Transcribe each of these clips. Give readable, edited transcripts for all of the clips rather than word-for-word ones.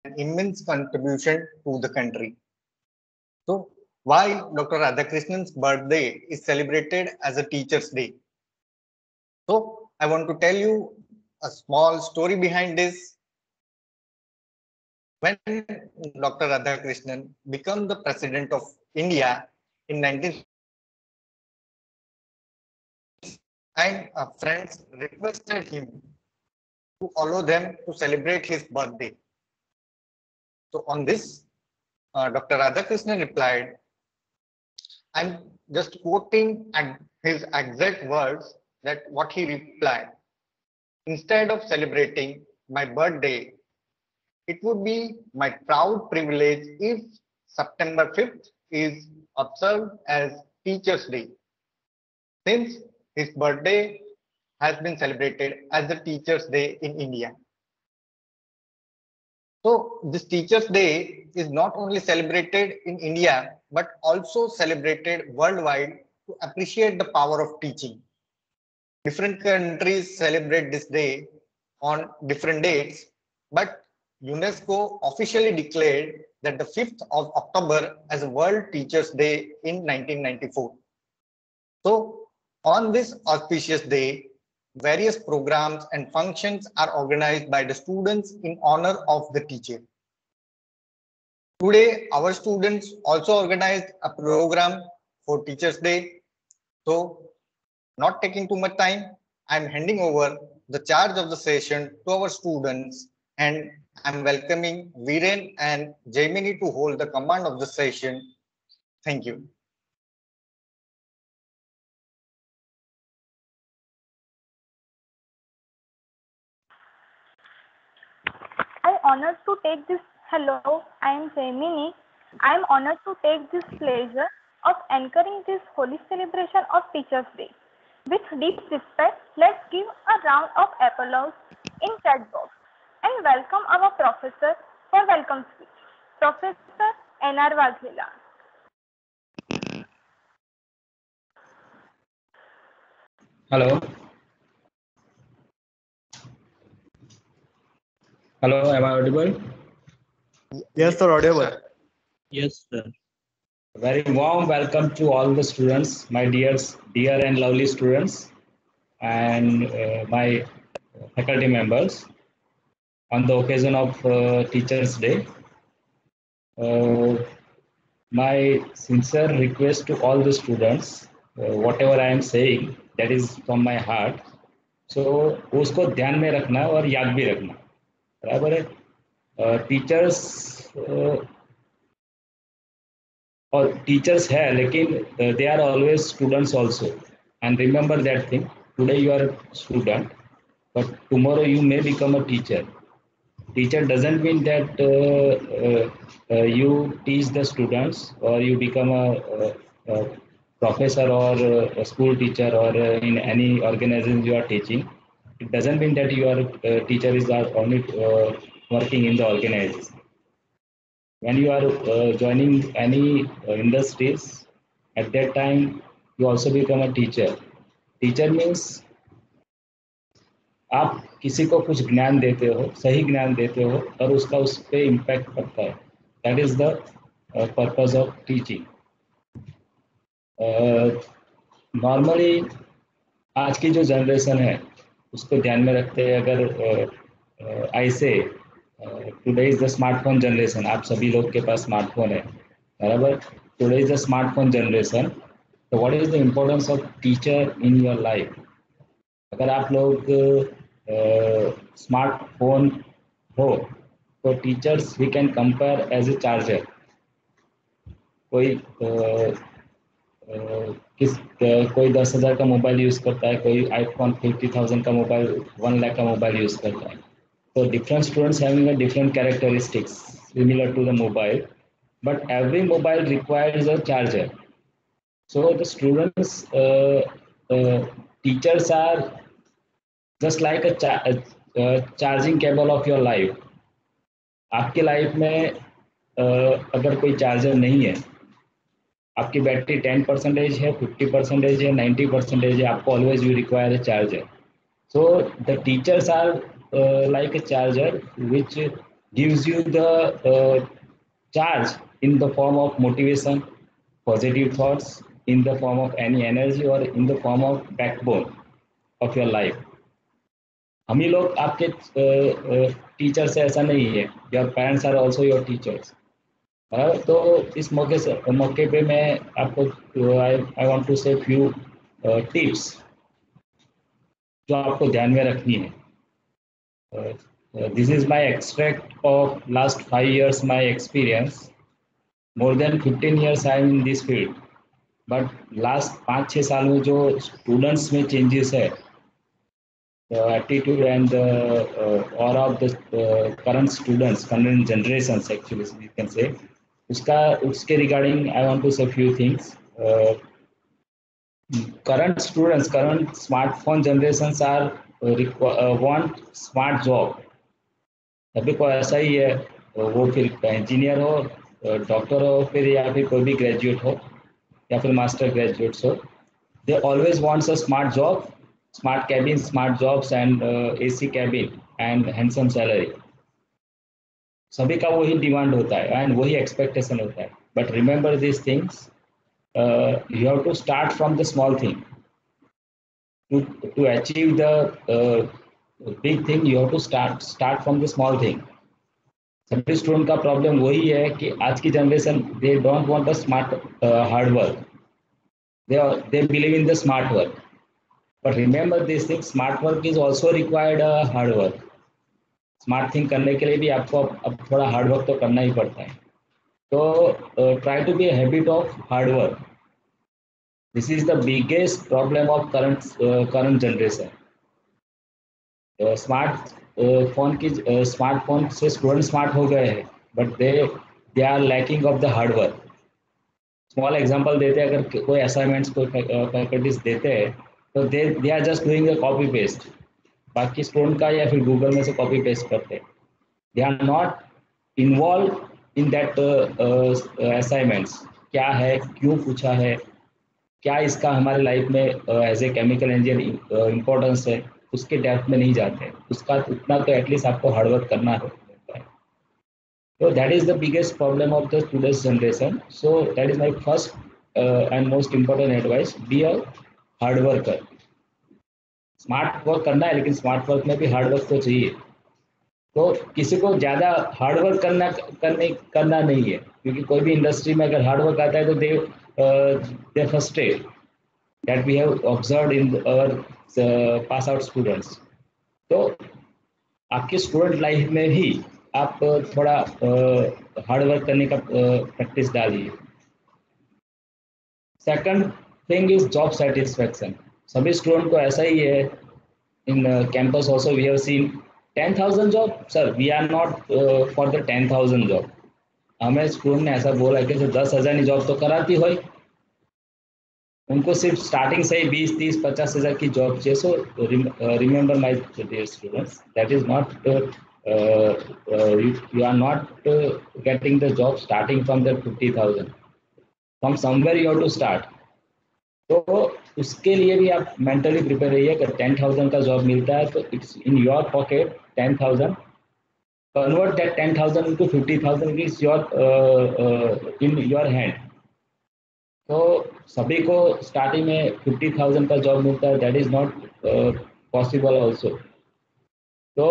immense contribution to the country. So, why Dr. Radhakrishnan's birthday is celebrated as a Teacher's Day? So, I want to tell you a small story behind this. When Dr. Radhakrishnan became the President of India in 19, friends requested him to allow them to celebrate his birthday. So on this, Dr. Radhakrishnan replied, I'm just quoting his exact words, that what he replied: instead of celebrating my birthday, it would be my proud privilege if September 5th is observed as Teacher's Day, since his birthday has been celebrated as the Teacher's Day in India. So this Teachers' Day is not only celebrated in India, but also celebrated worldwide to appreciate the power of teaching. Different countries celebrate this day on different dates, but UNESCO officially declared that the 5th of October as a World Teachers' Day in 1994. So on this auspicious day, various programs and functions are organized by the students in honor of the teacher. Today, our students also organized a program for Teachers' Day. So, not taking too much time, I'm handing over the charge of the session to our students, and I'm welcoming Viren and Jaimini to hold the command of the session. Thank you. I honored to take this. Hello, I am Jaimini. I am honored to take this pleasure of anchoring this holy celebration of Teachers' Day. With deep respect, let's give a round of applause in chat box and welcome our professor for welcome speech, Professor N.R. Waghela. Hello. Hello, am I audible? Yes, sir, audible. Yes, sir. Very warm welcome to all the students, my dear and lovely students, and my faculty members on the occasion of Teachers' Day. My sincere request to all the students, whatever I am saying, that is from my heart. So उसको ध्यान में रखना और याद भी रखना, बराबर है. टीचर्स और टीचर्स है, लेकिन they are always students also, and remember that thing. Today you are a student, but tomorrow you may become a teacher. Teacher doesn't mean that you teach the students or you become a professor or a school teacher or in any organization you are teaching. It doesn't mean that your teacher is only working in the organization. When you are joining any industries, at that time you also become a teacher. Teacher means आप किसी को कुछ ज्ञान देते हो, सही ज्ञान देते हो और उसका उस पर इम्पैक्ट पड़ता है. That is the purpose of teaching. Normally आज की जो जनरेशन है उसको ध्यान में रखते हैं. अगर ऐसे today is the smartphone generation, आप सभी लोग के पास स्मार्टफोन है, बराबर. Today is the smartphone generation. तो what is the importance of teacher in your life? अगर आप लोग स्मार्टफोन हो तो teachers we can compare as a charger. कोई कोई 10,000 का मोबाइल यूज़ करता है, कोई आईफोन 50,000 का मोबाइल 1 लाख का मोबाइल यूज़ करता है. तो different students having a different characteristics similar to the mobile, but every mobile requires a charger. So the students teachers are just like a charging cable of your life. आपकी life में अगर कोई charger नहीं है, आपकी battery 10% है, 50% है, 90% है, आपको always you require a charger. So the teachers are like a charger which gives you the charge in the form of motivation, positive thoughts, in the form of any energy, or in the form of backbone of your life. हम ही लोग आपके teacher से ऐसा नहीं है, your parents are also your teachers. तो इस मौके पे मैं आपको I want to say few tips जो आपको ध्यान में रखनी है। This is my extract of last 5 years my experience. More than 15 years I am in this field, but last 5-6 साल में जो स्टूडेंट्स में चेंजेस है, एटीट्यूड एंड और of the current students, current generations actually we can say, उसके regarding I want to say few things. Current students, current smartphone generations are want smart job. सभी को ऐसा ही है, वो फिर इंजीनियर हो, डॉक्टर हो, फिर या फिर कोई भी ग्रेजुएट हो या फिर मास्टर ग्रेजुएट्स हो, they always wants a smart job, smart cabin, smart jobs and AC cabin and handsome salary. सभी का वही डिमांड होता है एंड वही एक्सपेक्टेशन होता है। But remember this things, you have to start from the small thing to achieve the big thing. You have to start from the small thing. सभी student का प्रॉब्लम वही है कि आज की generation, they don't want a smart hard work, they believe in the smart work, but remember this thing, smart work is also required hard work. Smart thing करने के लिए भी आपको अब थोड़ा हार्ड वर्क तो करना ही पड़ता है। तो try to be a habit of hard work. This is the biggest problem of current generation. Smartphone से स्टूडेंट स्मार्ट हो गए हैं, but they are lacking of the hard work. Small example देते हैं, अगर कोई असाइनमेंट्स कोई फैकल्टीज देते हैं तो they are just doing the copy paste, बाकी स्टूडेंट का या फिर गूगल में से कॉपी पेस्ट करते हैं। They are not involve in that assignments, क्या है, क्यों पूछा है, क्या इसका हमारे लाइफ में as a chemical engineer importance है, उसके डेप्थ में नहीं जाते। उसका उतना तो एटलीस्ट आपको हार्डवर्क करना होता है। तो that is the biggest problem of the today's generation. So that is my first and most important advice, be a hard worker. Smart work करना है, लेकिन स्मार्ट वर्क में भी हार्ड वर्क तो चाहिए। तो किसी को ज़्यादा हार्ड वर्क करना नहीं है, क्योंकि कोई भी इंडस्ट्री में अगर हार्ड वर्क आता है तो they frustrate, that we have observed in our pass out students. तो आपके स्टूडेंट लाइफ में भी आप थोड़ा हार्ड वर्क करने का प्रैक्टिस डालिए। Second thing is job satisfaction. सभी स्टूडेंट को ऐसा ही है, in campus also we have seen 10,000 job. Sir we are not for the 10,000 job. हमें स्टूडेंट ने ऐसा बोला कि 10,000 जॉब तो कराती हो, उनको सिर्फ स्टार्टिंग से ही 20, 30, 50,000 की जॉब चाहिए। So remember my dear students, that is not, you are not getting the job starting from the 50,000. from somewhere you have to start. तो उसके लिए भी आप मेंटली प्रिपेयर रहिए। अगर 10,000 का जॉब मिलता है तो it's in your pocket 10,000, convert that 10,000 into 50,000 is your in your hand. तो सभी को स्टार्टिंग में 50,000 का जॉब मिलता है, that is not possible also. तो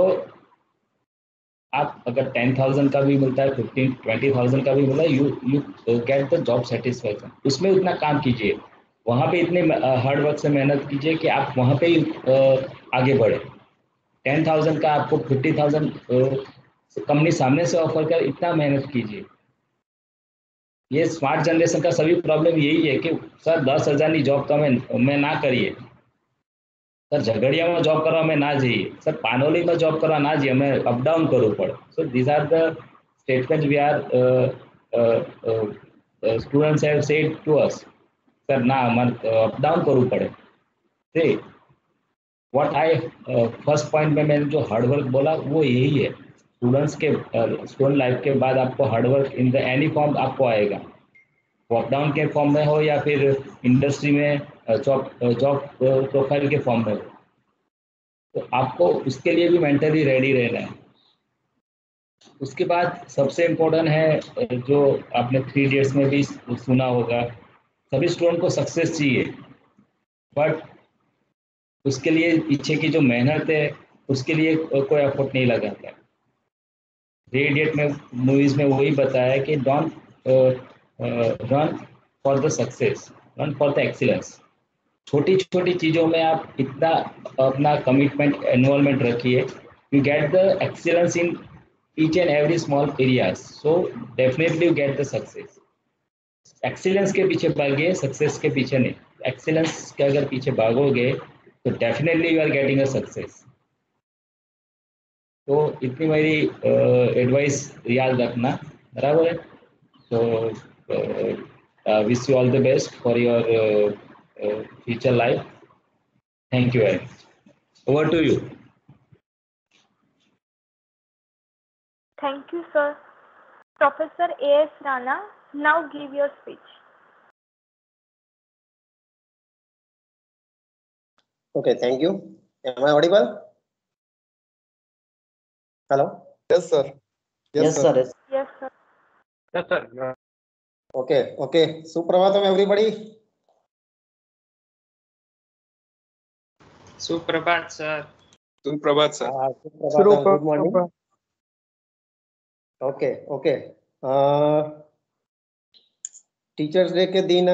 आप अगर 10,000 का भी मिलता है, 15-20,000 का भी मिला है, you get the job satisfaction. उसमें उतना काम कीजिए, वहाँ पे इतने हार्ड वर्क से मेहनत कीजिए कि आप वहाँ पे ही आगे बढ़े। 10,000 का आपको 50,000 कंपनी सामने से ऑफर कर, इतना मेहनत कीजिए। ये स्मार्ट जनरेशन का सभी प्रॉब्लम यही है कि सर 10,000 की जॉब तो मैं ना करिए, सर झगड़िया में जॉब करवा में ना जाइए, सर पानोली में जॉब करवा ना जाइए, मैं अप डाउन करूँ पड़े। So these are the statement we are students have said to us, sir ना अप डाउन करूँ पड़े। से व्हाट आई फर्स्ट पॉइंट में मैंने जो हार्डवर्क बोला वो यही है। स्टूडेंट लाइफ के बाद आपको hard work in the any form आपको आएगा, अप डाउन के फॉर्म में हो या फिर इंडस्ट्री में जॉब प्रोफाइल के फॉर्म में हो। तो आपको उसके लिए भी मेंटली रेडी रहना है। उसके बाद सबसे इम्पोर्टेंट है जो आपने 3 इडियट्स में भी सुना होगा, सभी स्टूडेंट को सक्सेस चाहिए, बट उसके लिए पीछे की जो मेहनत है उसके लिए कोई एफर्ट नहीं लगाता है। 3 इडियट में मूवीज में वही बताया कि don't run for the success, run for the excellence. छोटी छोटी चीज़ों में आप इतना अपना कमिटमेंट इन्वॉल्वमेंट रखिए, you get the excellence in each and every small areas, so definitely you get the success. Excellence के पीछे भागिए, सक्सेस के पीछे नहीं। एक्सीलेंस के अगर पीछे भागोगे तो definitely you are getting a success. तो इतनी मेरी एडवाइस याद रखना, बराबर है। So wish you all the best for your future life. Thank you very much. Over to you. Thank you, sir. Professor A.S. Rana, now give your speech. Okay, thank you. Am I audible? Hello? Yes, sir. Yes, sir. Yes, sir. Yes, sir. Okay. Suprabhatam, everybody. सुप्रभात सर। सुप्रभात सर। Suprabhatam, good morning. Okay. Teachers day के दिन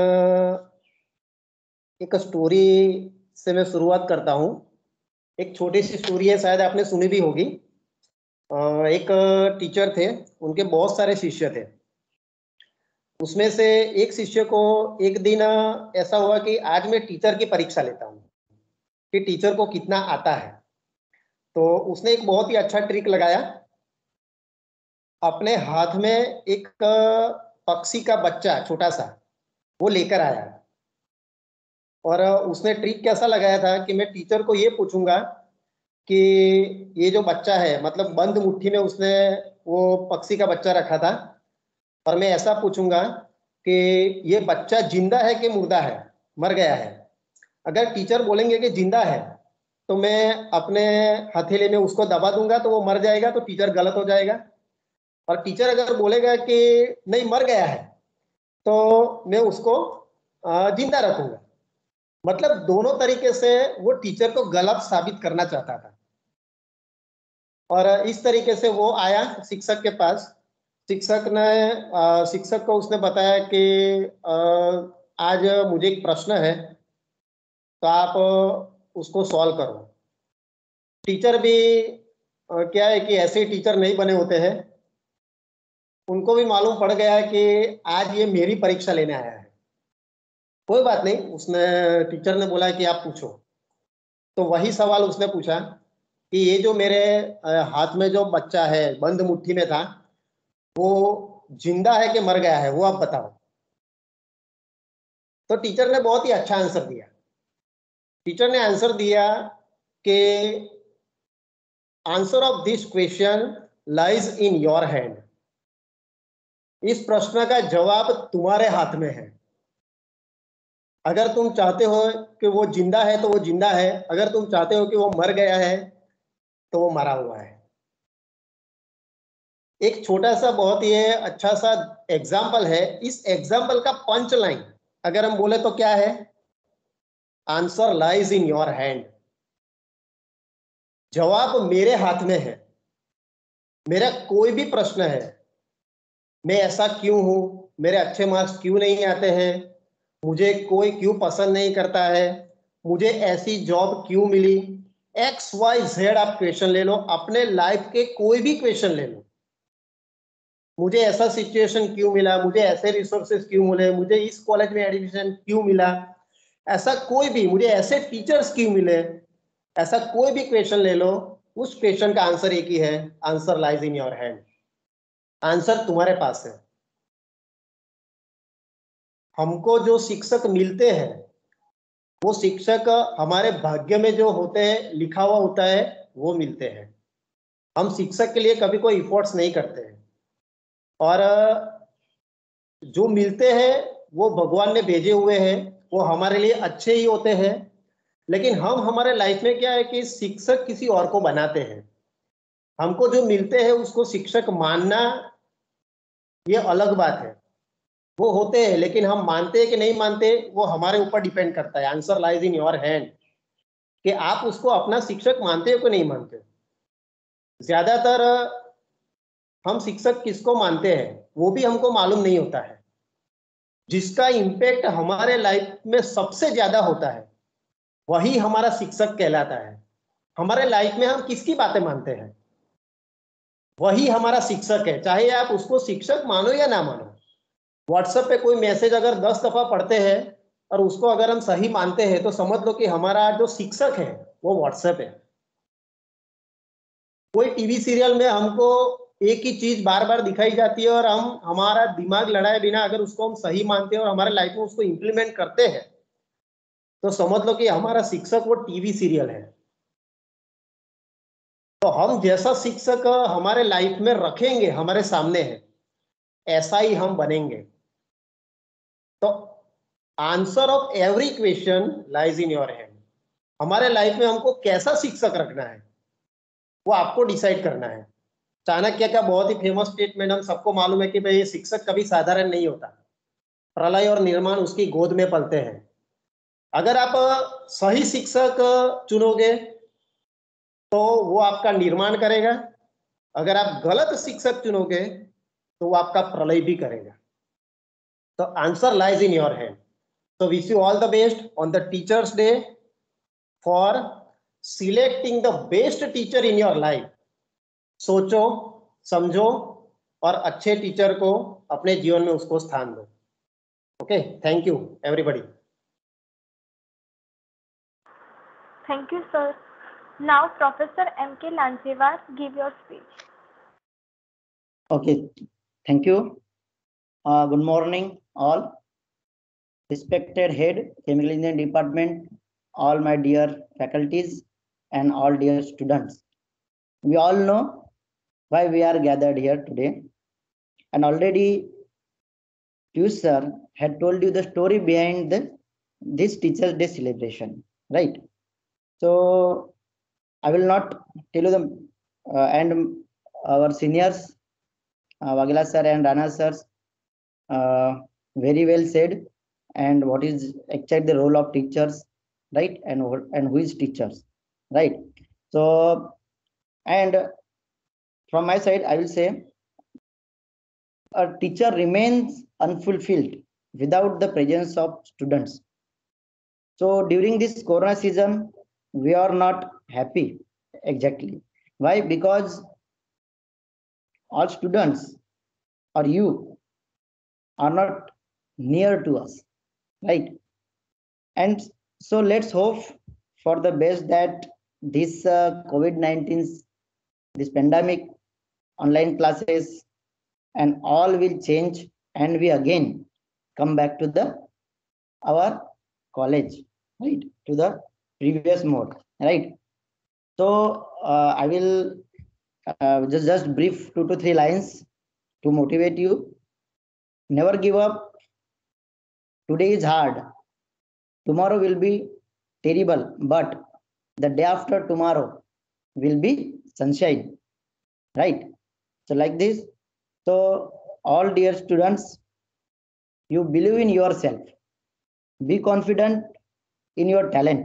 एक story से मैं शुरुआत करता हूँ। एक छोटी सी स्टोरी है, शायद आपने सुनी भी होगी। एक टीचर थे, उनके बहुत सारे शिष्य थे। उसमें से एक शिष्य को एक दिन ऐसा हुआ कि आज मैं टीचर की परीक्षा लेता हूँ कि टीचर को कितना आता है। तो उसने एक बहुत ही अच्छा ट्रिक लगाया। अपने हाथ में एक पक्षी का बच्चा छोटा सा वो लेकर आया और उसने ट्रिक कैसा लगाया था कि मैं टीचर को ये पूछूंगा कि ये जो बच्चा है, मतलब बंद मुट्ठी में उसने वो पक्षी का बच्चा रखा था, और मैं ऐसा पूछूंगा कि ये बच्चा जिंदा है कि मुर्दा है, मर गया है। अगर टीचर बोलेंगे कि जिंदा है तो मैं अपने हथेली में उसको दबा दूंगा तो वो मर जाएगा, तो टीचर गलत हो जाएगा। और टीचर अगर बोलेगा कि नहीं मर गया है तो मैं उसको जिंदा रखूंगा। मतलब दोनों तरीके से वो टीचर को गलत साबित करना चाहता था। और इस तरीके से वो आया शिक्षक के पास। शिक्षक को उसने बताया कि आज मुझे एक प्रश्न है तो आप उसको सॉल्व करो। टीचर भी क्या है कि ऐसे टीचर नहीं बने होते हैं, उनको भी मालूम पड़ गया है कि आज ये मेरी परीक्षा लेने आया है। कोई बात नहीं, उसने टीचर ने बोला कि आप पूछो। तो वही सवाल उसने पूछा कि ये जो मेरे हाथ में जो बच्चा है बंद मुट्ठी में था वो जिंदा है कि मर गया है, वो आप बताओ। तो टीचर ने बहुत ही अच्छा आंसर दिया। टीचर ने आंसर दिया कि answer of this question lies in your hand. इस प्रश्न का जवाब तुम्हारे हाथ में है। अगर तुम चाहते हो कि वो जिंदा है तो वो जिंदा है, अगर तुम चाहते हो कि वो मर गया है तो वो मरा हुआ है। एक छोटा सा बहुत ही अच्छा सा एग्जाम्पल है। इस एग्जाम्पल का पंच लाइन अगर हम बोले तो क्या है? Answer lies in your hand. जवाब मेरे हाथ में है। मेरा कोई भी प्रश्न है, मैं ऐसा क्यों हूं, मेरे अच्छे मार्क्स क्यों नहीं आते हैं, मुझे कोई क्यों पसंद नहीं करता है, मुझे ऐसी जॉब क्यों मिली, XYZ आप क्वेश्चन ले लो, अपने लाइफ के कोई भी क्वेश्चन ले लो। मुझे ऐसा सिचुएशन क्यों मिला, मुझे ऐसे रिसोर्सेज क्यों मिले, मुझे इस कॉलेज में एडमिशन क्यों मिला, ऐसा कोई भी, मुझे ऐसे टीचर्स क्यों मिले, ऐसा कोई भी क्वेश्चन ले लो, उस क्वेश्चन का आंसर एक ही है, answer lies in your hand. Answer तुम्हारे पास है। हमको जो शिक्षक मिलते हैं वो शिक्षक हमारे भाग्य में जो होते हैं, लिखा हुआ होता है, वो मिलते हैं। हम शिक्षक के लिए कभी कोई इफोर्ट्स नहीं करते हैं, और जो मिलते हैं वो भगवान ने भेजे हुए हैं, वो हमारे लिए अच्छे ही होते हैं। लेकिन हम हमारे लाइफ में क्या है कि शिक्षक किसी और को बनाते हैं। हमको जो मिलते हैं उसको शिक्षक मानना ये अलग बात है, वो होते हैं, लेकिन हम मानते हैं कि नहीं मानते वो हमारे ऊपर डिपेंड करता है। Answer lies in your hand कि आप उसको अपना शिक्षक मानते हो कि नहीं मानते हो। ज्यादातर हम शिक्षक किसको मानते हैं वो भी हमको मालूम नहीं होता है। जिसका इम्पैक्ट हमारे लाइफ में सबसे ज्यादा होता है वही हमारा शिक्षक कहलाता है। हमारे लाइफ में हम किसकी बातें मानते हैं वही हमारा शिक्षक है, चाहे आप उसको शिक्षक मानो या ना मानो। व्हाट्सएप पे कोई मैसेज अगर 10 दफा पढ़ते हैं और उसको अगर हम सही मानते हैं तो समझ लो कि हमारा जो शिक्षक है वो व्हाट्सएप है। कोई टीवी सीरियल में हमको एक ही चीज बार बार दिखाई जाती है और हम हमारा दिमाग लड़ाए बिना अगर उसको हम सही मानते हैं और हमारे लाइफ में उसको इंप्लीमेंट करते हैं तो समझ लो कि हमारा शिक्षक वो टीवी सीरियल है। तो हम जैसा शिक्षक हमारे लाइफ में रखेंगे, हमारे सामने है, ऐसा ही हम बनेंगे। तो answer of every question lies in your hand. हमारे लाइफ में हमको कैसा शिक्षक रखना है वो आपको डिसाइड करना है। चाणक्य का बहुत ही फेमस स्टेटमेंट हम सबको मालूम है कि भाई शिक्षक कभी साधारण नहीं होता, प्रलय और निर्माण उसकी गोद में पलते हैं। अगर आप सही शिक्षक चुनोगे तो वो आपका निर्माण करेगा, अगर आप गलत शिक्षक चुनोगे तो वो आपका प्रलय भी करेगा। तो answer lies in your hand. So wish you all the best on the Teachers Day for selecting the best teacher in your life. सोचो, समझो और अच्छे टीचर को अपने जीवन में उसको स्थान दो। Okay, thank you everybody. Thank you, sir. Now, Professor M.K. Lanchewar, give your speech. Okay, thank you. Good morning, all. Respected head, Chemical Engineering Department, all my dear faculties and all dear students. We all know why we are gathered here today. And already Piyush sir had told you the story behind this Teachers' Day celebration, right? So I will not tell you and our seniors, Vagila sir and Rana sir, very well said. And what is actually the role of teachers, right? And who is teachers, right? So, and from my side, I will say a teacher remains unfulfilled without the presence of students. So during this Corona season, we are not happy exactly. Why? Because all students or you are not near to us, right? And so let's hope for the best that this COVID-19, this pandemic, online classes and all will change and we again come back to our college, right? To the previous mode, right? So I will just brief 2 to 3 lines to motivate you. Never give up. Today is hard. Tomorrow will be terrible, but the day after tomorrow will be sunshine, right? So like this. So all dear students, you believe in yourself. Be confident in your talent.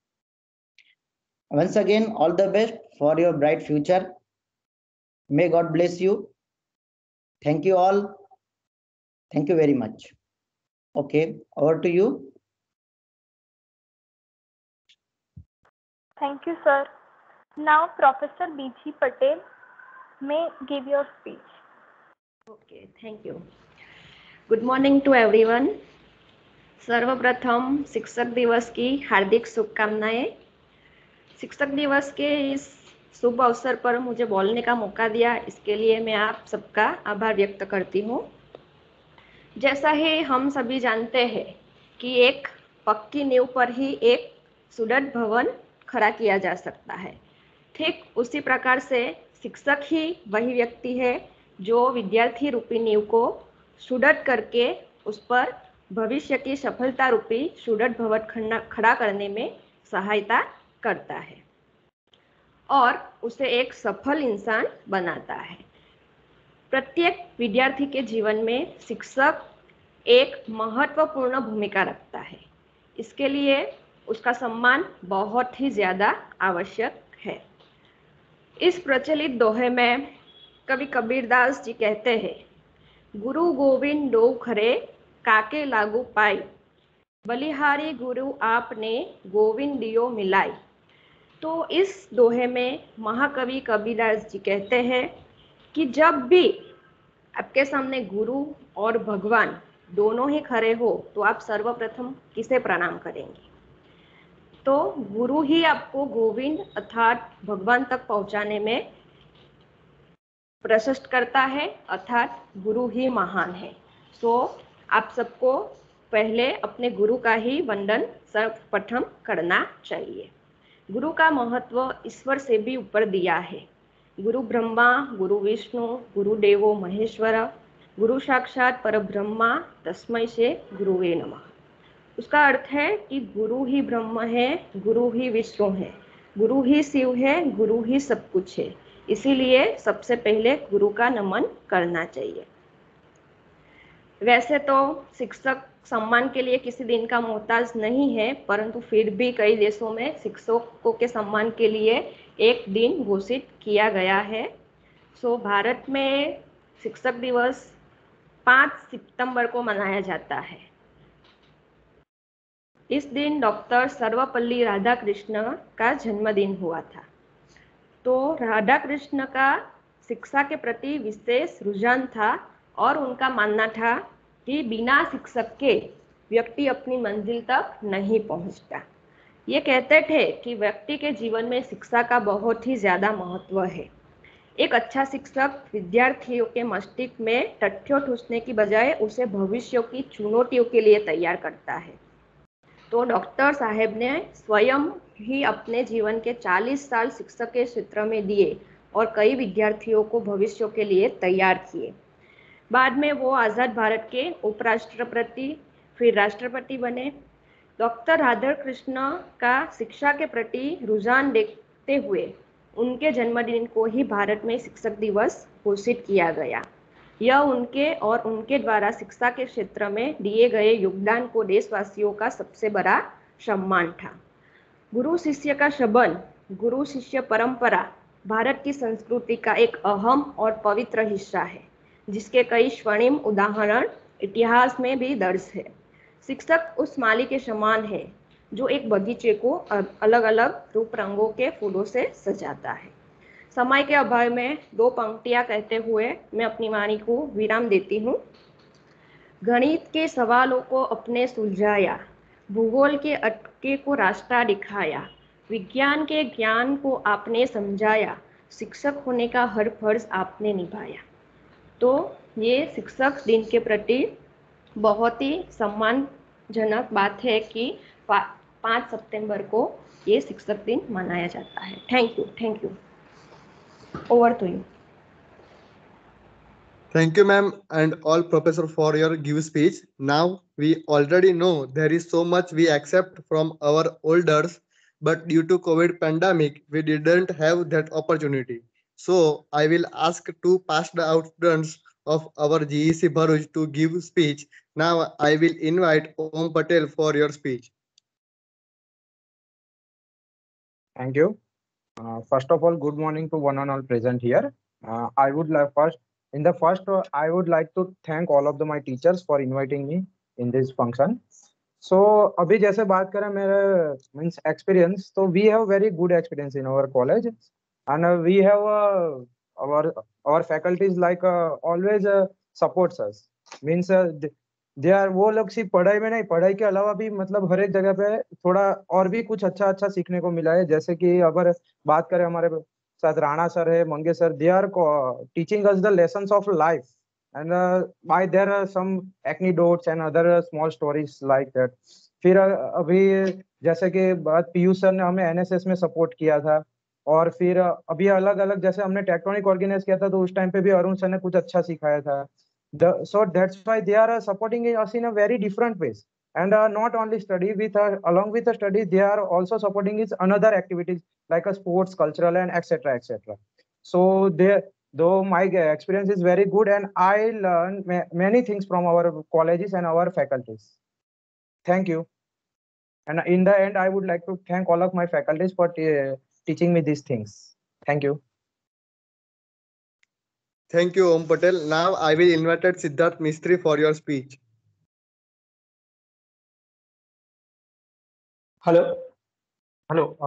Once again, all the best for your bright future. May God bless you. Thank you all. Thank you very much. Okay, over to you. Thank you, sir. Now, Professor B.G. Patel may give your speech. Okay, thank you. Good morning to everyone. सर्वप्रथम शिक्षक दिवस की हार्दिक शुभकामनाएं। शिक्षक दिवस के इस शुभ अवसर पर मुझे बोलने का मौका दिया, इसके लिए मैं आप सबका आभार व्यक्त करती हूँ। जैसा ही हम सभी जानते हैं कि एक पक्की नींव पर ही एक सुदृढ़ भवन खड़ा किया जा सकता है, ठीक उसी प्रकार से शिक्षक ही वही व्यक्ति है जो विद्यार्थी रूपी नींव को सुदृढ़ करके उस पर भविष्य की सफलता रूपी सुदृढ़ भवन खड़ा करने में सहायता करता है। और उसे एक सफल इंसान बनाता है। प्रत्येक विद्यार्थी के जीवन में शिक्षक एक महत्वपूर्ण भूमिका रखता है। इसके लिए उसका सम्मान बहुत ही ज़्यादा आवश्यक है। इस प्रचलित दोहे में कवि कबीरदास जी कहते हैं, गुरु गोविंद दो खरे काके लागू पाई, बलिहारी गुरु आपने गोविंद दियो मिलाई। तो इस दोहे में महाकवि कबीरदास जी कहते हैं कि जब भी आपके सामने गुरु और भगवान दोनों ही खड़े हो तो आप सर्वप्रथम किसे प्रणाम करेंगे? तो गुरु ही आपको गोविंद अर्थात भगवान तक पहुंचाने में प्रशस्त करता है, अर्थात गुरु ही महान है। आप सबको पहले अपने गुरु का ही वंदन सर्वप्रथम करना चाहिए। गुरु का महत्व ईश्वर से भी ऊपर दिया है। गुरु ब्रह्मा, गुरु विष्णु, गुरुदेवो महेश्वर, गुरु साक्षात परब्रह्मा तस्मै से गुरुवे नमः। उसका अर्थ है कि गुरु ही ब्रह्म है, गुरु ही विष्णु है, गुरु ही शिव है, गुरु ही सब कुछ है। इसीलिए सबसे पहले गुरु का नमन करना चाहिए। वैसे तो शिक्षक सम्मान के लिए किसी दिन का मोहताज नहीं है, परंतु फिर भी कई देशों में शिक्षकों के सम्मान के लिए एक दिन घोषित किया गया है। भारत में शिक्षक दिवस 5 सितंबर को मनाया जाता है। इस दिन डॉक्टर सर्वपल्ली राधाकृष्ण का जन्मदिन हुआ था। तो राधाकृष्ण का शिक्षा के प्रति विशेष रुझान था और उनका मानना था कि बिना शिक्षक के व्यक्ति अपनी मंजिल तक नहीं पहुंचता। ये कहते थे कि व्यक्ति के जीवन में शिक्षा का बहुत ही ज़्यादा महत्व है। एक अच्छा शिक्षक विद्यार्थियों के मस्तिष्क में तथ्यों ठूसने की बजाय उसे भविष्य की चुनौतियों के लिए तैयार करता है। तो डॉक्टर साहब ने स्वयं ही अपने जीवन के 40 साल शिक्षक के क्षेत्र में दिए और कई विद्यार्थियों को भविष्य के लिए तैयार किए। बाद में वो आज़ाद भारत के उपराष्ट्रपति फिर राष्ट्रपति बने। डॉक्टर राधाकृष्ण का शिक्षा के प्रति रुझान देखते हुए उनके जन्मदिन को ही भारत में शिक्षक दिवस घोषित किया गया। यह उनके और उनके द्वारा शिक्षा के क्षेत्र में दिए गए योगदान को देशवासियों का सबसे बड़ा सम्मान था। गुरु शिष्य का संबंध, गुरु शिष्य परंपरा भारत की संस्कृति का एक अहम और पवित्र हिस्सा है, जिसके कई स्वर्णिम उदाहरण इतिहास में भी दर्ज है। शिक्षक उस माली के समान है जो एक बगीचे को अलग अलग रूप रंगों के फूलों से सजाता है। समय के अभाव में 2 पंक्तियां कहते हुए मैं अपनी वाणी को विराम देती हूँ। गणित के सवालों को अपने सुलझाया, भूगोल के अटके को रास्ता दिखाया, विज्ञान के ज्ञान को आपने समझाया, शिक्षक होने का हर फर्ज आपने निभाया। तो ये शिक्षक दिन के प्रति बहुत ही सम्मानजनक बात है कि 5 सितंबर को ये शिक्षक दिन मनाया जाता है। Thank you. Over to you. Thank you, ma'am, and all professor for your give speech. Now we already know there is so much we accept from our elders, but due to COVID pandemic, we didn't have that opportunity. So I will ask 2 passed out students of our GEC Bharuch to give speech. Now I will invite Om Patel for your speech. Thank you. First of all, good morning to one and all present here. I would like I would like to thank all of my teachers for inviting me in this function. So अभी जैसे बात करें मेरे means experience, तो we have very good experience in our college, and we have our faculties like always supports us. Means they are वो लोग सिर्फ पढ़ाई में नहीं, पढ़ाई के अलावा भी मतलब हर एक जगह पे थोड़ा और भी कुछ अच्छा सीखने को मिला है। जैसे कि अगर बात करें हमारे साथ राणा सर है, Mange sir, they are teaching us the lessons of life, and by there are some anecdotes and other small stories like that. फिर अभी जैसे कि बात पीयूष सर ने हमें एनएसएस में सपोर्ट किया था, और फिर अभी अलग अलग जैसे हमने टेक्टोनिक ऑर्गेनाइज किया था तो उस टाइम पे भी अरुण सर ने कुछ अच्छा सिखाया था। So that's why they are supporting us in a very different ways, and not only study with along with the study, they are also supporting is another activities like a sports, cultural, and etc. etc. So there, though my experience is very good, and I learn many things from our colleges and our faculties. Thank you. And in the end, I would like to thank all of my faculties for teaching me these things. Thank you. Thank you, Om Patel. Now I will invite Siddharth Mistry for your speech. Hello. Hello.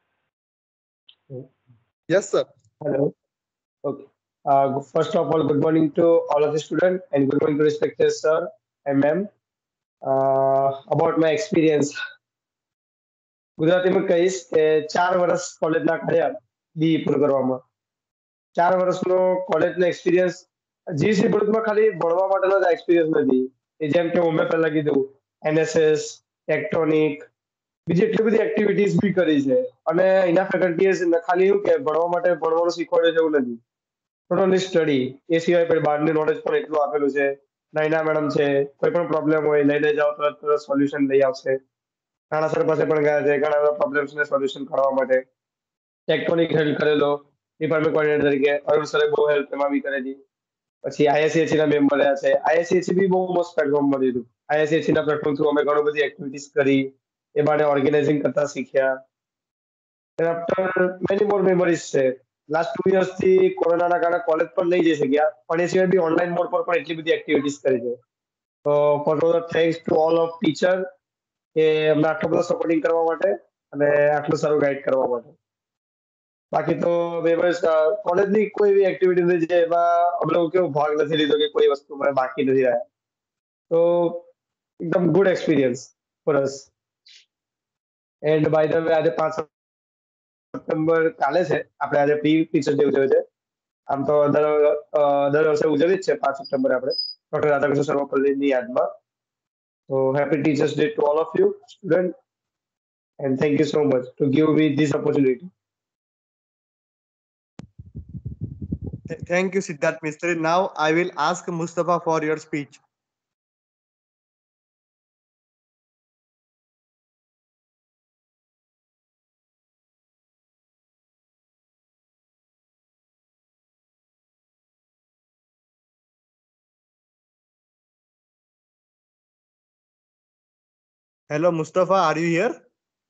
Yes, sir. Hello. Okay. First of all, good morning to all of the students and good morning to respected sir and ma'am. About my experience, ગુજરાતીમાં કહીશ કે 4 વર્ષ કોલેજના કર્યા BE પૂરું કરવામાં. 4 વર્ષનો કોલેજનો experience GC ભરૂચમાં ખાલી ભણવા માટેનો જ એક્સપિરિયન્સ નથી. એ જેમ કે મેં પહેલા કીધું એનએસએસ, ટેક્ટોનિક, બીજી એટલી બધી એક્ટિવિટીઝ બી કરી છે. અને એના ફેકલ્ટીઝ ખાલી એવું કે ભણવા માટે ભણવાનું શીખવાડે છે એવું નથી. નોટ ઓનલી સ્ટડી, એ સિવાય પણ બહારનું નોલેજ પણ એટલું આપેલું છે. નૈના મેડમ છે, કોઈ પણ પ્રોબ્લેમ હોય લઈને જાઓ તરત સોલ્યુશન લઈ આવશે. ઘણા સર પાસે પણ ગયા છે ઘણા બધા પ્રોબ્લેમ્સને સોલ્યુશન કરવા માટે. ટેક્ટોનિક હેલ્પ કરેલો ડિપાર્ટમેન્ટ કોર્ડિનેટર તરીકે, અરુણ સરે બહુ હેલ્પ એમાં બી કરેલી. પછી આઈએસસીએસસી ના મેમ્બર રહ્યા છે. આઈએસસીએસસી બી બહુ મસ્ત પ્લેટફોર્મ મળી દીધું. આઈએસસીએસસી ના પ્લેટફોર્મ થ્રુ અમે ઘણું બધી એક્ટિવિટીઝ કરી, એ માટે ઓર્ગેનાઇઝિંગ કરતા શીખ્યા. આફ્ટર મેની મોર મેમરીઝ છે. લાસ્ટ 2 years થી કોરોનાના કારણે કોલેજ પર નહીં જઈ શક્યા, પણ એ સિવાય બી ઓનલાઈન મોડ પર પણ એટલી બધી એક્ટિવિટીઝ કરી છે. તો for thanks to all of teacher કે અમને આટલો બધો સપોર્ટિંગ કરવા માટે અને આટલું સારું ગાઈડ કરવા માટે. બાકી તો કોલેજની કોઈ એવી એક્ટિવિટી નથી જેમાં અમે લોકો કેવો ભાગ નથી લીધો કે કોઈ વસ્તુ મને બાકી નથી રહ્યા. તો એકદમ good experience for us. And by the way આજે 5 સપ્ટેમ્બર કાલે છે, આપણે આજે પ્રી ટીચર્સ ડે ઉજવ્યો છે. આમ તો દર વર્ષે ઉજવીએ જ છે 5 સપ્ટેમ્બર આપણે ડોક્ટર રાધાકૃષ્ણ સર્વપલ્લીની યાદમાં. So happy Teachers Day to all of you, students, and thank you so much to give me this opportunity. Thank you, Siddharth Mistry. Now I will ask Mustafa for your speech. Hello, Mustafa, are you here?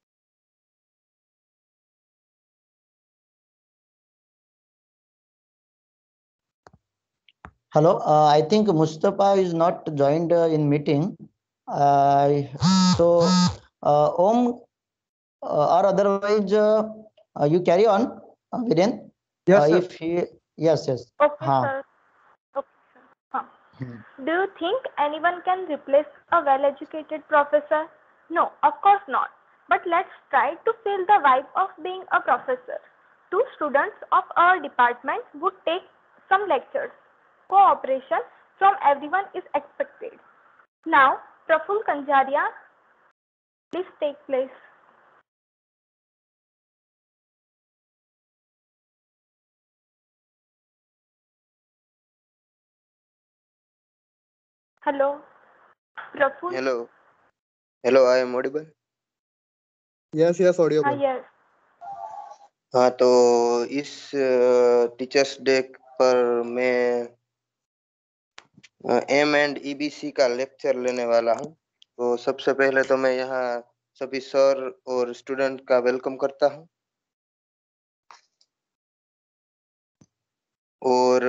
Hello, I think Mustafa is not joined in meeting. So, Om, or otherwise, you carry on, Viren. Yes, sir. If he, yes. Okay, sir. Okay, sir. Huh. Do you think anyone can replace a well-educated professor? No, of course not. But let's try to feel the vibe of being a professor. 2 students of our department would take some lectures. Cooperation from everyone is expected. Now, Praful Kanjaria, please take place. Hello, Praful. Hello, I am audible. Yes, audible. Yes. हाँ, तो इस teachers day पर मैं M and EBC का lecture लेने वाला हूँ. तो सबसे पहले तो मैं यहाँ सभी सर और स्टूडेंट का वेलकम करता हूँ. और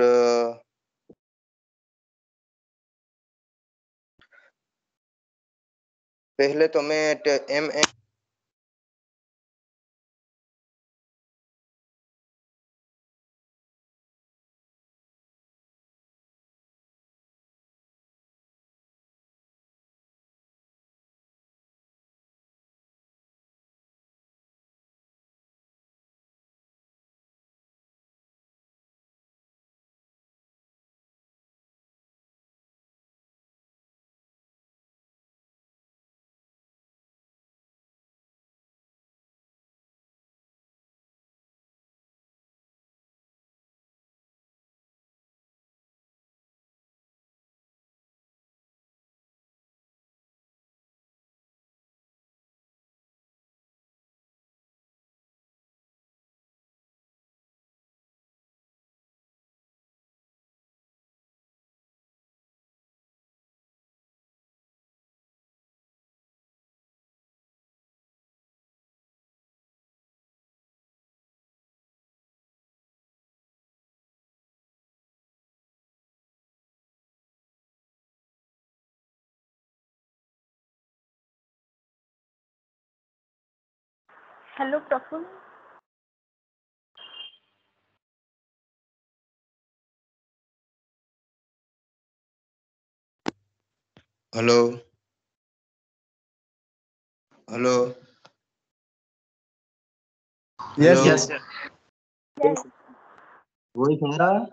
पहले तो मैं M Hello, Praful. Hello hello Yes, hello yes. Yes. वही सुन रहा है?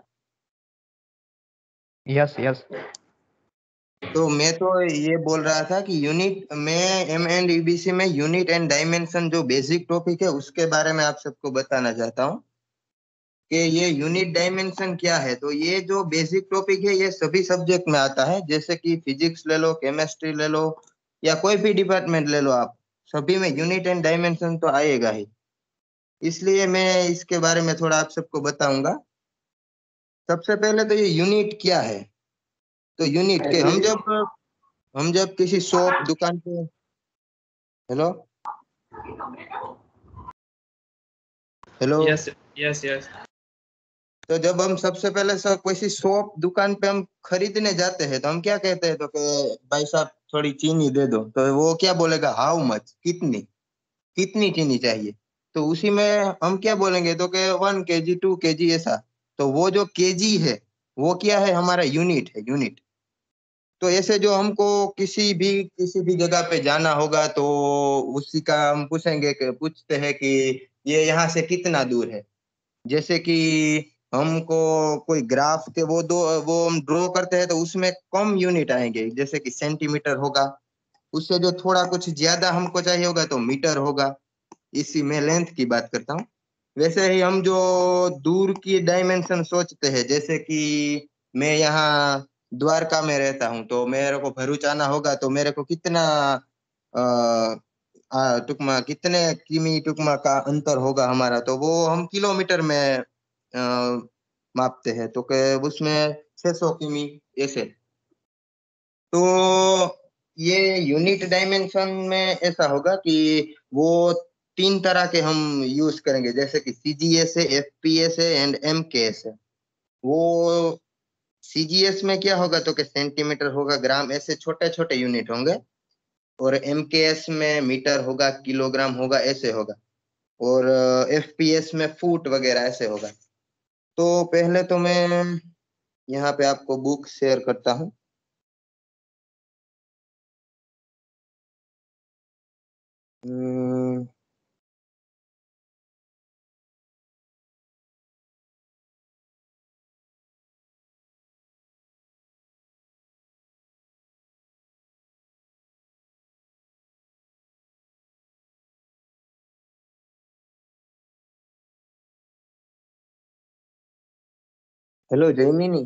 Yes. तो मैं तो ये बोल रहा था कि यूनिट में M&EBC में यूनिट एंड डायमेंशन जो बेसिक टॉपिक है उसके बारे में आप सबको बताना चाहता हूँ कि ये यूनिट डायमेंशन क्या है। तो ये जो बेसिक टॉपिक है ये सभी सब्जेक्ट में आता है, जैसे कि फिजिक्स ले लो, केमिस्ट्री ले लो या कोई भी डिपार्टमेंट ले लो, आप सभी में यूनिट एंड डायमेंशन तो आएगा ही। इसलिए मैं इसके बारे में थोड़ा आप सबको बताऊंगा। सबसे पहले तो ये यूनिट क्या है। तो यूनिट के हम जब किसी शॉप दुकान पे, हेलो हेलो yes. तो जब हम सबसे पहले किसी शॉप दुकान पे हम खरीदने जाते हैं तो हम क्या कहते हैं, तो कि भाई साहब थोड़ी चीनी दे दो, तो वो क्या बोलेगा, हाउ मच, कितनी कितनी चीनी चाहिए। तो उसी में हम क्या बोलेंगे, तो कि 1 kg 2 kg ऐसा। तो वो जो केजी है वो क्या है, हमारा यूनिट है, यूनिट। तो ऐसे जो हमको किसी भी जगह पे जाना होगा तो उसी का हम पूछते हैं कि ये यहाँ से कितना दूर है। जैसे कि हमको कोई ग्राफ के वो हम ड्रॉ करते हैं तो उसमें कम यूनिट आएंगे, जैसे कि सेंटीमीटर होगा। उससे जो थोड़ा कुछ ज्यादा हमको चाहिए होगा तो मीटर होगा। इसी में लेंथ की बात करता हूँ। वैसे ही हम जो दूर की डायमेंशन सोचते हैं, जैसे कि मैं यहाँ द्वारका में रहता हूँ तो मेरे को भरूच आना होगा, तो मेरे को कितना टुकमा कितने किमी टुकमा का अंतर होगा हमारा, तो वो हम किलोमीटर में मापते हैं। तो के उसमें 600 किमी ऐसे। तो ये यूनिट डायमेंशन में ऐसा होगा कि वो 3 तरह के हम यूज करेंगे, जैसे कि सीजीएस है, एफपीएस है एंड एमकेएस है। वो सीजीएस में क्या होगा, तो कि सेंटीमीटर होगा, ग्राम, ऐसे छोटे छोटे यूनिट होंगे। और एमकेएस में मीटर होगा, किलोग्राम होगा, ऐसे होगा। और एफपीएस में फुट वगैरह ऐसे होगा। तो पहले तो मैं यहाँ पे आपको बुक शेयर करता हूँ। Hello Jaimini,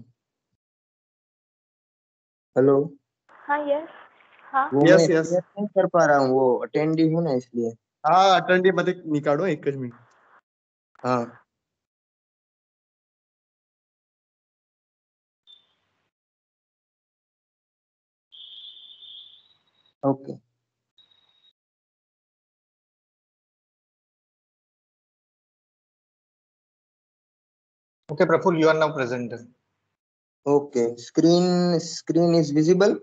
hello. हाँ, yes. हाँ. वो Yes, मैं yes. शेयर नहीं कर पा रहा हूँ, वो अटेंडी हूँ ना, इसलिए। हाँ, अटेंडी मध्ये निकाडो एकच मिनिट. हाँ okay. Okay, Praful, you are now present. Okay, screen is visible.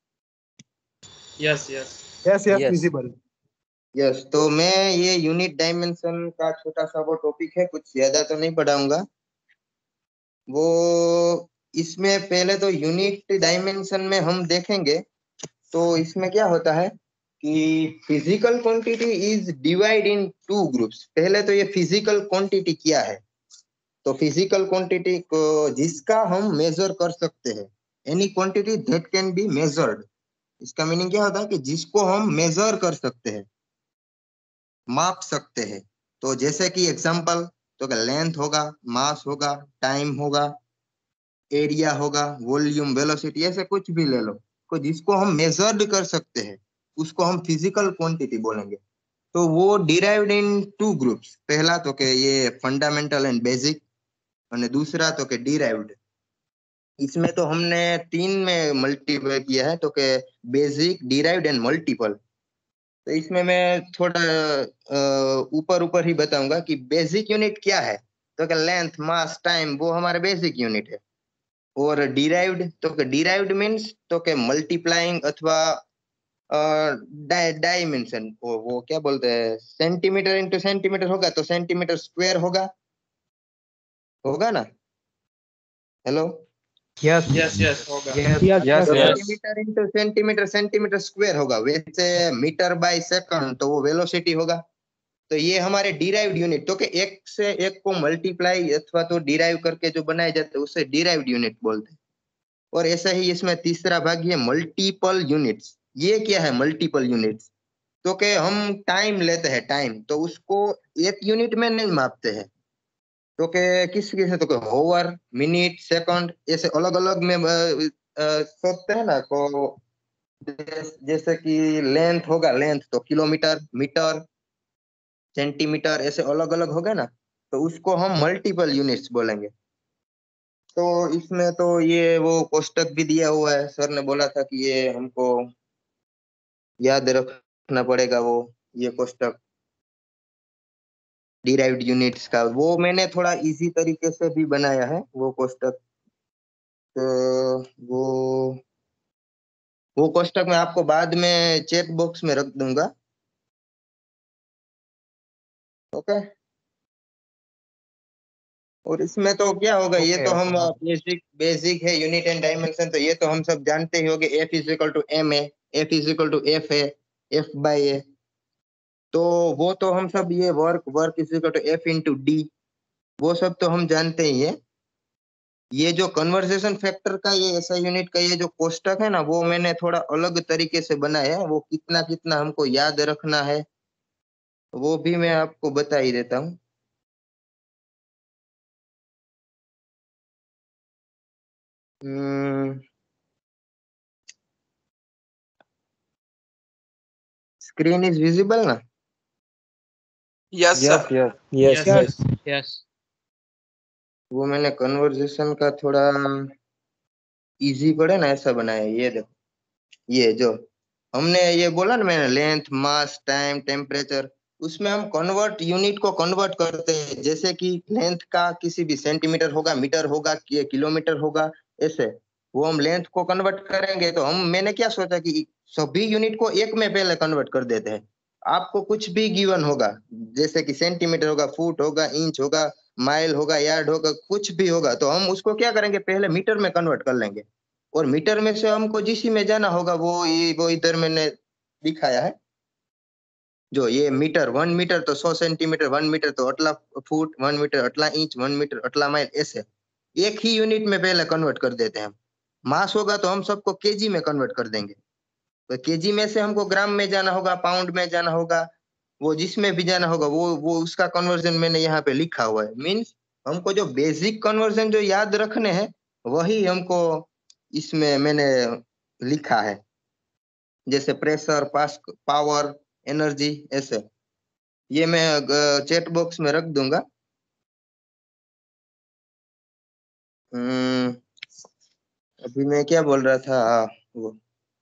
Yes. Yes, yes, Yes. visible. Yes, तो मैं ये यूनिट डायमेंशन का छोटा सा वो टॉपिक है, कुछ ज्यादा तो नहीं पढ़ाऊंगा। वो इसमें पहले तो यूनिट डायमेंशन में हम देखेंगे। तो इसमें क्या होता है कि physical quantity is divide in 2 groups. पहले तो ये फिजिकल क्वांटिटी क्या है। तो फिजिकल क्वांटिटी को जिसका हम मेजर कर सकते हैं, any quantity that can be measured. इसका मीनिंग क्या होता है कि जिसको हम मेजर कर सकते हैं, माप सकते हैं। तो जैसे कि एग्जांपल, तो लेंथ होगा, मास होगा, टाइम होगा, एरिया होगा, वॉल्यूम, वेलोसिटी, ऐसे कुछ भी ले लो। तो जिसको हम मेजर्ड कर सकते हैं उसको हम फिजिकल क्वांटिटी बोलेंगे। तो वो डिराइव्ड इन 2 ग्रुप्स। पहला तो के ये फंडामेंटल एंड बेसिक, और दूसरा तो के डिराइव्ड। इसमें तो हमने 3 में मल्टीप्लाई किया है, तो के बेसिक, डिराइव्ड एंड मल्टीपल। तो इसमें मैं थोड़ा ऊपर ऊपर ही बताऊंगा कि बेसिक यूनिट क्या है। तो क्या लेंथ, मास, टाइम, वो हमारा बेसिक यूनिट है। और डिराइव्ड, तो डिराइव्ड मीन्स तो के मल्टीप्लाइंग अथवा डायमेंशन, वो क्या बोलते हैं, सेंटीमीटर इंटू सेंटीमीटर होगा तो सेंटीमीटर स्क्वायर होगा, होगा ना? हेलो, यस होगा। Centimetre into centimetre centimetre square होगा। वैसे मीटर बाय सेकंड तो वो वेलोसिटी होगा। तो ये हमारे डिराइव्ड यूनिट, तो कि एक से एक को मल्टीप्लाई अथवा तो डिराइव करके जो बनाए जाते हैं उसे डिराइव्ड यूनिट बोलते हैं। और ऐसा ही इसमें तीसरा भाग ये मल्टीपल यूनिट्स। ये क्या है मल्टीपल यूनिट्स? तो कि हम टाइम लेते हैं, टाइम तो उसको एक यूनिट में नहीं मापते हैं, तो कि किस से, तो होवर, मिनट, सेकंड, ऐसे अलग अलग में सोचते हैं ना। को जैसे कि लेंथ होगा, लेंथ तो किलोमीटर, मीटर, सेंटीमीटर, ऐसे अलग अलग होगा ना, तो उसको हम मल्टीपल यूनिट्स बोलेंगे। तो इसमें तो ये वो कोष्टक भी दिया हुआ है, सर ने बोला था कि ये हमको याद रखना पड़ेगा, वो ये कोष्टक डिराइव्ड यूनिट्स का, वो मैंने थोड़ा इजी तरीके से भी बनाया है वो कोष्टक। तो वो कोष्टक मैं आपको बाद में चेक बॉक्स में रख दूंगा। ओके। और इसमें तो क्या होगा, ये तो हम बेसिक है यूनिट एंड डायमेंशन, तो ये तो हम सब जानते ही होंगे। F is equal to M A, F is equal to F है, F बाई ए। तो वो तो हम सब, ये work is equal to F into D, वो सब तो हम जानते ही है। ये जो कन्वर्जेशन फैक्टर का ये ऐसा यूनिट का ये जो कोष्टक है ना, वो मैंने थोड़ा अलग तरीके से बनाया है। वो कितना कितना हमको याद रखना है वो भी मैं आपको बता ही देता हूँ। स्क्रीन इज विजिबल ना? यस। वो मैंने कन्वर्जेशन का थोड़ा इजी पड़े ना ऐसा बनाया। ये देखो, ये जो हमने ये बोला ना मैंने, लेंथ, मास, टाइम, टेम्परेचर, उसमें हम कन्वर्ट यूनिट को कन्वर्ट करते हैं। जैसे कि लेंथ का किसी भी सेंटीमीटर होगा, मीटर होगा, किलोमीटर होगा, ऐसे वो हम लेंथ को कन्वर्ट करेंगे। तो मैंने क्या सोचा कि सभी यूनिट को एक में पहले कन्वर्ट कर देते हैं। आपको कुछ भी गिवन होगा, जैसे कि सेंटीमीटर होगा, फुट होगा, इंच होगा, माइल होगा, यार्ड होगा, कुछ भी होगा, तो हम उसको क्या करेंगे, पहले मीटर में कन्वर्ट कर लेंगे। और मीटर में से हमको जिस में जाना होगा वो इधर मैंने दिखाया है। जो ये मीटर, 1 मीटर तो 100 सेंटीमीटर, 1 मीटर तो अटला फुट, 1 मीटर अटला इंच, 1 मीटर अटला माइल, ऐसे एक ही यूनिट में पहले कन्वर्ट कर देते हैं हम। मास होगा तो हम सबको केजी में कन्वर्ट कर देंगे। तो केजी में से हमको ग्राम में जाना होगा, पाउंड में जाना होगा, वो जिसमें भी जाना होगा वो उसका कन्वर्जन मैंने यहाँ पे लिखा हुआ है। मीन्स हमको जो बेसिक कन्वर्जन जो याद रखने हैं वही हमको इसमें मैंने लिखा है। जैसे प्रेशर, पावर, एनर्जी, ऐसे। ये मैं चैट बॉक्स में रख दूंगा। अभी मैं क्या बोल रहा था, वो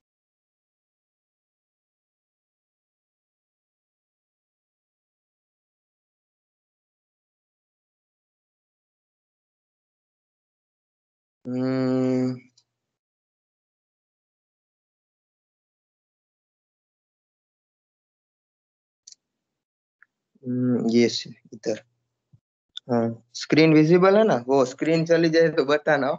ये इधर, हाँ स्क्रीन विजिबल है ना? वो स्क्रीन चली जाए तो बताना।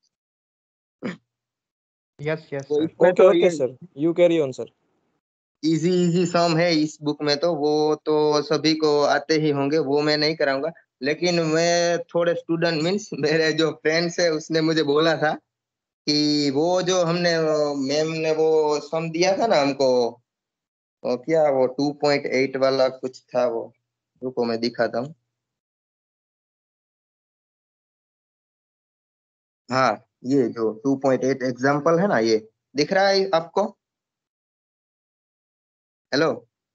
यस तो sir. Okay sir, you carry on sir. Easy sum है इस बुक में, तो वो तो सभी को आते ही होंगे, वो मैं नहीं कराऊंगा। लेकिन मैं थोड़े स्टूडेंट मीन्स मेरे जो फ्रेंड्स है उसने मुझे बोला था कि वो जो हमने मैम ने वो सम दिया था ना हमको, क्या वो 2.8 वाला कुछ था वो, रुको मैं दिखाता हूँ। हाँ, ये जो 2.8 एग्जाम्पल है ना, ये दिख रहा है आपको? हेलो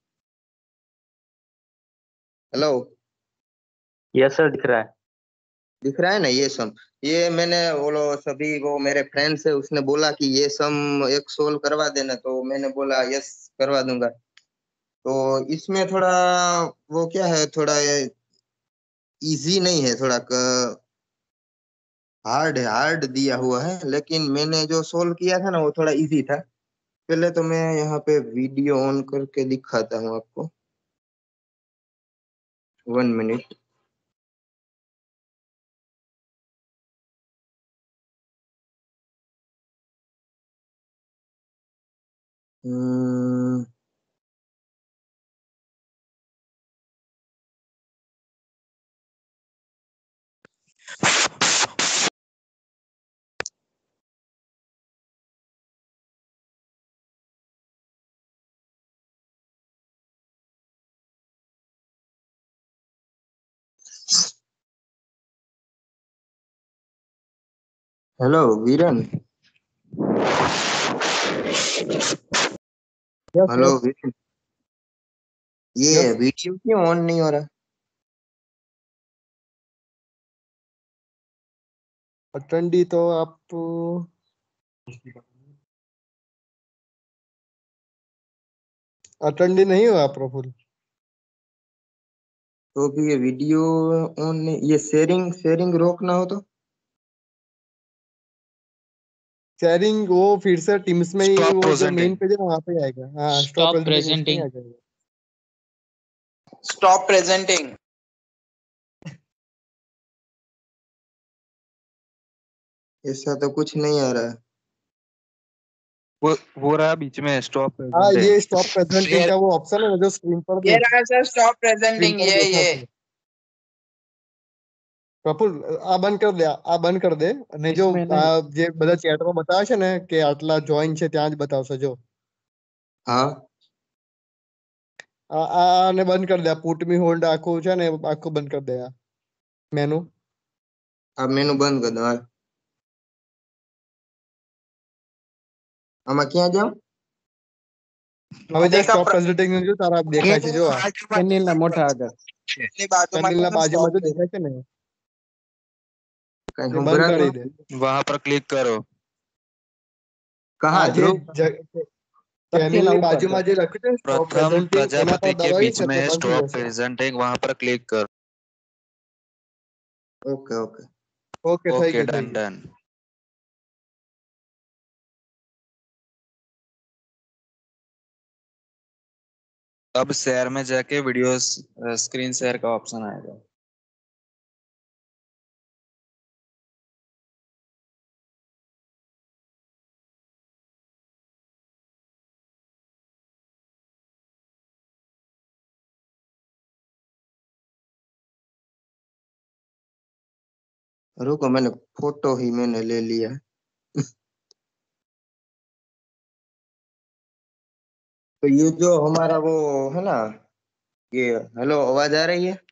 हेलो, यस सर, दिख रहा है। दिख रहा है ना ये सम? ये मैंने बोलो सभी वो मेरे फ्रेंड्स है उसने बोला कि ये सम एक सोल्व करवा देना, तो मैंने बोला यस करवा दूंगा। तो इसमें थोड़ा वो क्या है, थोड़ा इजी नहीं है, थोड़ा हार्ड दिया हुआ है, लेकिन मैंने जो सोल्व किया था ना वो थोड़ा इजी था। पहले तो मैं यहाँ पे वीडियो ऑन करके दिखाता हूँ आपको, 1 minute. Hello Viren. Hello Viren, ये वीडियो क्यों ऑन नहीं हो रहा? अटेंडी तो आप अटेंडी नहीं हुआ प्रफुल्ल? तो भी ये वीडियो ऑन नहीं, ये शेयरिंग रोकना हो तो? शेयरिंग वो फिर से टीम्स में ही, Stop वो जो मेन presenting. पेज है वहां पे आएगा। हाँ, स्टॉप Stop प्रेजेंटिंग उसमें ही presenting. आ जाएगा। Stop presenting. ऐसा तो कुछ नहीं आ रहा है। वो रहा बीच में स्टॉप हाँ, प्रेजेंटिंग। ये स्टॉप प्रेजेंटिंग का वो ऑप्शन है ना जो स्क्रीन पर ये रहा सर स्टॉप स्क्रीन प्रेजेंटिंग, पर ये देखा ये था। प्रफुल्ल आ बंद कर दे, आ बंद कर दे। नहीं जो જે બધા ચેટમાં બતાવે છે ને કે આટલા જોઈન છે ત્યાં જ બતાવશે જો। हाँ આને બંધ કરી દે, પુટ મી હોલ્ડ આખું છે ને આખું બંધ કરી દે આ મેનુ। अब मेनू बंद कर दो। आमा क्या जाऊं? હવે જે સ્ટોપ પ્રેઝન્ટિંગ જો તારા દેખાય છે જો આ ચેનલના મોટા આગળ ચેનલના બાજુમાં જો દેખાય છે ને कहीं એ हम બંધ बराबर કરી દે। वहां पर क्लिक करो। कहाँ આ જે ध्रुव? ચેનલની બાજુમાં જે લખ્યું છે સ્ટોપ प्रथम પ્રેઝન્ટિંગ એના प्रजापति પર के દબાવીશ बीच ને में તો બંધ થઈ स्टॉप જશે। प्रेजेंटिंग वहां पर क्लिक करो। ओके ओके ઓકે થઈ ओके ગયું થઈ डन ગયું। डन। अब शेयर में जाके वीडियो स्क्रीन शेयर का ऑप्शन आएगा। रुको, मैंने फोटो ही मैंने ले लिया। तो ये जो हमारा वो है ना, ये हेलो आवाज आ रही है?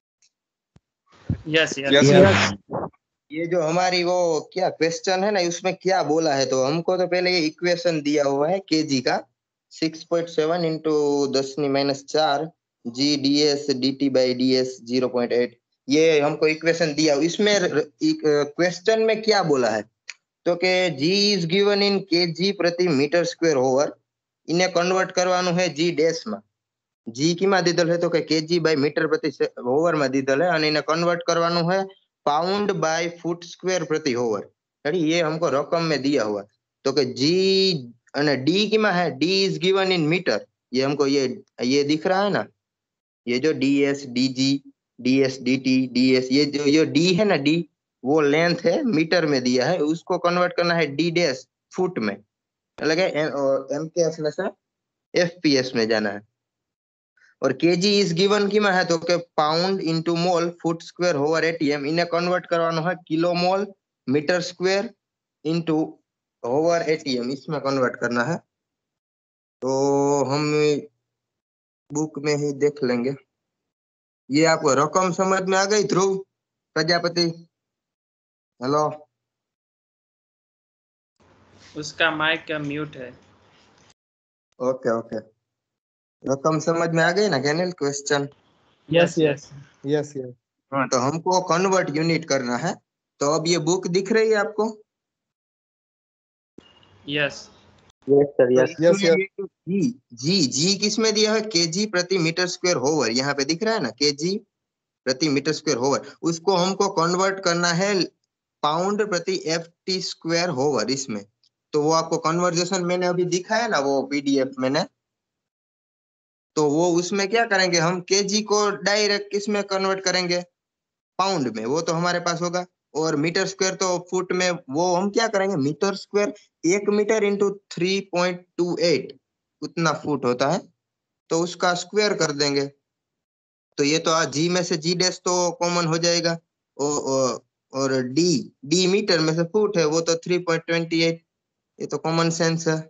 Yes, yes. यस। ये जो हमारी वो क्या क्वेश्चन है ना, उसमें क्या बोला है, तो हमको तो पहले ये इक्वेशन दिया हुआ है केजी का 6.7 into 10⁻⁴ G D S D T by D S 0.8, ये हमको इक्वेशन दिया। इसमें क्वेश्चन में क्या बोला है तो K G is given in KG प्रति मीटर स्क्वेर ओवर, इन्हें कन्वर्ट करवानु है जी डैश में। जी की में दीधल है तो के केजी बाय मीटर प्रति ओवर में दीधल है, और इन्हें कन्वर्ट करवानु है पाउंड बाय फुट स्क्वायर प्रति ओवर। ये हमको रकम में दिया हुआ, तो कि जी और डी की में है, D is given in metre, ये हमको ये दिख रहा है ना, ये जो D S D G D S D T D S, ये जो डी है ना, डी वो लेंथ है, मीटर में दिया है, उसको कन्वर्ट करना है डी डैश फुट में, लगे एम के एफ में से एफ पी एस में जाना है। और केजी इज गिवन की में है तो के pound into mole foot square over ATM, इन्हें कन्वर्ट करवाना है kilo mole metre square into over ATM, इसमें कन्वर्ट करना है। तो हम बुक में ही देख लेंगे। ये आपको रकम समझ में आ गई ध्रुव प्रजापति? हेलो, उसका माइक का म्यूट है। ओके ओके, रकम समझ में आ गई ना कैनल question? Yes, yes. Yes yes. हाँ, तो हमको कन्वर्ट यूनिट करना है। तो अब ये बुक दिख रही है आपको? Yes. यस सर तो यस यस इसमें यस। ये जो जी किस में दिया है, केजी प्रति मीटर स्क्वायर ओवर, यहाँ पे दिख रहा है ना केजी प्रति मीटर स्क्वायर ओवर, उसको हमको कन्वर्ट करना है पाउंड प्रति एफ टी स्क्वायर ओवर इसमें। तो वो आपको कन्वर्जेशन मैंने अभी दिखाया ना, वो पीडीएफ मैंने, तो वो उसमें क्या करेंगे हम, केजी को डायरेक्ट किस में कन्वर्ट करेंगे, पाउंड में, वो तो हमारे पास होगा। और मीटर स्क्वायर तो फुट में, वो हम क्या करेंगे, मीटर स्क्वायर 1 मीटर इंटू 3.28 उतना फुट होता है, तो उसका स्क्वायर कर देंगे। तो ये तो जी में से जी डैश तो कॉमन हो जाएगा, और डी डी मीटर में से फुट है, वो तो 3.28, ये तो कॉमन सेंस है।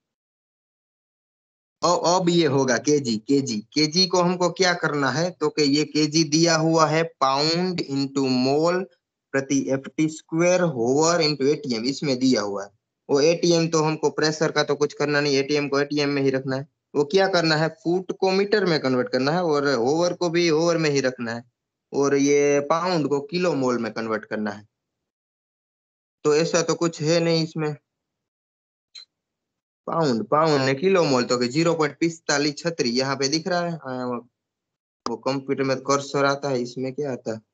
अब ये होगा केजी, केजी को हमको क्या करना है, तो कि ये केजी दिया हुआ है पाउंड इंटू मोल प्रति FT square hour into ATM, इसमें दिया हुआ है। वो एटीएम तो हमको प्रेशर का तो कुछ करना नहीं, एटीएम को एटीएम में ही रखना है। वो क्या करना है, फुट को मीटर में कन्वर्ट करना है, और होवर को भी होवर में ही रखना है, और ये पाउंड को किलो मोल में कन्वर्ट करना है। तो ऐसा तो कुछ है नहीं इसमें, पाउंड पाउंड ने किलो मोल तो 0.4563 यहाँ पे दिख रहा है। वो कंप्यूटर में कर्सर आता है, इसमें क्या आता है?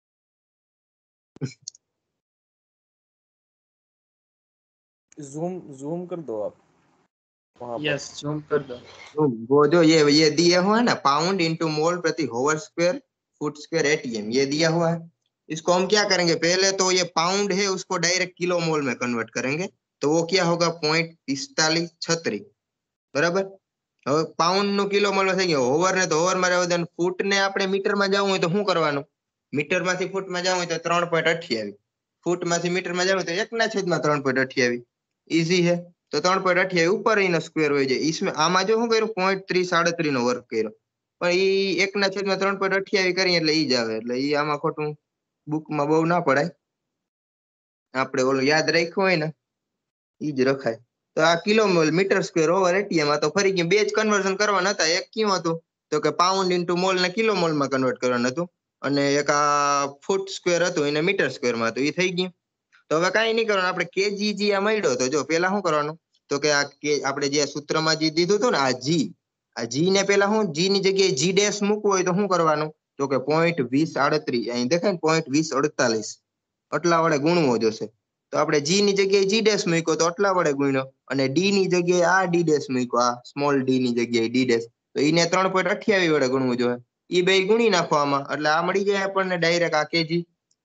जूम जूम कर दो आप वहां पर। यस, जूम कर दो। तो वो जो ये दिए हुआ है ना, पाउंड इंटू मोल प्रति hour square foot square ATM, ये दिया हुआ है। इसको हम क्या करेंगे, पहले तो ये पाउंड है उसको डायरेक्ट किलो मोल में कन्वर्ट करेंगे, तो वो क्या होगा 0.4563 बराबर। હવે પાઉન્ડ નું કિલો મળવા થઈ ગયો, હોવર ને તો હોવર માં રહેવા દે, ફૂટ ને આપણે મીટર માં જવું હોય તો શું કરવાનું, મીટર માંથી ફૂટ માં જવું હોય તો 3.28, ફૂટ માંથી મીટર માં જવું હોય તો 1/3.28, इजी है। तो 3.28 ऊपर ही स्क्वेर हो जाए, इसमें आमा जो શું કર્યું 0.337 નો વર્ક કર્યો, પણ ઈ 1/3.28 કરીએ એટલે ઈ જ આવે, એટલે ઈ આમાં ખોટું બુકમાં બહુ ના પડાય, આપણે ઓલું યાદ રાખ્યું હોય ને ઈ જ રખાય। તો આ kilo metre square over ATM, આ તો ફરી ગયું, બે જ કન્વર્ઝન કરવાના હતા। એક ક્યું હતું તો કે પાઉન્ડ ઇન્ટુ મોલ ને કિલો મોલ માં કન્વર્ટ કરવાનું હતું, અને એક આ ફૂટ સ્ક્વેર હતું એને મીટર સ્ક્વેર માં હતું, ઈ થઈ ગયું। તો હવે કાંઈ નહીં કરવાનું, આપણે કેજી જી આ મળ્યો, તો જો પેલા શું કરવાનું, તો કે આ કે આપણે જે સૂત્રમાં જે દીધું હતું ને, આ જી ને પેલા શું, જી ની જગ્યાએ જી ડેશ મૂકવું હોય તો શું કરવાનું, તો કે 0.2038, અહીં દેખાય ને 0.2048 આટલા વડે ગુણવો જોશે। તો આપણે જી ની જગ્યાએ જી ડેશ મૂક્યો તો આટલા વડે ગુણ્યો, અને ડી ની જગ્યાએ આ ડી ડેશ મૂક્યો, આ સ્મોલ ડી ની જગ્યાએ ડી ડેશ, તો એને 3.28 વડે ગુણવું જોઈએ। ઈ બે ગુણી નાખવામાં એટલે આ મળી જાય આપણને ડાયરેક્ટ આ કેજી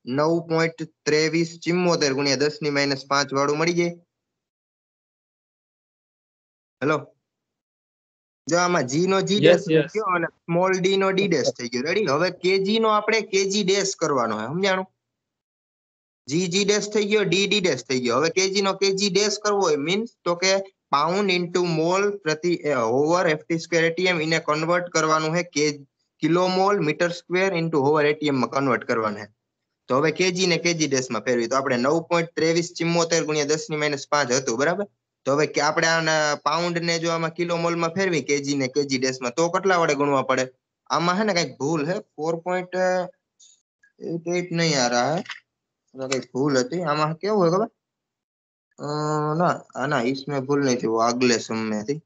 9.2374 ગુણ્યા 10⁻5 વાળું મળી જાય। હેલો, જો આમાં જી નો જી ડેશ યસ થઈ યસ ગયો અને સ્મોલ ડી નો ડી ડેશ થઈ ગયો, રેડી। હવે કેજી નો આપણે કેજી ડેશ કરવાનો છે, સમજાણું? જી જી ડેશ થઈ ગયો, ડી ડી ડેશ થઈ ગયો। હવે કેજી નો કેજી ડેશ કરવો હોય મીન્સ તો કે પાઉન્ડ ઇન્ટુ મોલ પ્રતિ હોવર એફટી સ્ક્વેર એટીએમ, એને કન્વર્ટ કરવાનું છે કે kilo mole metre square into hour ATM માં કન્વર્ટ કરવાનું છે। તો હવે કેજી ને કેજી ડેશ માં ફેરવી, તો આપણે 9.2374 ગુણ્યા 10⁻5 હતું બરાબર। તો હવે કે આપણે આના પાઉન્ડ ને જો આમાં કિલો મોલ માં ફેરવી કેજી ને કેજી ડેશ માં, તો કેટલા વડે ગુણવા પડે? આમાં है ना કઈક ભૂલ है, 4.88 नहीं आ रहा है, कहीं भूल थी। आमा क्या हुआ खबर, ना इसमें भूल नहीं थी, वो अगले सम में थी,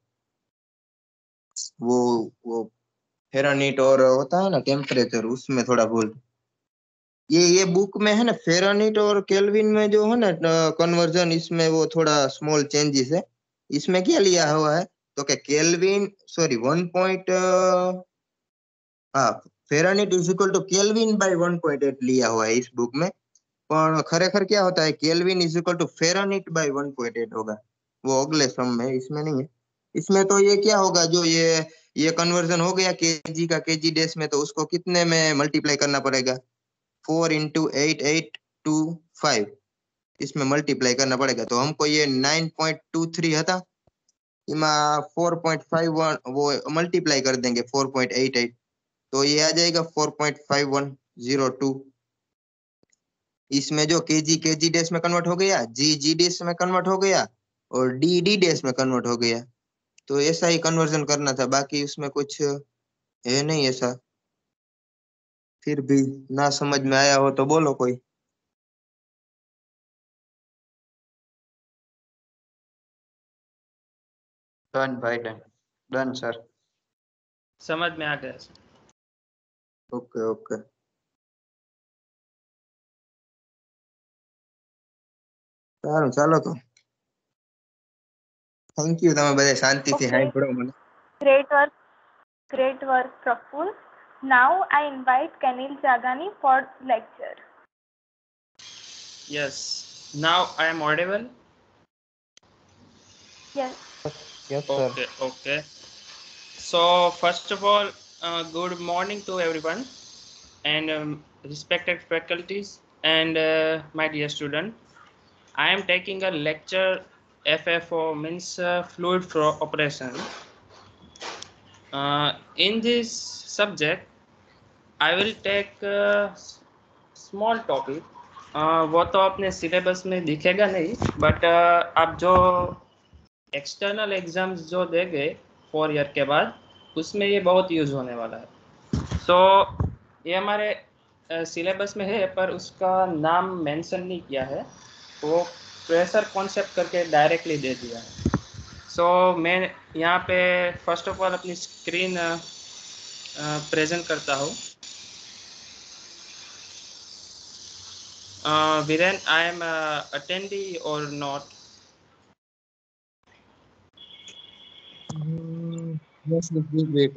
वो फेरानीट और होता है ना टेम्परेचर, उसमें थोड़ा भूल। ये बुक में है ना फेरानीट और केल्विन में जो है ना कन्वर्जन, इसमें वो थोड़ा स्मॉल चेंजेस है। इसमें क्या लिया हुआ है, तो क्या केल्विन सॉरी 1. हाँ, Fahrenheit is equal to kelvin by 1.8 लिया हुआ है इस बुक में, पर खरेखर क्या होता है, kelvin is equal to Fahrenheit by 1.8 होगा, वो अगले सम में, इसमें नहीं है। इसमें तो ये क्या होगा, जो ये कन्वर्जन हो गया केजी का केजी डैश में, तो उसको कितने में मल्टीप्लाई करना पड़ेगा, 4 × 8825, इसमें मल्टीप्लाई करना पड़ेगा। तो हमको ये 9.23 था, इमा 4.51 वो मल्टीप्लाई कर देंगे 4.88, तो ये आ जाएगा 4.5102। इसमें जो केजी केजी डैश में कन्वर्ट हो गया, जी जी डैश में कन्वर्ट हो गया, और डी डी डैश में कन्वर्ट हो गया। तो ऐसा ही कन्वर्जन करना था, बाकी उसमें कुछ है नहीं ऐसा। फिर भी ना समझ में आया हो तो बोलो कोई। डन भाई, डन डन सर। समझ में आ गया सर। ओके ओके, સારું ચાલો તો। થેન્ક યુ, તમે બધા શાંતિથી હાઈ પડો મને. Great work, Praful. Now I invite Kanil Jagani for lecture. Yes. Now I am audible. Yes. Yes, sir. Okay. So first of all, good morning to everyone and respected faculties and my dear student. I am taking a lecture FFO means fluid flow operation. In this subject, I will take a small topic. वो तो अपने syllabus में दिखेगा नहीं, but आप जो external exams जो देंगे 4 ईयर के बाद, उसमें ये बहुत यूज होने वाला है. सो ये हमारे सिलेबस में है, पर उसका नाम मेंशन नहीं किया है, वो प्रेशर कॉन्सेप्ट करके डायरेक्टली दे दिया है. सो मैं यहाँ पे फर्स्ट ऑफ ऑल अपनी स्क्रीन प्रेजेंट करता हूँ. Viren, I am attendee or not? Yes, please wait.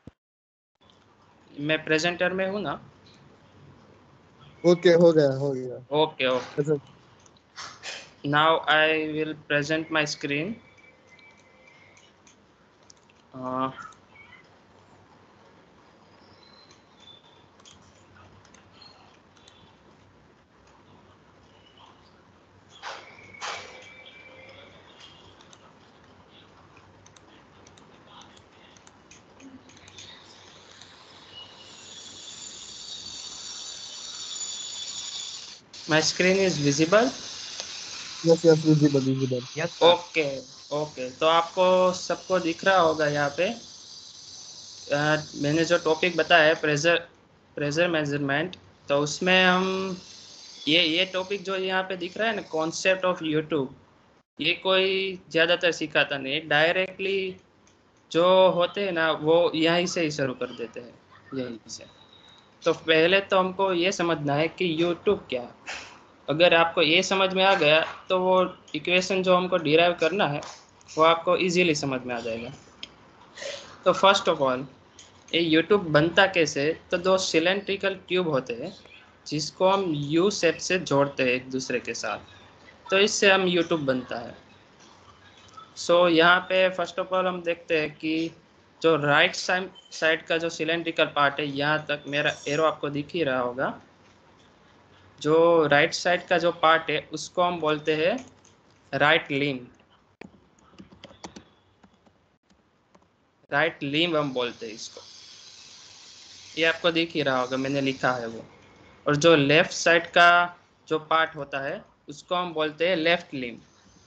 मैं प्रेजेंटर में हूँ ना? Okay, हो गया. Okay. Now I will present my screen. My screen is visible? Yes, visible. Yes, sir. Okay. तो आपको सबको दिख रहा होगा यहाँ पे. मैंने जो टॉपिक बताया है प्रेशर मेजरमेंट, तो उसमें हम ये टॉपिक जो यहाँ पे दिख रहा है ना, कॉन्सेप्ट ऑफ यूट्यूब, ये कोई ज़्यादातर सिखाता नहीं. डायरेक्टली जो होते हैं ना, वो यहीं से ही शुरू कर देते हैं, यहीं से. तो पहले तो हमको ये समझना है कि यूट्यूब क्या है. अगर आपको ये समझ में आ गया तो वो इक्वेशन जो हमको डिराइव करना है वो आपको इजीली समझ में आ जाएगा. तो फर्स्ट ऑफ ऑल, ये यूट्यूब बनता कैसे? तो 2 सिलेंड्रिकल ट्यूब होते हैं जिसको हम यू शेप से जोड़ते हैं एक दूसरे के साथ, तो इससे हम यूट्यूब बनता है. सो यहाँ पे फर्स्ट ऑफ ऑल हम देखते हैं कि जो राइट साइड का जो सिलेंड्रिकल पार्ट है, यहाँ तक मेरा एरो आपको दिख ही रहा होगा. जो राइट साइड का जो पार्ट है उसको हम बोलते हैं राइट लिम्ब हम बोलते हैं इसको. ये आपको दिख ही रहा होगा, मैंने लिखा है वो. और जो लेफ्ट साइड का जो पार्ट होता है उसको हम बोलते हैं लेफ्ट लिम्ब.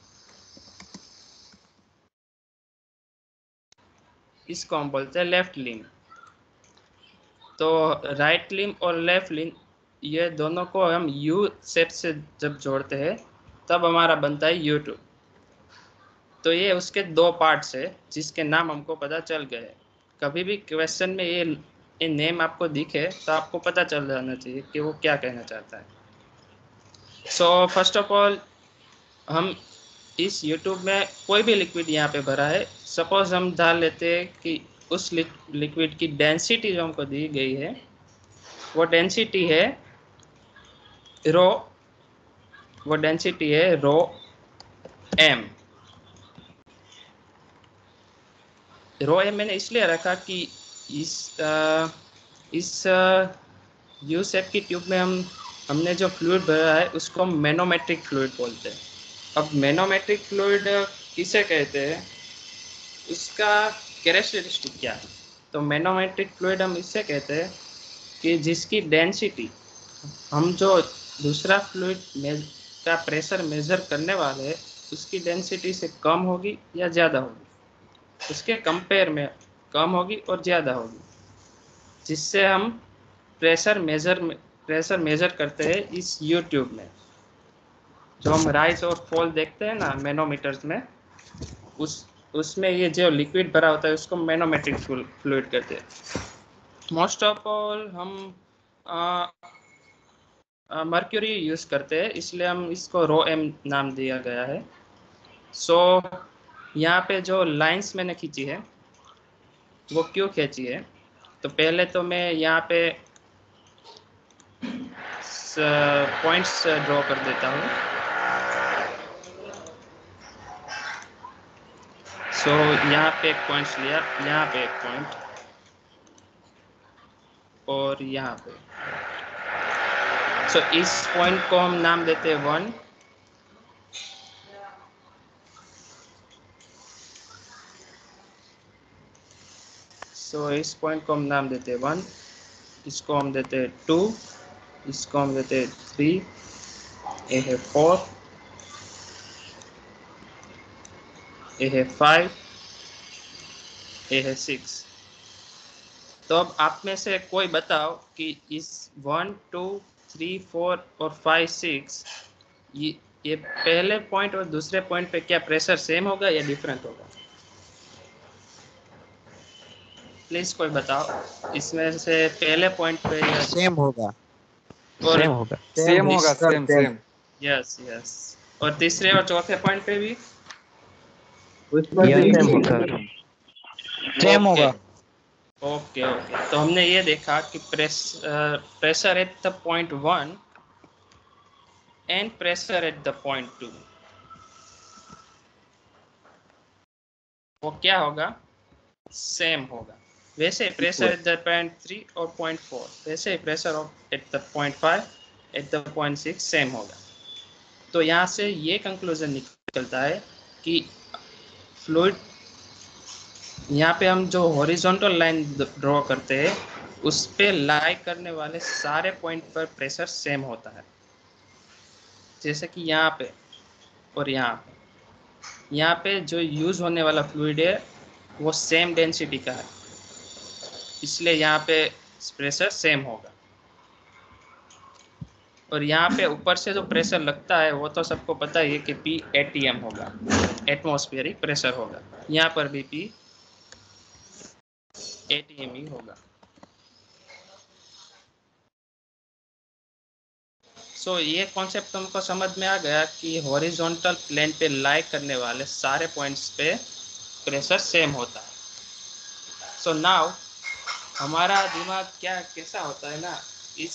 इसको हम बोलते हैं लेफ्ट लिम्ब. तो राइट लिम्ब और लेफ्ट लिम्ब, ये दोनों को हम यू शेप से जब जोड़ते हैं तब हमारा बनता है यूट्यूब. तो ये उसके 2 पार्ट्स है जिसके नाम हमको पता चल गए. कभी भी क्वेश्चन में ये नेम आपको दिखे तो आपको पता चल जाना चाहिए कि वो क्या कहना चाहता है. सो फर्स्ट ऑफ ऑल, हम इस यूट्यूब में कोई भी लिक्विड यहाँ पे भरा है. सपोज हम डाल लेते हैं कि उस लिक्विड की डेंसिटी जो हमको दी गई है, वो डेंसिटी है रो एम. रो एम मैंने इसलिए रखा कि इस यू शेप की ट्यूब में हमने जो फ्लूइड भरा है उसको हम मैनोमेट्रिक फ्लूइड बोलते हैं. अब मैनोमेट्रिक फ्लूइड किसे कहते हैं, उसका कैरेक्टरिस्टिक क्या है? तो मैनोमेट्रिक फ्लूइड हम इससे कहते हैं कि जिसकी डेंसिटी, हम जो दूसरा फ्लूइड का प्रेशर मेजर करने वाले हैं उसकी डेंसिटी से कम होगी या ज़्यादा होगी, उसके कंपेयर में कम होगी और ज़्यादा होगी, जिससे हम प्रेशर मेजर करते हैं इस यूट्यूब में. जो हम राइज और फॉल देखते हैं ना मैनोमीटर्स में, उसमें ये जो लिक्विड भरा होता है उसको मैनोमेट्रिक फ्लूइड कहते हैं. मोस्ट ऑफ ऑल हम मर्क्यूरी यूज़ करते हैं, इसलिए हम इसको रो एम नाम दिया गया है. सो यहाँ पे जो लाइंस मैंने खींची है वो क्यों खींची है, तो पहले तो मैं यहाँ पे पॉइंट्स ड्रॉ कर देता हूँ। सो यहाँ पे एक पॉइंट्स लिया, यहाँ पे एक पॉइंट और यहाँ पे। सो इस पॉइंट को हम नाम देते हैं 1, सो इस पॉइंट को हम नाम देते हैं 1, इसको हम देते हैं 2, इसको हम देते हैं 3, ये है 4, ये है 5, ये है 6। तो अब आप में से कोई बताओ कि इस 1, 2, 3, 4 और 5, 6 ये पहले पॉइंट और दूसरे पॉइंट पे क्या प्रेशर सेम होगा या डिफरेंट होगा? प्लीज कोई बताओ, इसमें से पहले पॉइंट पे सेम होगा, और सेम होगा, सेम होगा, सेम सेम। यस यस, और तीसरे और चौथे पॉइंट पे भी सेम होगा, सेम होगा। ओके ओके, तो हमने ये देखा कि pressure at the point 1 and pressure at the point 2 वो क्या होगा, सेम होगा। वैसे प्रेशर एट द पॉइंट 3 और पॉइंट 4, वैसे pressure at the point 5 at the point 6 same होगा। तो यहाँ से ये कंक्लूजन निकलता है कि फ्लूइड, यहाँ पे हम जो हॉरिजॉन्टल लाइन ड्रॉ करते हैं उस पे लाई करने वाले सारे पॉइंट पर प्रेशर सेम होता है। जैसे कि यहाँ पे और यहाँ पे जो यूज होने वाला फ्लूइड है वो सेम डेंसिटी का है, इसलिए यहाँ पे प्रेशर सेम होगा। और यहाँ पे ऊपर से जो प्रेशर लगता है वो तो सबको पता ही है कि P ATM होगा, एटमॉस्फेरिक प्रेशर होगा। यहाँ पर भी P ATM ही होगा। सो ये कॉन्सेप्ट तुमको समझ में आ गया कि हॉरिजॉन्टल प्लेन पे लाई करने वाले सारे पॉइंट्स पे प्रेशर सेम होता है। सो नाउ हमारा दिमाग कैसा होता है ना,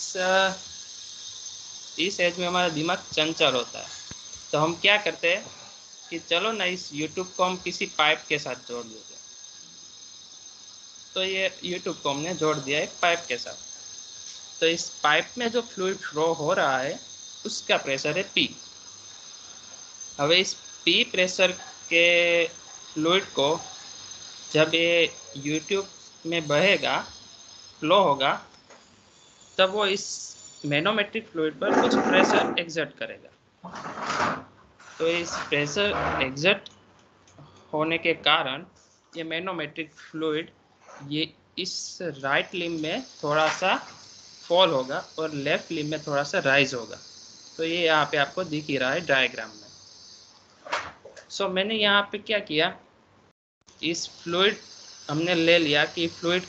इस एज में हमारा दिमाग चंचल होता है। तो हम क्या करते हैं कि चलो ना इस YouTube को हम किसी पाइप के साथ जोड़ देते हैं। तो ये YouTube को हमने जोड़ दिया एक पाइप के साथ। तो इस पाइप में जो फ्लूइड फ्लो हो रहा है उसका प्रेशर है P। अब इस P प्रेशर के फ्लूइड को जब ये YouTube में बहेगा, फ्लो होगा, तब वो इस मैनोमेट्रिक फ्लूइड पर कुछ प्रेशर एक्सर्ट करेगा। तो इस प्रेशर एक्सर्ट होने के कारण ये मैनोमेट्रिक फ्लूइड ये इस राइट लिम्ब में थोड़ा सा फॉल होगा और लेफ्ट लिम्ब में थोड़ा सा राइज होगा। तो ये यहाँ पे आपको दिख ही रहा है डायग्राम में। सो मैंने यहाँ पे क्या किया, इस फ्लूइड हमने ले लिया कि फ्लूइड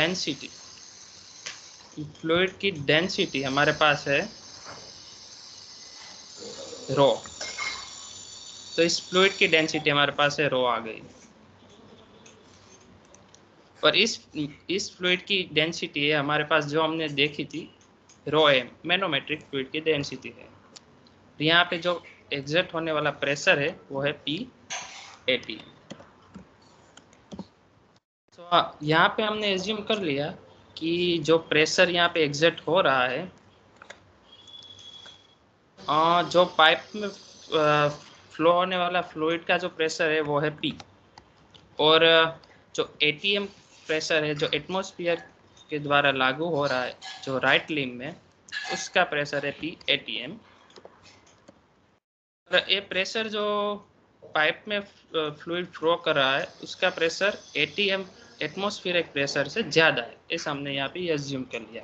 की डेंसिटी हमारे पास है रो। तो इस फ्लूइड की डेंसिटी हमारे पास है रो आ गई, और इस फ्लूइड की डेंसिटी है हमारे पास जो हमने देखी थी रो एम, मैनोमेट्रिक फ्लूइड की डेंसिटी है। यहाँ पे जो एग्जर्ट होने वाला प्रेशर है वो है P ATM। तो यहाँ पे हमने एज्यूम कर लिया कि जो प्रेशर यहाँ पे एग्जर्ट हो रहा है, जो पाइप में फ्लो होने वाला फ्लूइड का जो प्रेशर है वो है P, और जो ATM प्रेशर है जो एटमॉस्फेयर के द्वारा लागू हो रहा है जो राइट लिम्ब में, उसका प्रेशर है P ATM। ये प्रेशर जो पाइप में फ्लूइड फ्लो कर रहा है उसका प्रेशर ATM एटमॉस्फेरिक प्रेशर से ज़्यादा है, ऐसा हमने यहाँ पे एज्यूम कर लिया।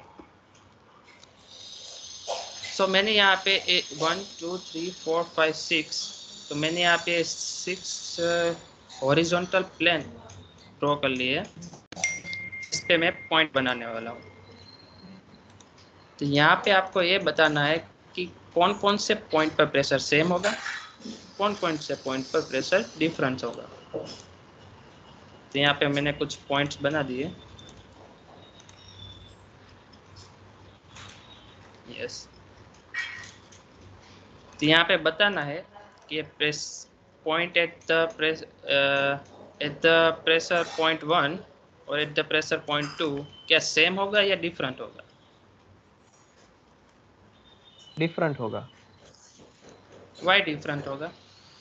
सो मैंने यहाँ पे 1 2 3 4 5 6, तो मैंने यहाँ पे 6 हॉरिजॉन्टल प्लेन ड्रॉ कर लिए, इस पे मैं पॉइंट बनाने वाला हूँ। तो यहाँ पे आपको ये बताना है कि कौन कौन से पॉइंट पर प्रेशर सेम होगा, कौन कौन से पॉइंट पर प्रेशर डिफरेंस होगा। तो यहाँ पे मैंने कुछ पॉइंट्स बना दिए। यस, तो यहाँ पे बताना है कि press point at the pressure point 1 और एट द प्रेशर पॉइंट 2 क्या सेम होगा या डिफरेंट होगा? डिफरेंट होगा। वाई डिफरेंट होगा?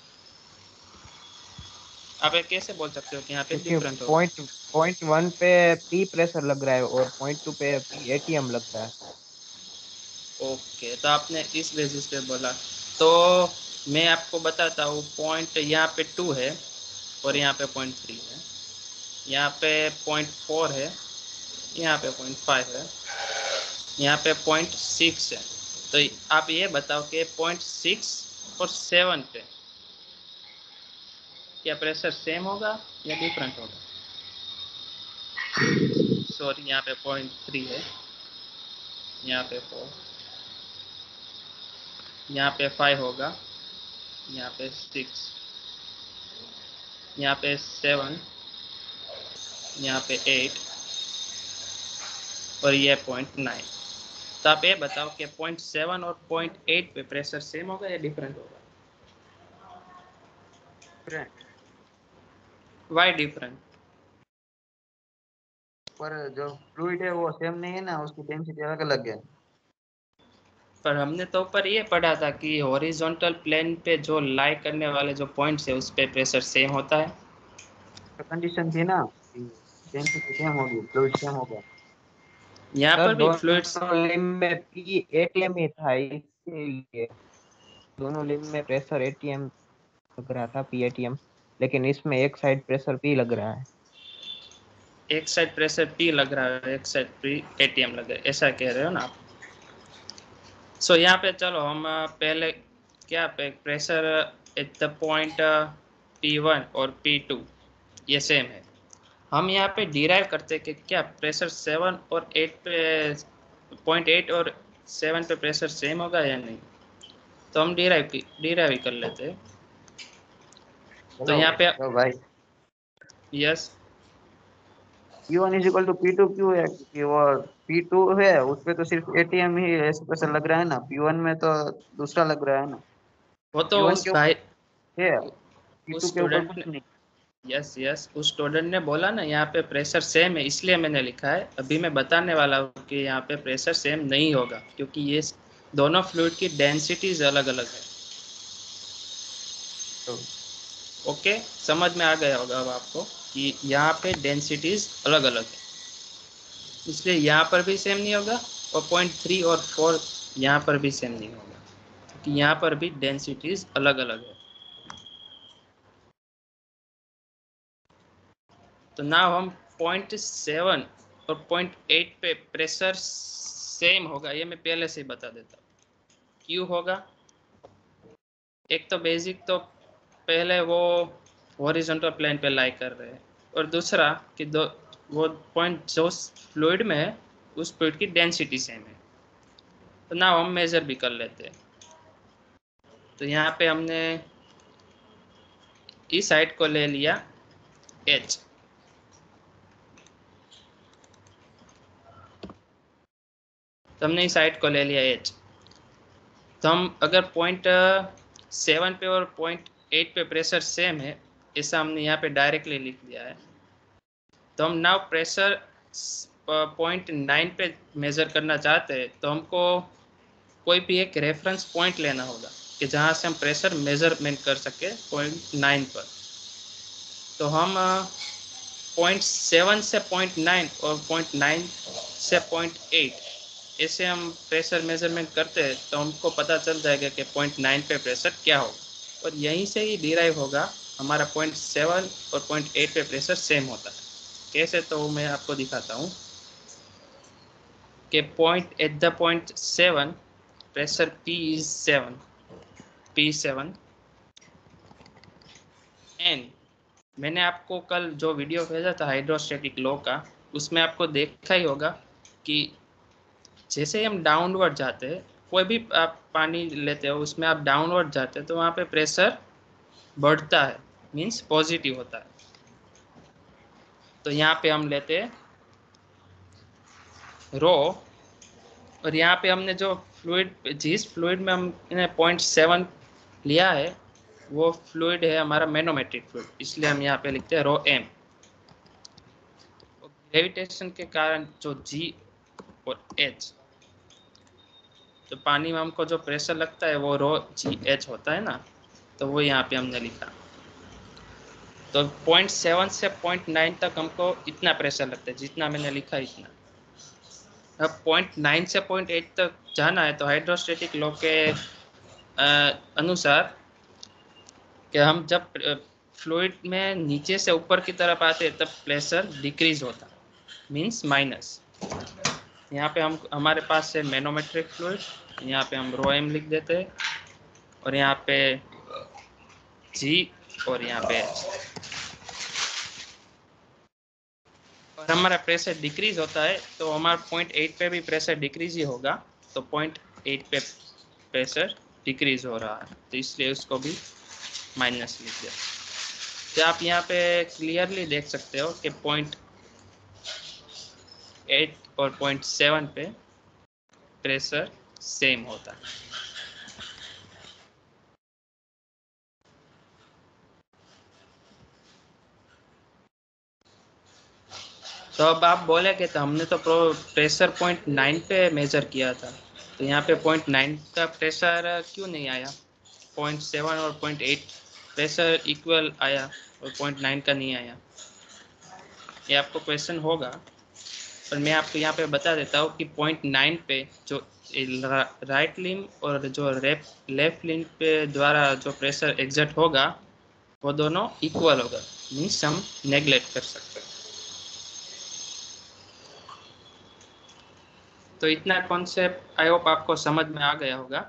आप ये कैसे बोल सकते हो कि यहाँ पे क्योंकि डिफरेंट होगा? पॉइंट 1 पे पी प्रेशर लग रहा है और पॉइंट 2 पे पी एटीएम लग रहा है। ओके, तो आपने इस बेसिस पे बोला। तो मैं आपको बताता हूँ, पॉइंट यहाँ पे 2 है और यहाँ पे पॉइंट 3 है, यहाँ पे पॉइंट 4 है, यहाँ पे पॉइंट 5 है, यहाँ पे पॉइंट 6 है। तो आप ये बताओ कि पॉइंट 6 और 7 पे क्या प्रेशर सेम होगा या डिफरेंट होगा? सॉरी, यहाँ पे पॉइंट 3 है, यहाँ पे 4, यहाँ पे 5 होगा, यहाँ पे 6, यहाँ पे 7, यहाँ पे 8 और ये पॉइंट 9। तो आप ये बताओ कि पॉइंट 7 और पॉइंट 8 पे प्रेशर सेम होगा या डिफरेंट होगा? Why different? पर जो फ्लूइड है वो सेम नहीं है ना, उसकी डेंसिटी अलग अलग है। पर हमने तो ऊपर ये पढ़ा था कि हॉरिजॉन्टल प्लेन पे जो लाई करने वाले जो पॉइंट्स है उस पे प्रेशर सेम होता है। तो कंडीशन थी ना, डेंसिटी सेम होगी, फ्लूइड सेम होगा। यहाँ सर पर भी फ्लूइड्स दोनों लिम में पी एटीएम ही था, इसीलिए दोनों लिम में प्रेशर एटीएम लग रहा था, पी एटीएम, लेकिन इसमें एक साइड प्रेशर पी लग रहा है। एक साइड प्रेशर P लग रहा है, एक साइड P ATM लग रहा है, ऐसा कह रहे हो ना आप? सो यहाँ पे चलो हम पहले क्या पे pressure at the point P1 और P2 ये सेम है। हम यहाँ पे डिराइव करते हैं कि क्या प्रेशर 7 और 8 पे पॉइंट 8 और 7 पे प्रेशर सेम होगा या नहीं। तो हम डिराइव कर लेते हैं। तो यहाँ पे तो भाई yes, P1 is equal to P2 क्यों है? क्योंकि वो P2 है, उस पे तो सिर्फ एटीएम ही ऐसे प्रेशर लग रहा है ना, P1 में तो दूसरा लग रहा है ना। वो तो P1 उस के भाई ऊपर है, उस P2 के ऊपर स्टूडेंट कुछ ने नहीं। यस उस स्टूडेंट ने बोला ना यहाँ पे प्रेशर सेम है, इसलिए मैंने लिखा है। अभी मैं बताने वाला हूँ कि यहाँ पे प्रेशर सेम नहीं होगा, क्योंकि ये दोनों फ्लूइड की डेंसिटीज अलग अलग है। ओके, समझ में आ गया होगा अब आपको कि यहाँ पे डेंसिटीज अलग अलग है, इसलिए यहाँ पर भी सेम नहीं होगा और पॉइंट 3 और 4 यहाँ पर भी सेम नहीं होगा, क्योंकि यहाँ पर भी डेंसिटीज अलग अलग है। तो नाउ हम पॉइंट 7 और पॉइंट 8 पे प्रेशर सेम होगा, ये मैं पहले से ही बता देता हूँ। क्यों होगा? एक तो बेसिक तो पहले वो हॉरिजॉन्टल प्लेन पे लाई कर रहे हैं, और दूसरा कि वो पॉइंट जो फ्लूइड में है उस फ्लूइड की डेंसिटी सेम है। तो ना हम मेजर भी कर लेते हैं। तो यहाँ पे हमने इस साइड को ले लिया H, तो हमने इस साइड को ले लिया H। तो हम अगर पॉइंट 7 पे और पॉइंट 8 पे प्रेशर सेम है, ऐसा हमने यहाँ पे डायरेक्टली लिख दिया है। तो हम नाउ प्रेशर पॉइंट 9 पे मेज़र करना चाहते हैं, तो हमको कोई भी एक रेफरेंस पॉइंट लेना होगा कि जहाँ से हम प्रेशर मेजरमेंट कर सके पॉइंट 9 पर। तो हम पॉइंट 7 से पॉइंट 9 और पॉइंट 9 से पॉइंट 8 ऐसे हम प्रेशर मेजरमेंट करते हैं, तो हमको पता चल जाएगा कि पॉइंट 9 पे प्रेशर क्या होगा, और यहीं से ही डिराइव होगा हमारा पॉइंट 7 और पॉइंट 8 पे प्रेशर सेम होता है। कैसे? तो मैं आपको दिखाता हूँ कि point at the point 7 pressure P7 and मैंने आपको कल जो वीडियो भेजा था हाइड्रोस्टैटिक लॉ का, उसमें आपको देखा ही होगा कि जैसे हम डाउनवर्ड जाते हैं, कोई भी आप पानी लेते हो उसमें आप डाउनवर्ड जाते हैं तो वहाँ पे प्रेशर बढ़ता है, मीन्स पॉजिटिव होता है। तो यहाँ पे हम लेते हैं रो, और यहाँ पे हमने जो फ्लूइड, जिस फ्लूइड में हमने 0.7 लिया है वो फ्लूइड है हमारा मैनोमेट्रिक फ्लूइड, इसलिए हम यहाँ पे लिखते हैं रो एम। ग्रेविटेशन के कारण जो जी और एच, तो पानी में हमको जो प्रेशर लगता है वो रो जी एच होता है ना, तो वो यहाँ पे हमने लिखा। तो 0.7 से 0.9 तक हमको इतना प्रेशर लगता है, जितना मैंने लिखा इतना। अब 0.9 से 0.8 तक जाना है तो हाइड्रोस्टैटिक लॉ के अनुसार कि हम जब फ्लूइड में नीचे से ऊपर की तरफ आते हैं तब प्रेशर डिक्रीज होता है, मींस माइनस। यहाँ पे हम हमारे पास है मैनोमेट्रिक फ्लूइड, यहाँ पे हम रो एम लिख देते हैं, और यहाँ पे जी और यहाँ पे एच। और हमारा प्रेशर डिक्रीज होता है तो हमारा 0.8 पे भी प्रेशर डिक्रीज ही होगा, तो 0.8 पे प्रेशर डिक्रीज हो रहा है, तो इसलिए उसको भी माइनस लिख दिया। तो आप यहाँ पे क्लियरली देख सकते हो कि 0.8 और 0.7 पे प्रेशर सेम होता है। तो अब आप बोलेंगे तो हमने तो प्रेशर 0.9 पे मेजर किया था, तो यहाँ पे 0.9 का प्रेशर क्यों नहीं आया? 0.7 और 0.8 प्रेशर इक्वल आया और 0.9 का नहीं आया, ये आपको क्वेश्चन होगा। पर मैं आपको यहाँ पे बता देता हूँ कि 0.9 पे जो राइट लिम्ब और जो लेफ्ट लिम्ब पे द्वारा जो प्रेशर एग्जर्ट होगा वो दोनों इक्वल होगा, मीन्स हम नेग्लेक्ट कर सकते हैं। तो इतना कॉन्सेप्ट आई होप आपको समझ में आ गया होगा।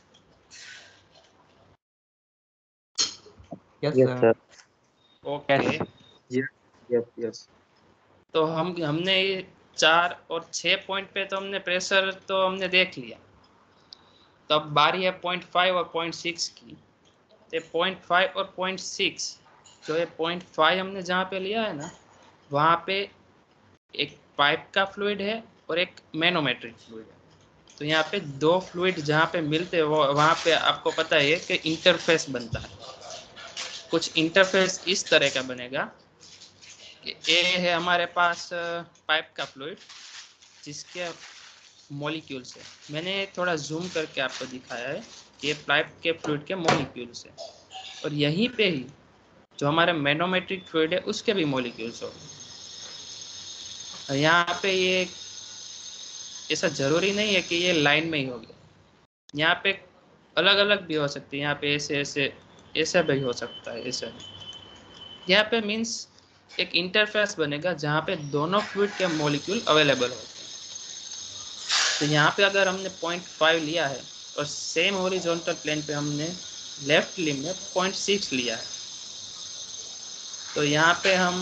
Yes sir. Okay, yes. तो हमने 4 और 6 पॉइंट पे तो हमने प्रेशर तो हमने देख लिया। तो अब बारी है 0.5 और 0.6 की। तो 0.5 और 0.6, जो ये 0.5 हमने जहाँ पे लिया है ना, वहाँ पे एक पाइप का फ्लूइड है और एक मैनोमेट्रिक फ्लूइड है। तो यहाँ पे दो फ्लूइड जहाँ पे मिलते हैं वो वहाँ पे आपको पता है कि इंटरफेस बनता है। कुछ इंटरफेस इस तरह का बनेगा कि ए है हमारे पास पाइप का फ्लूइड जिसके मॉलिक्यूल्स है। मैंने थोड़ा जूम करके आपको दिखाया है कि ये पाइप के फ्लूइड के मॉलिक्यूल्स है, और यहीं पे ही जो हमारे मैनोमेट्रिक फ्लूइड है उसके भी मॉलिक्यूल्स होंगे। यहाँ पे ये ऐसा जरूरी नहीं है कि ये लाइन में ही होगा, यहाँ पे अलग अलग भी हो सकती है। यहाँ पे ऐसे ऐसे ऐसा भी हो सकता है, ऐसा। यहाँ पे मीन्स एक इंटरफेस बनेगा जहाँ पे दोनों फ्लूइड के मॉलिक्यूल अवेलेबल होते हैं। तो यहाँ पे अगर हमने 0.5 लिया है और सेम हॉरिजॉन्टल प्लेन पे हमने लेफ्ट लिम्ब में 0.6 लिया है, तो यहाँ पे हम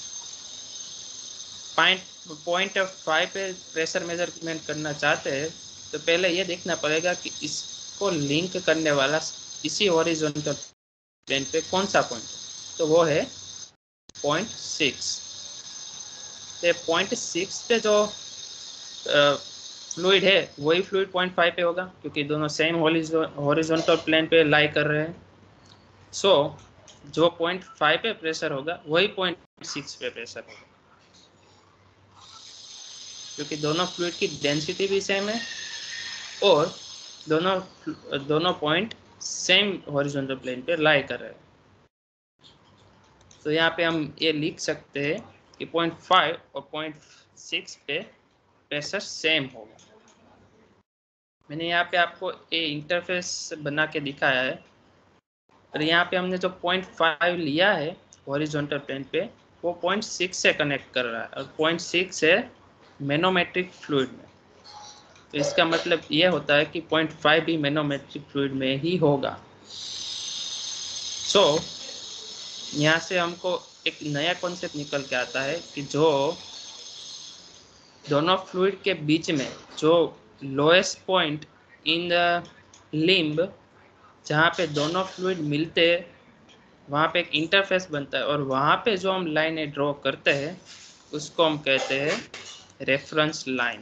0.5 पे प्रेशर मेजरमेंट करना चाहते हैं, तो पहले ये देखना पड़ेगा कि इसको लिंक करने वाला इसी हॉरिजॉन्टल प्लेन पे कौन सा पॉइंट है, तो वो है 0.6। तो 0.6 पे जो फ्लूइड है वही फ्लूइड 0.5 पे होगा, क्योंकि दोनों सेम हॉरिजॉन्टल प्लेन पे लाई कर रहे हैं। सो जो 0.5 पे प्रेशर होगा वही 0.6 पे प्रेशर होगा, क्योंकि दोनों फ्लूइड की डेंसिटी भी सेम है और दोनों पॉइंट सेम हॉरिजॉन्टल प्लेन पे लाई कर रहे हैं। तो यहाँ पे हम ये लिख सकते हैं कि 0.5 और 0.6 पे प्रेशर सेम होगा। मैंने यहाँ पे आपको ये इंटरफेस बना के दिखाया है, और यहाँ पे हमने जो 0.5 लिया है हॉरिजॉन्टल प्लेन पे वो 0.6 से कनेक्ट कर रहा है, और 0.6 है मैनोमेट्रिक फ्लूइड में। तो इसका मतलब ये होता है कि 0.5 भी मैनोमेट्रिक फ्लूइड में ही होगा। सो यहाँ से हमको एक नया कॉन्सेप्ट निकल के आता है कि जो दोनों फ्लूइड के बीच में जो lowest point in the limb जहाँ पे दोनों फ्लूइड मिलते वहाँ पे एक इंटरफेस बनता है और वहाँ पे जो हम लाइनें ड्रॉ करते हैं उसको हम कहते हैं रेफरेंस लाइन।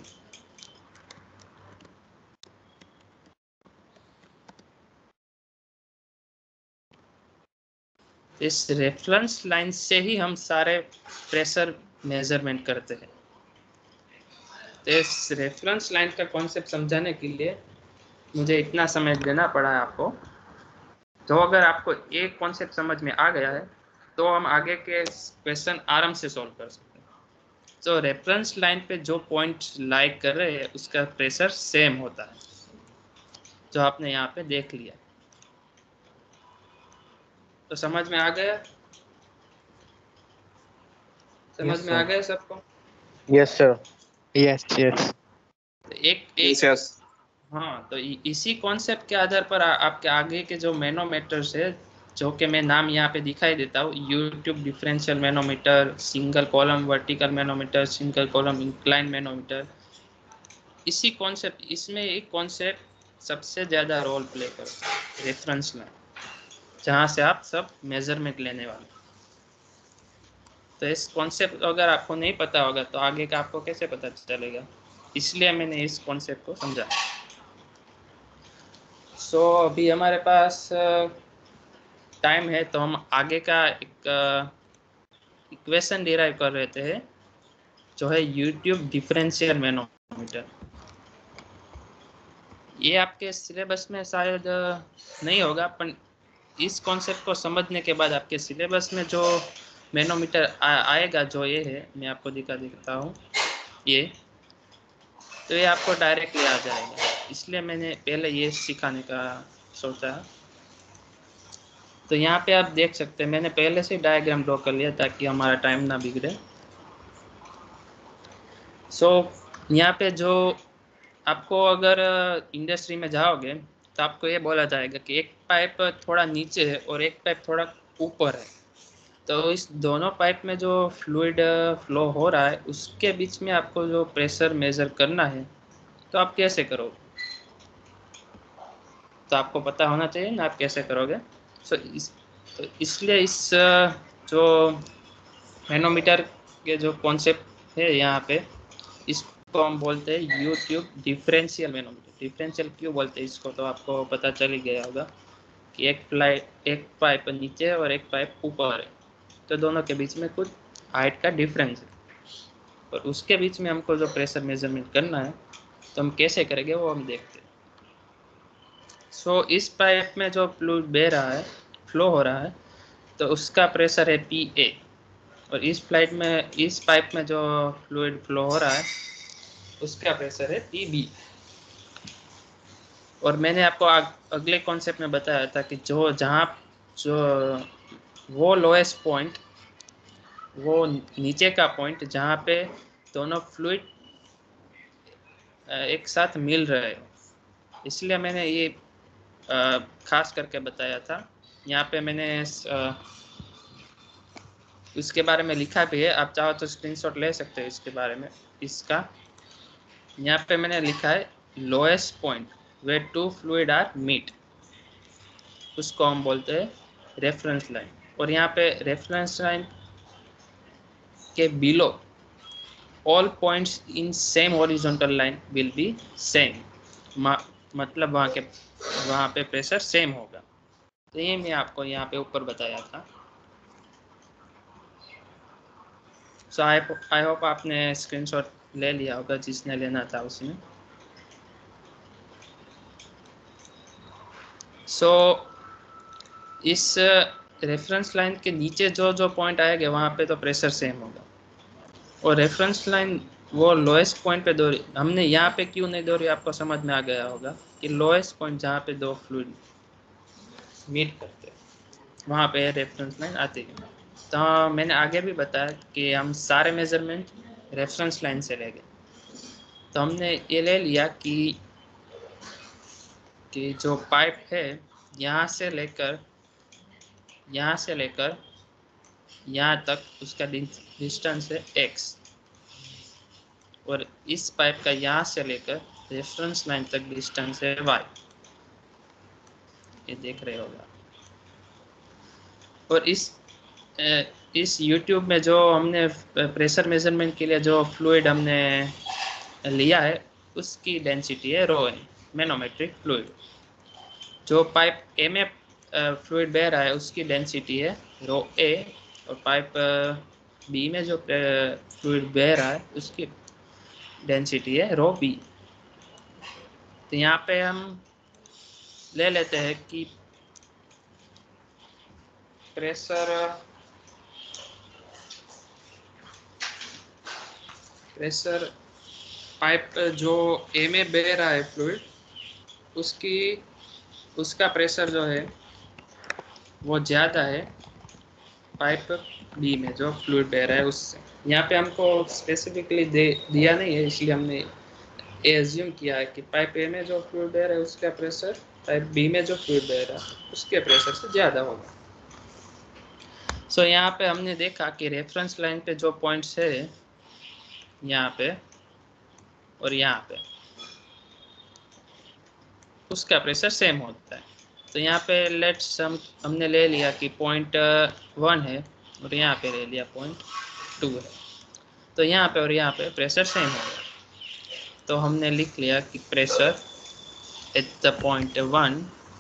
इस रेफरेंस लाइन से ही हम सारे प्रेशर मेजरमेंट करते हैं। तो इस रेफरेंस लाइन का कॉन्सेप्ट समझाने के लिए मुझे इतना समय देना पड़ा है आपको। तो अगर आपको एक कॉन्सेप्ट समझ में आ गया है तो हम आगे के क्वेश्चन आराम से सॉल्व कर सकते हैं। तो रेफरेंस लाइन पे जो पॉइंट लाई कर रहे हैं उसका प्रेशर सेम होता है, जो आपने यहाँ पे देख लिया। तो समझ में आ गया? समझ में आ गया सबको? Yes sir. Yes yes. एक हाँ, तो इसी कॉन्सेप्ट के आधार पर आपके आगे के जो मैनोमीटर्स है, जो कि मैं नाम यहाँ पे दिखाई देता हूँ, U tube differential manometer, single column vertical manometer, single column incline manometer, इसी कॉन्सेप्ट, इसमें एक कॉन्सेप्ट सबसे ज़्यादा रोल प्ले करता है, रेफरेंस लाइन, जहाँ से आप सब मेजरमेंट लेने वाले। तो इस कॉन्सेप्ट अगर आपको नहीं पता होगा तो आगे का आपको कैसे पता चलेगा, इसलिए मैंने इस कॉन्सेप्ट को समझा। सो अभी हमारे पास टाइम है तो हम आगे का एक इक्वेशन डिराइव कर रहे थे, जो है यूट्यूब डिफरेंशियल मैनोमीटर। ये आपके सिलेबस में शायद नहीं होगा, पर इस कॉन्सेप्ट को समझने के बाद आपके सिलेबस में जो मैनोमीटर आएगा, जो ये है, मैं आपको दिखा देता हूँ, ये तो ये आपको डायरेक्टली आ जाएगा, इसलिए मैंने पहले ये सिखाने का सोचा। तो यहाँ पे आप देख सकते हैं मैंने पहले से डायग्राम ड्रॉ कर लिया ताकि हमारा टाइम ना बिगड़े। सो यहाँ पे जो आपको अगर इंडस्ट्री में जाओगे तो आपको ये बोला जाएगा कि एक पाइप थोड़ा नीचे है और एक पाइप थोड़ा ऊपर है, तो इस दोनों पाइप में जो फ्लूइड फ्लो हो रहा है उसके बीच में आपको जो प्रेशर मेजर करना है, तो आप कैसे करोगे? तो आपको पता होना चाहिए ना आप कैसे करोगे। सो इसलिए इस जो मैनोमीटर के जो कॉन्सेप्ट है यहाँ पे, इसको हम बोलते हैं यूट्यूब डिफरेंशियल मैनोमीटर। डिफरेंशियल क्यों बोलते हैं इसको, तो आपको पता चल ही गया होगा कि एक पाइप नीचे और एक पाइप ऊपर है, तो दोनों के बीच में कुछ हाइट का डिफरेंस है, और उसके बीच में हमको जो प्रेशर मेजरमेंट करना है तो हम कैसे करेंगे वो हम देखते हैं। सो इस पाइप में जो फ्लूइड बह रहा है, फ्लो हो रहा है, तो उसका प्रेशर है PA, और इस पाइप में जो फ्लूइड फ्लो हो रहा है उसका प्रेशर है PB। और मैंने आपको अगले कॉन्सेप्ट में बताया था कि वो लोएस्ट पॉइंट, वो नीचे का पॉइंट जहाँ पे दोनों फ्लूइड एक साथ मिल रहे हो, इसलिए मैंने ये खास करके बताया था। यहाँ पे मैंने उसके बारे में लिखा भी है, आप चाहो तो स्क्रीनशॉट ले सकते हो इसके बारे में। इसका यहाँ पे मैंने लिखा है lowest point where two fluid are meet, उसको हम बोलते हैं रेफरेंस लाइन। और यहाँ पे रेफरेंस लाइन के below all points in same horizontal line will be same, मतलब वहाँ पे प्रेशर सेम होगा। तो ये मैं आपको यहाँ पे ऊपर बताया था। सो आई होप आपने स्क्रीनशॉट ले लिया होगा जिसने लेना था उसने। सो इस रेफरेंस लाइन के नीचे जो पॉइंट आएगा वहाँ पे तो प्रेशर सेम होगा, और रेफरेंस लाइन वो लोएस्ट पॉइंट पे दौड़ी, हमने यहाँ पे क्यों नहीं दौड़ी आपको समझ में आ गया होगा कि लोएस्ट पॉइंट जहाँ पे दो फ्लूइड मीट करते वहाँ पे रेफरेंस लाइन आती है। तो मैंने आगे भी बताया कि हम सारे मेजरमेंट रेफरेंस लाइन से ले गए। तो हमने ये ले लिया कि जो पाइप है यहाँ से लेकर यहाँ तक उसका डिस्टेंस है x, और इस पाइप का यहाँ से लेकर रेफरेंस लाइन तक डिस्टेंस है y। ये देख रहे होगा। और इस YouTube में जो हमने प्रेशर मेजरमेंट के लिए जो फ्लूइड हमने लिया है उसकी डेंसिटी है रो एन, मैनोमेट्रिक फ्लूइड। जो पाइप ए में फ्लूइड बह रहा है उसकी डेंसिटी है रो ए, और पाइप बी में जो फ्लूइड बह रहा है उसकी डेंसिटी है रो बी। तो यहाँ पे हम ले लेते हैं कि प्रेशर पाइप जो ए में बह रहा है फ्लूइड उसका प्रेशर जो है वो ज़्यादा है पाइप बी में जो फ्लूइड बह रहा है उससे। यहाँ पे हमको स्पेसिफिकली दिया नहीं है, इसलिए हमने एज्यूम किया है कि पाइप ए में जो फ्लूइड बह रहा है उसका प्रेशर पाइप बी में जो फ्लूइड बह रहा है उसके प्रेशर से ज़्यादा होगा। सो यहाँ पे हमने देखा कि रेफरेंस लाइन पे जो पॉइंट्स है यहाँ पे और यहाँ पे उसका प्रेशर सेम होता है। तो यहाँ पे लेट्स हमने ले लिया कि 0.1 है और यहाँ पे ले लिया 0.2 है। तो यहाँ पे और यहाँ पे प्रेशर सेम होगा। तो हमने लिख लिया कि pressure at the point 1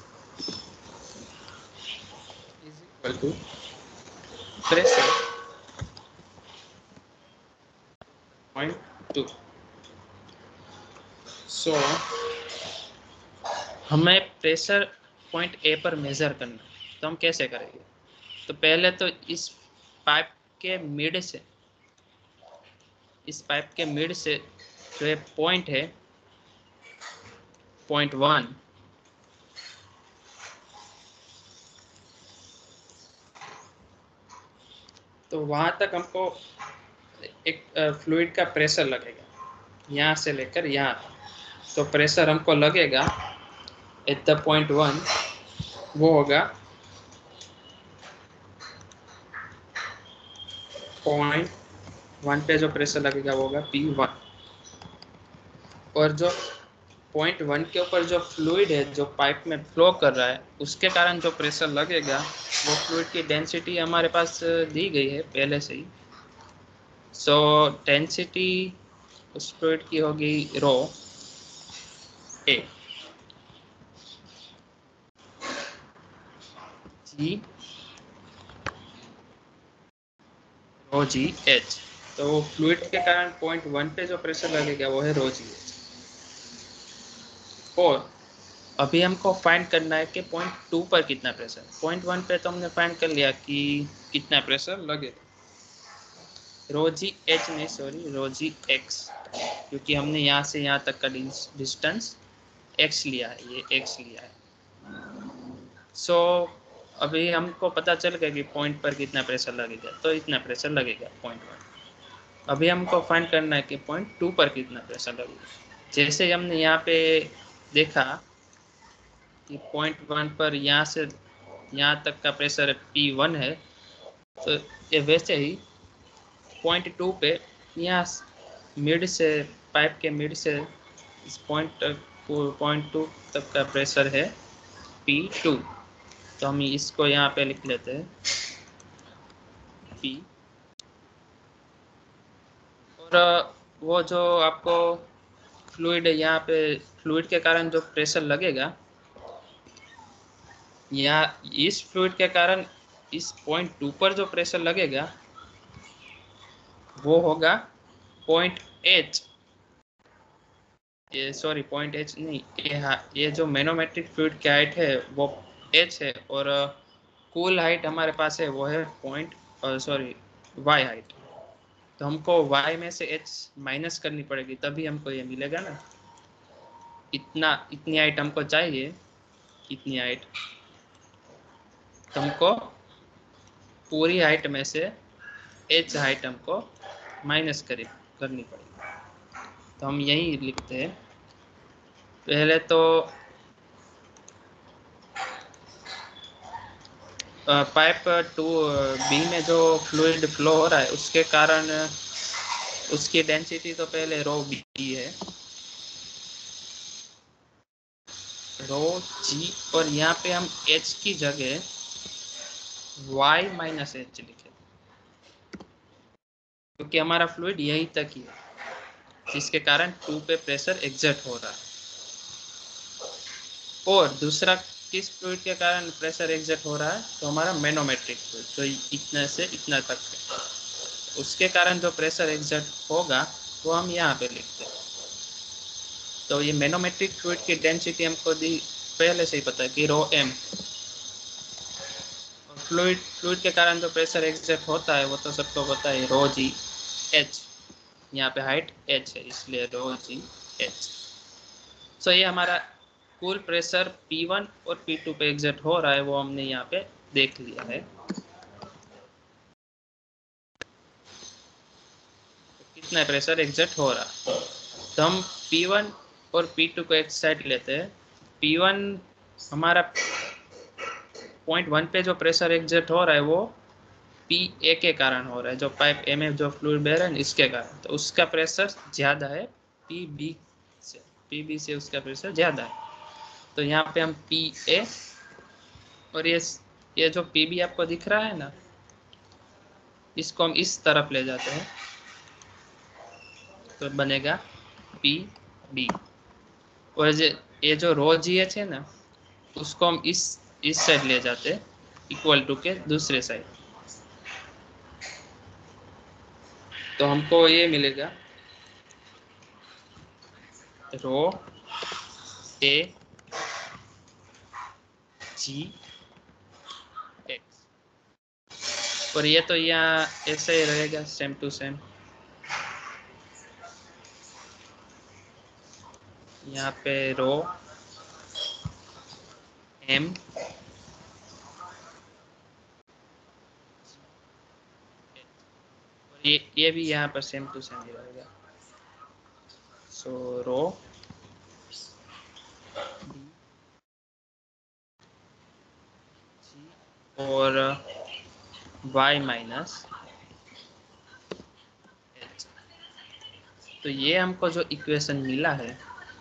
is equal to pressure 0.2। So हमें प्रेशर पॉइंट ए पर मेज़र करना है, तो हम कैसे करेंगे? तो पहले तो इस पाइप के मिड से जो है पॉइंट है 0.1, तो वहाँ तक हमको एक फ्लूइड का प्रेशर लगेगा यहाँ से लेकर यहाँ तक। तो प्रेशर हमको लगेगा एट द पॉइंट 1 वो होगा 0.1 पे जो प्रेशर लगेगा वो होगा P1, और जो 0.1 के ऊपर जो फ्लूइड है जो पाइप में फ्लो कर रहा है उसके कारण जो प्रेशर लगेगा वो फ्लूइड की डेंसिटी हमारे पास दी गई है पहले से ही। सो डेंसिटी उस फ्लूइड की होगी रो ए रो जी एच। तो फ्लूइड के कारण 0.1 पे जो प्रेशर लगेगा वो है रो जी एच। और अभी हमको फाइंड करना है कि 0.2 पर कितना प्रेशर। 0.1 पे तो हमने फाइंड कर लिया कि कितना प्रेशर लगेगा, रो जी एच नहीं सॉरी रो जी एक्स, क्योंकि हमने यहाँ से यहाँ तक का डिस्टेंस एक्स लिया है, ये एक्स लिया है। सो अभी हमको पता चल गया कि पॉइंट पर कितना प्रेशर लगेगा, तो इतना प्रेशर लगेगा 0.1। अभी हमको फाइंड करना है कि 0.2 पर कितना प्रेशर लगेगा। जैसे हमने यहाँ पे देखा कि 0.1 पर यहाँ से यहाँ तक का प्रेशर P1 है, तो ये वैसे ही 0.2 पे यहाँ मिड से पाइप के मिड से इस 0.2 तक का प्रेशर है P2। तो हम इसको यहाँ पे लिख लेते हैं P, और वो जो आपको फ्लूइड है यहाँ पे फ्लूइड के कारण जो प्रेशर लगेगा या इस फ्लूइड के कारण इस 0.2 पर जो प्रेशर लगेगा वो होगा पॉइंट एच, ये सॉरी पॉइंट एच नहीं, ये जो मैनोमेट्रिक फ्लूइड की हाइट है वो एच है, और कूल हाइट हमारे पास है वो है वाई हाइट। तो हमको वाई में से एच माइनस करनी पड़ेगी तभी हमको ये मिलेगा ना। इतनी हाइट हमको चाहिए, इतनी हाइट, तो हमको पूरी हाइट में से एच हाइट हमको माइनस करनी पड़ेगी। तो हम यही लिखते हैं पहले तो पाइप 2B में जो फ्लूइड फ्लो हो रहा है उसके कारण उसकी डेंसिटी तो पहले रो बी है, रो जी, और यहाँ पे हम एच की जगह y माइनस एच लिखे, क्योंकि हमारा फ्लूइड यहीं तक ही है, जिसके कारण 2 पे प्रेशर एग्जर्ट हो रहा है। और दूसरा किस फ्लूइड के कारण प्रेशर एग्जर्ट हो रहा है, तो हमारा मैनोमेट्रिक फ्लूइड जो इतने से इतना तक है, उसके कारण जो प्रेशर एग्जर्ट होगा वो हम यहाँ पे लिखते हैं। तो ये मैनोमेट्रिक फ्लूइड की डेंसिटी हमको दी पहले से ही पता है कि रो m। फ्लूइड के कारण जो प्रेशर एग्जर्ट होता है वो तो सबको पता है, रो जी एच। यहाँ पे हाइट h है, इसलिए रो जी एच। सो ये हमारा कुल प्रेशर P1 और P2 पे एग्जर्ट हो रहा है, वो हमने यहाँ पे देख लिया है। कितना प्रेशर एग्जर्ट हो रहा है, तो हम P1 और P2 को एक साइड लेते हैं। P1 हमारा पॉइंट 1 पे जो प्रेशर एग्जर्ट हो रहा है वो PA के कारण हो रहा है, जो पाइप MF जो फ्लूइड बह रहा है इसके कारण, तो उसका प्रेशर ज़्यादा है PB से उसका प्रेशर ज़्यादा है। तो यहाँ पे हम PA और ये जो PB आपको दिख रहा है ना, इसको हम इस तरफ ले जाते हैं तो बनेगा PB। और ये जो रो GH है ना, उसको हम इस साइड ले जाते हैं इक्वल टू के दूसरे साइड, तो हमको ये मिलेगा रो A G X। और ये तो यहाँ ऐसे ही रहेगा सेम टू सेम। यहाँ पे रो M और ये भी यहाँ पर सेम टू सेम ही रहेगा। सो रो और y माइनस h। तो ये हमको जो इक्वेशन मिला है,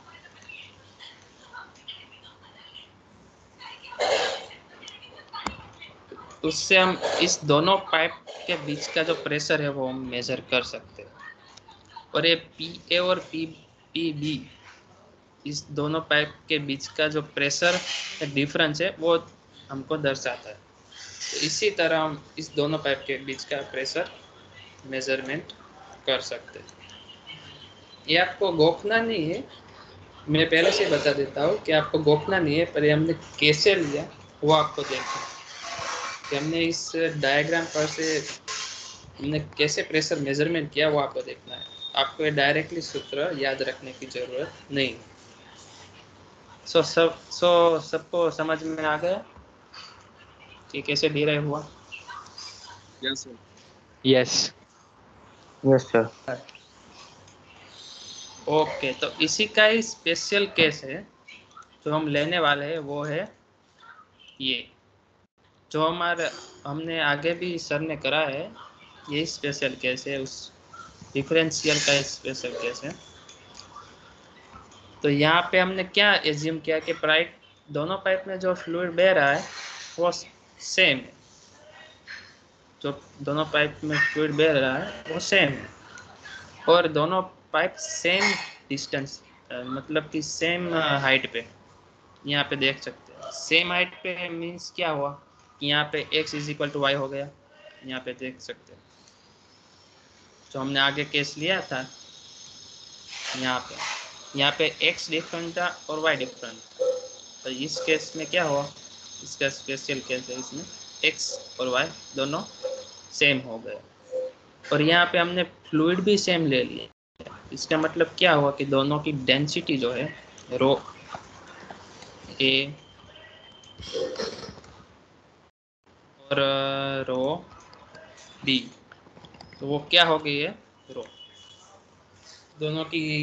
उससे हम इस दोनों पाइप के बीच का जो प्रेशर है वो हम मेजर कर सकते हैं। और ये PA और PB इस दोनों पाइप के बीच का जो प्रेशर डिफरेंस है वो हमको दर्शाता है। तो इसी तरह हम इस दोनों पाइप के बीच का प्रेशर मेजरमेंट कर सकते हैं। ये आपको गोखना नहीं है, मैं पहले से बता देता हूँ कि आपको गोखना नहीं है, पर हमने कैसे लिया वो आपको देखना है कि हमने इस डायग्राम पर से हमने कैसे प्रेशर मेजरमेंट किया वो आपको देखना है। आपको ये डायरेक्टली सूत्र याद रखने की जरूरत नहीं। सबको समझ में आ गया कि कैसे डिराइव हुआ? Yes sir. Yes sir. Okay, तो इसी का ही स्पेशल केस है जो हम लेने वाले हैं, वो है ये जो हमने आगे भी सर ने करा है। ये स्पेशल केस है, उस डिफरेंशियल का स्पेशल केस है। तो यहाँ पे हमने क्या एज्यूम किया कि दोनों पाइप में जो फ्लूइड बह रहा है वो सेम है, जो दोनों पाइप में फ्लूइड बह रहा है वो सेम है, और दोनों पाइप सेम डिस्टेंस मतलब कि सेम हाइट पे यहाँ पे देख सकते हैं। सेम हाइट पे मीन्स क्या हुआ कि यहाँ पे x = y हो गया, यहाँ पे देख सकते हैं जो हमने आगे केस लिया था। यहाँ पे x डिफरेंट था और y डिफरेंट था, तो इस केस में क्या हुआ, इसका स्पेशल केस है, इसमें x और y दोनों सेम हो गए। और यहाँ पे हमने फ्लूइड भी सेम ले लिया। इसका मतलब क्या हुआ कि दोनों की डेंसिटी जो है रो A और रो B, तो वो क्या हो गई है, रो दोनों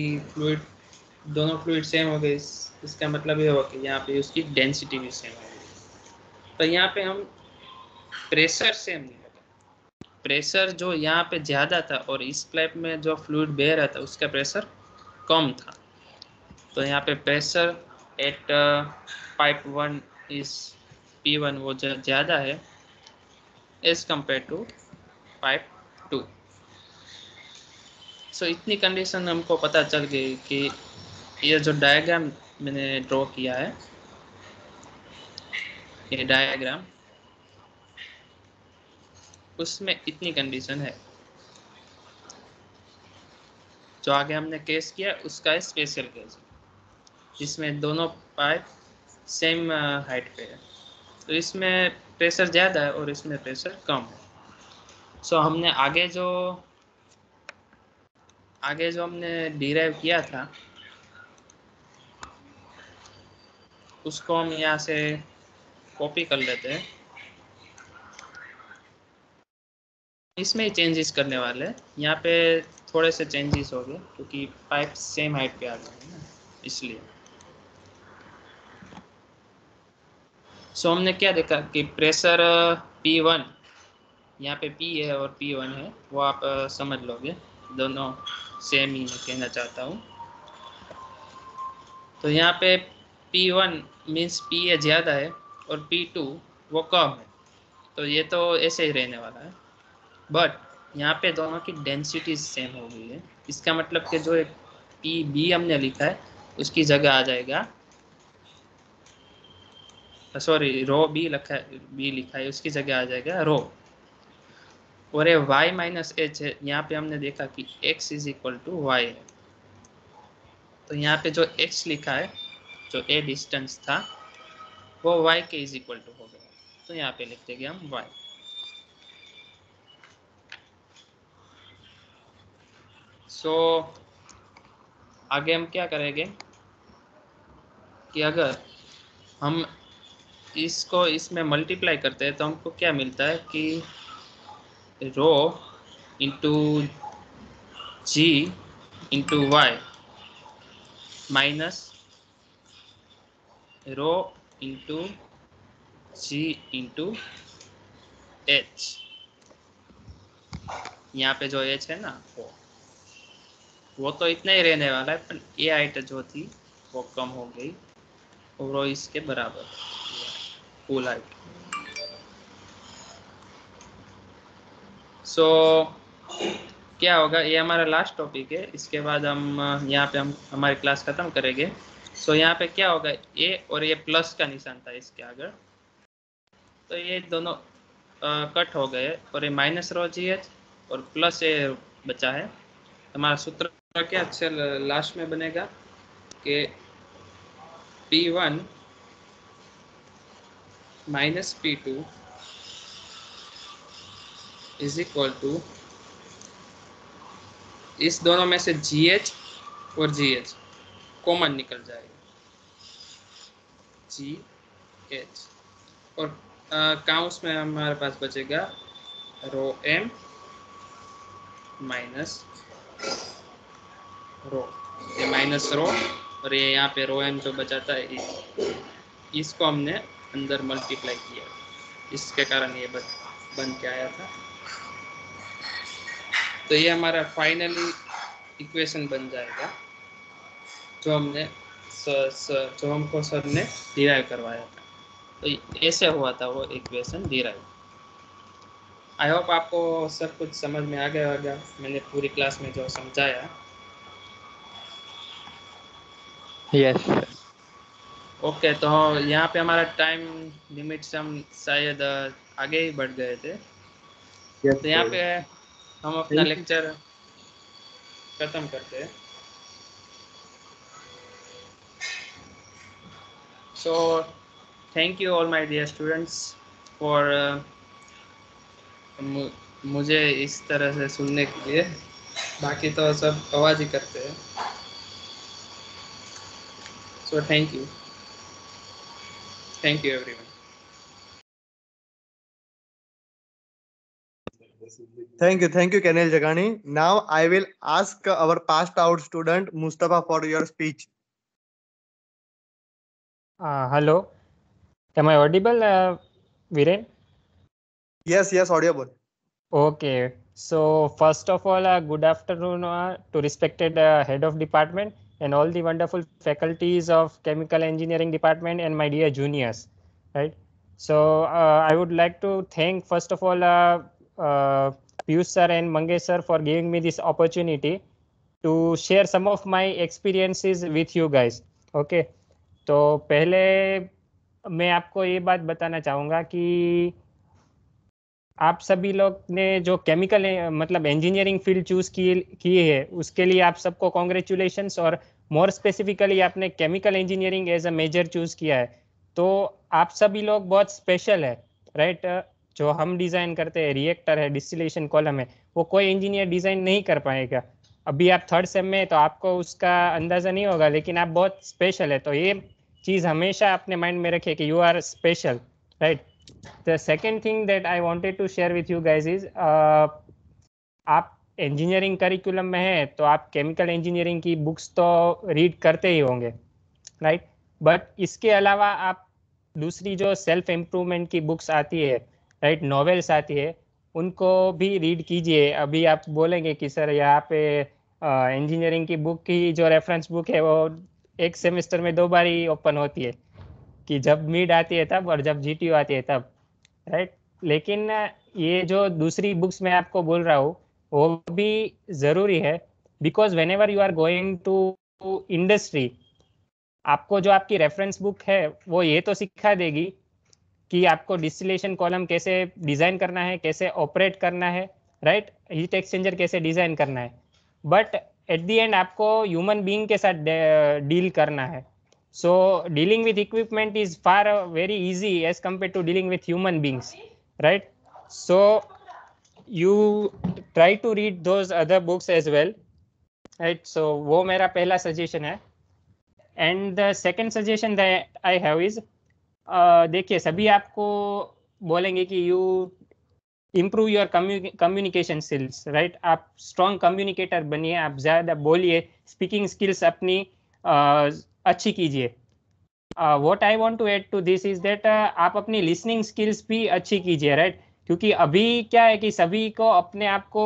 फ्लूइड सेम हो गई। इसका मतलब ये हुआ कि यहाँ पे उसकी डेंसिटी भी सेम हो गई। तो यहाँ पे हम प्रेशर सेम नहीं होगा, प्रेशर जो यहाँ पे ज़्यादा था और इस पाइप में जो फ्लूइड बह रहा था उसका प्रेशर कम था। तो यहाँ पे pressure at pipe 1 is P1 वो ज़्यादा है, as compare to pipe 2। So इतनी कंडीशन हमको पता चल गई कि ये जो डायग्राम मैंने ड्रॉ किया है, ये डायग्राम, उसमें इतनी कंडीशन है। जो आगे हमने केस किया उसका है स्पेशल केस, जिसमें दोनों पाइप सेम हाइट पे है। तो इसमें प्रेशर ज़्यादा है और इसमें प्रेशर कम है। सो हमने आगे जो हमने डिराइव किया था उसको हम यहाँ से कॉपी कर लेते हैं। इसमें ही चेंजेस करने वाले हैं। यहाँ पे थोड़े से चेंजेस हो गए क्योंकि पाइप सेम हाइट पे आ गए हैं ना, इसलिए। सो हमने क्या देखा कि प्रेशर P1, यहाँ पे P है और P1 है, वो आप समझ लोगे, दोनों सेम ही मैं कहना चाहता हूँ। तो यहाँ पे P1 मीन्स P है ज़्यादा है और P2 वो कम है, तो ये तो ऐसे ही रहने वाला है। बट यहाँ पे दोनों की डेंसिटी सेम हो गई है। इसका मतलब कि जो एक PB हमने लिखा है उसकी जगह आ जाएगा, सॉरी रो B लिखा है उसकी जगह आ जाएगा रो। और ये y माइनस एच है, यहाँ पे हमने देखा कि x is equal to y है। तो यहाँ पे जो x लिखा है, जो a डिस्टेंस था, वो y के इज इक्वल टू हो गया। तो यहाँ पे लिख देंगे हम y। सो आगे हम क्या करेंगे कि अगर हम इसको इसमें मल्टीप्लाई करते हैं तो हमको क्या मिलता है कि rho into g into y minus rho into g into h. यहाँ पे जो एच है ना वो तो इतना ही रहने वाला है, पर ए हाइट जो थी वो कम हो गई और वो इसके बराबर फुल हाइट। सो क्या होगा, ये हमारा लास्ट टॉपिक है। इसके बाद हम यहाँ पे हम हमारी क्लास ख़त्म करेंगे। सो यहाँ पे क्या होगा, ए और ये प्लस का निशान था इसके आगे, तो ये दोनों कट हो गए और ये माइनस रो जी एच और प्लस ए बचा है। हमारा सूत्र क्या अच्छा लास्ट में बनेगा कि P1 minus P2 is equal to, इस दोनों में से GH और GH कॉमन निकल जाएगा, GH, और काउंस में हमारे पास बचेगा रो M माइनस रो, ये माइनस रो और ये यहाँ पे रो M जो बचाता है इसको हमने अंदर मल्टीप्लाई किया, इसके कारण ये बन के आया था। तो ये हमारा फाइनली इक्वेशन बन जाएगा जो हमने जो हमको सर ने डिराइव करवाया था। तो ऐसे हुआ था वो इक्वेशन डिराइव। आई होप आपको सब कुछ समझ में आ गया होगा, मैंने पूरी क्लास में जो समझाया। यस ओके, तो यहाँ पे हमारा टाइम लिमिट से हम शायद आगे ही बढ़ गए थे। तो यहाँ पे हम अपना लेक्चर खत्म करते हैं। So thank you all my dear students for मुझे इस तरह से सुनने के लिए। बाकी तो सब आवाज ही करते हैं। So thank you everyone. Thank you, Kenel Jagani. Now I will ask our passed out student Mustafa for your speech. Hello, am I audible, Viren? Yes, audible. Okay, so first of all, good afternoon to respected head of department and all the wonderful faculties of chemical engineering department and my dear juniors, right? So I would like to thank first of all Piyush sir and Mangesh sir for giving me this opportunity to share some of my experiences with you guys. Okay, तो पहले मैं आपको ये बात बताना चाहूँगा कि आप सभी लोग ने जो केमिकल मतलब इंजीनियरिंग फील्ड चूज की है उसके लिए आप सबको कॉन्ग्रेचुलेशंस, और मोर स्पेसिफिकली आपने chemical engineering as a major choose किया है, तो आप सभी लोग बहुत स्पेशल है, राइट। जो हम डिज़ाइन करते हैं, रिएक्टर है, डिस्टिलेशन कॉलम है, वो कोई इंजीनियर डिज़ाइन नहीं कर पाएगा। अभी आप थर्ड सेम में, तो आपको उसका अंदाज़ा नहीं होगा, लेकिन आप बहुत स्पेशल है, तो ये चीज़ हमेशा अपने माइंड में रखें कि you are special, right. The second thing that I wanted to share with you guys is आप इंजीनियरिंग करिकुलम में है तो आप केमिकल इंजीनियरिंग की बुक्स तो रीड करते ही होंगे, राइट। बट इसके अलावा आप दूसरी जो सेल्फ इम्प्रूवमेंट की बुक्स आती है, राइट, नॉवेल्स आती है, उनको भी रीड कीजिए। अभी आप बोलेंगे कि सर यहाँ पे इंजीनियरिंग की बुक की जो रेफरेंस बुक है वो एक सेमेस्टर में 2 बार ही ओपन होती है, कि जब मिड आती है तब और जब जीटीयू आती है तब, राइट। लेकिन ये जो दूसरी बुक्स मैं आपको बोल रहा हूँ वो भी ज़रूरी है, because whenever you are going to industry, आपको जो आपकी रेफरेंस बुक है वो ये तो सिखा देगी कि आपको डिस्टिलेशन कॉलम कैसे डिज़ाइन करना है, कैसे ऑपरेट करना है, राइट, हीट एक्सचेंजर कैसे डिज़ाइन करना है, बट एट दी एंड आपको ह्यूमन बीइंग के साथ डील करना है। So dealing with equipment is far very easy as compared to dealing with human beings, right? So you try to read those other books as well, right? So वो मेरा पहला suggestion है। And the second suggestion that I have is, देखिए सभी आपको बोलेंगे कि you improve your communication skills, right. आप स्ट्रॉन्ग कम्युनिकेटर बनिए, आप ज़्यादा बोलिए, स्पीकिंग स्किल्स अपनी अच्छी कीजिए। What I want to add to this is that आप अपनी लिसनिंग स्किल्स भी अच्छी कीजिए, राइट। क्योंकि अभी क्या है कि सभी को अपने आप को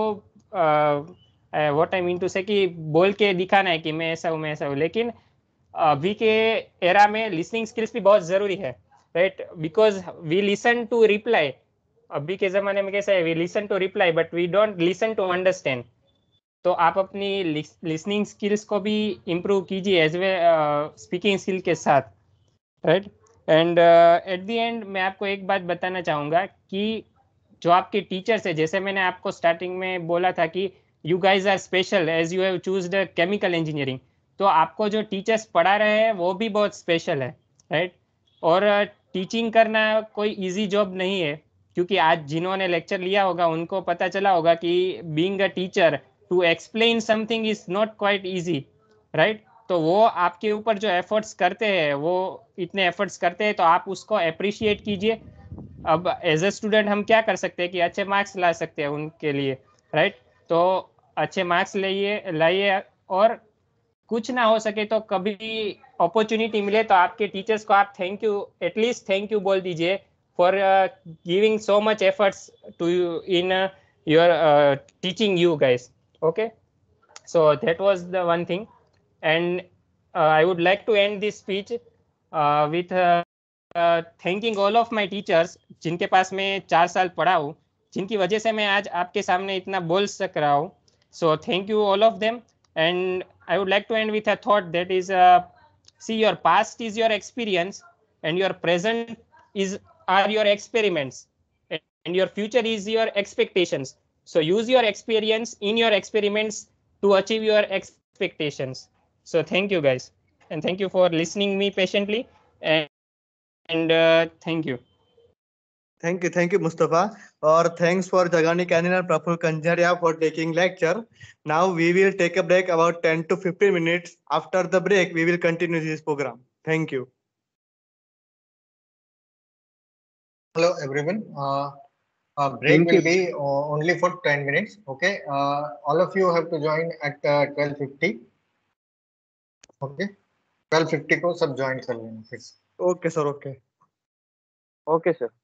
व्हाट आई मीन टू से कि बोल के दिखाना है कि मैं ऐसा हूँ, मैं ऐसा हूँ, लेकिन अभी के एरा में लिसनिंग स्किल्स भी बहुत ज़रूरी है, right, because we listen to reply. अभी के ज़माने में कैसा है, we listen to reply but we don't listen to understand. तो आप अपनी लिसनिंग स्किल्स को भी इम्प्रूव कीजिए एज वे स्पीकिंग स्किल के साथ, right. And at the end मैं आपको एक बात बताना चाहूँगा कि जो आपके टीचर्स है, जैसे मैंने आपको स्टार्टिंग में बोला था कि you guys are special as you have choose the chemical engineering, तो आपको जो टीचर्स पढ़ा रहे हैं वो भी बहुत स्पेशल है, राइट। और टीचिंग करना कोई इजी जॉब नहीं है, क्योंकि आज जिन्होंने लेक्चर लिया होगा उनको पता चला होगा कि being a teacher to explain something is not quite easy, right. तो वो आपके ऊपर जो एफर्ट्स करते हैं, वो इतने एफर्ट्स करते हैं, तो आप उसको अप्रिशिएट कीजिए। अब एज ए स्टूडेंट हम क्या कर सकते हैं कि अच्छे मार्क्स ला सकते हैं उनके लिए, राइट। तो अच्छे मार्क्स लाइए, और कुछ ना हो सके तो कभी अपॉर्चुनिटी मिले तो आपके टीचर्स को आप thank you, at least thank you बोल दीजिए for giving so much efforts to you in your teaching you guys, okay. So that was the one thing, and I would like to end this speech with thanking all of my teachers, जिनके पास मैं 4 साल पढ़ा हूँ, जिनकी वजह से मैं आज आपके सामने इतना बोल सक रहा हूँ। So thank you all of them, and I would like to end with a thought that is, see, your past is your experience, and your present are your experiments, and your future is your expectations. So use your experience in your experiments to achieve your expectations. So thank you guys, and thank you for listening me patiently, and thank you. Thank you, Mustafa. Or thanks for Jagani Kanin and Praful Kanjaria for taking lecture. Now we will take a break about 10 to 15 minutes. After the break, we will continue this program. Thank you. Hello everyone. Break will be only for 10 minutes. Okay. All of you have to join at 12:50. Okay. 12:50 को सब join कर लेना फिर। Okay sir. Okay. Okay sir.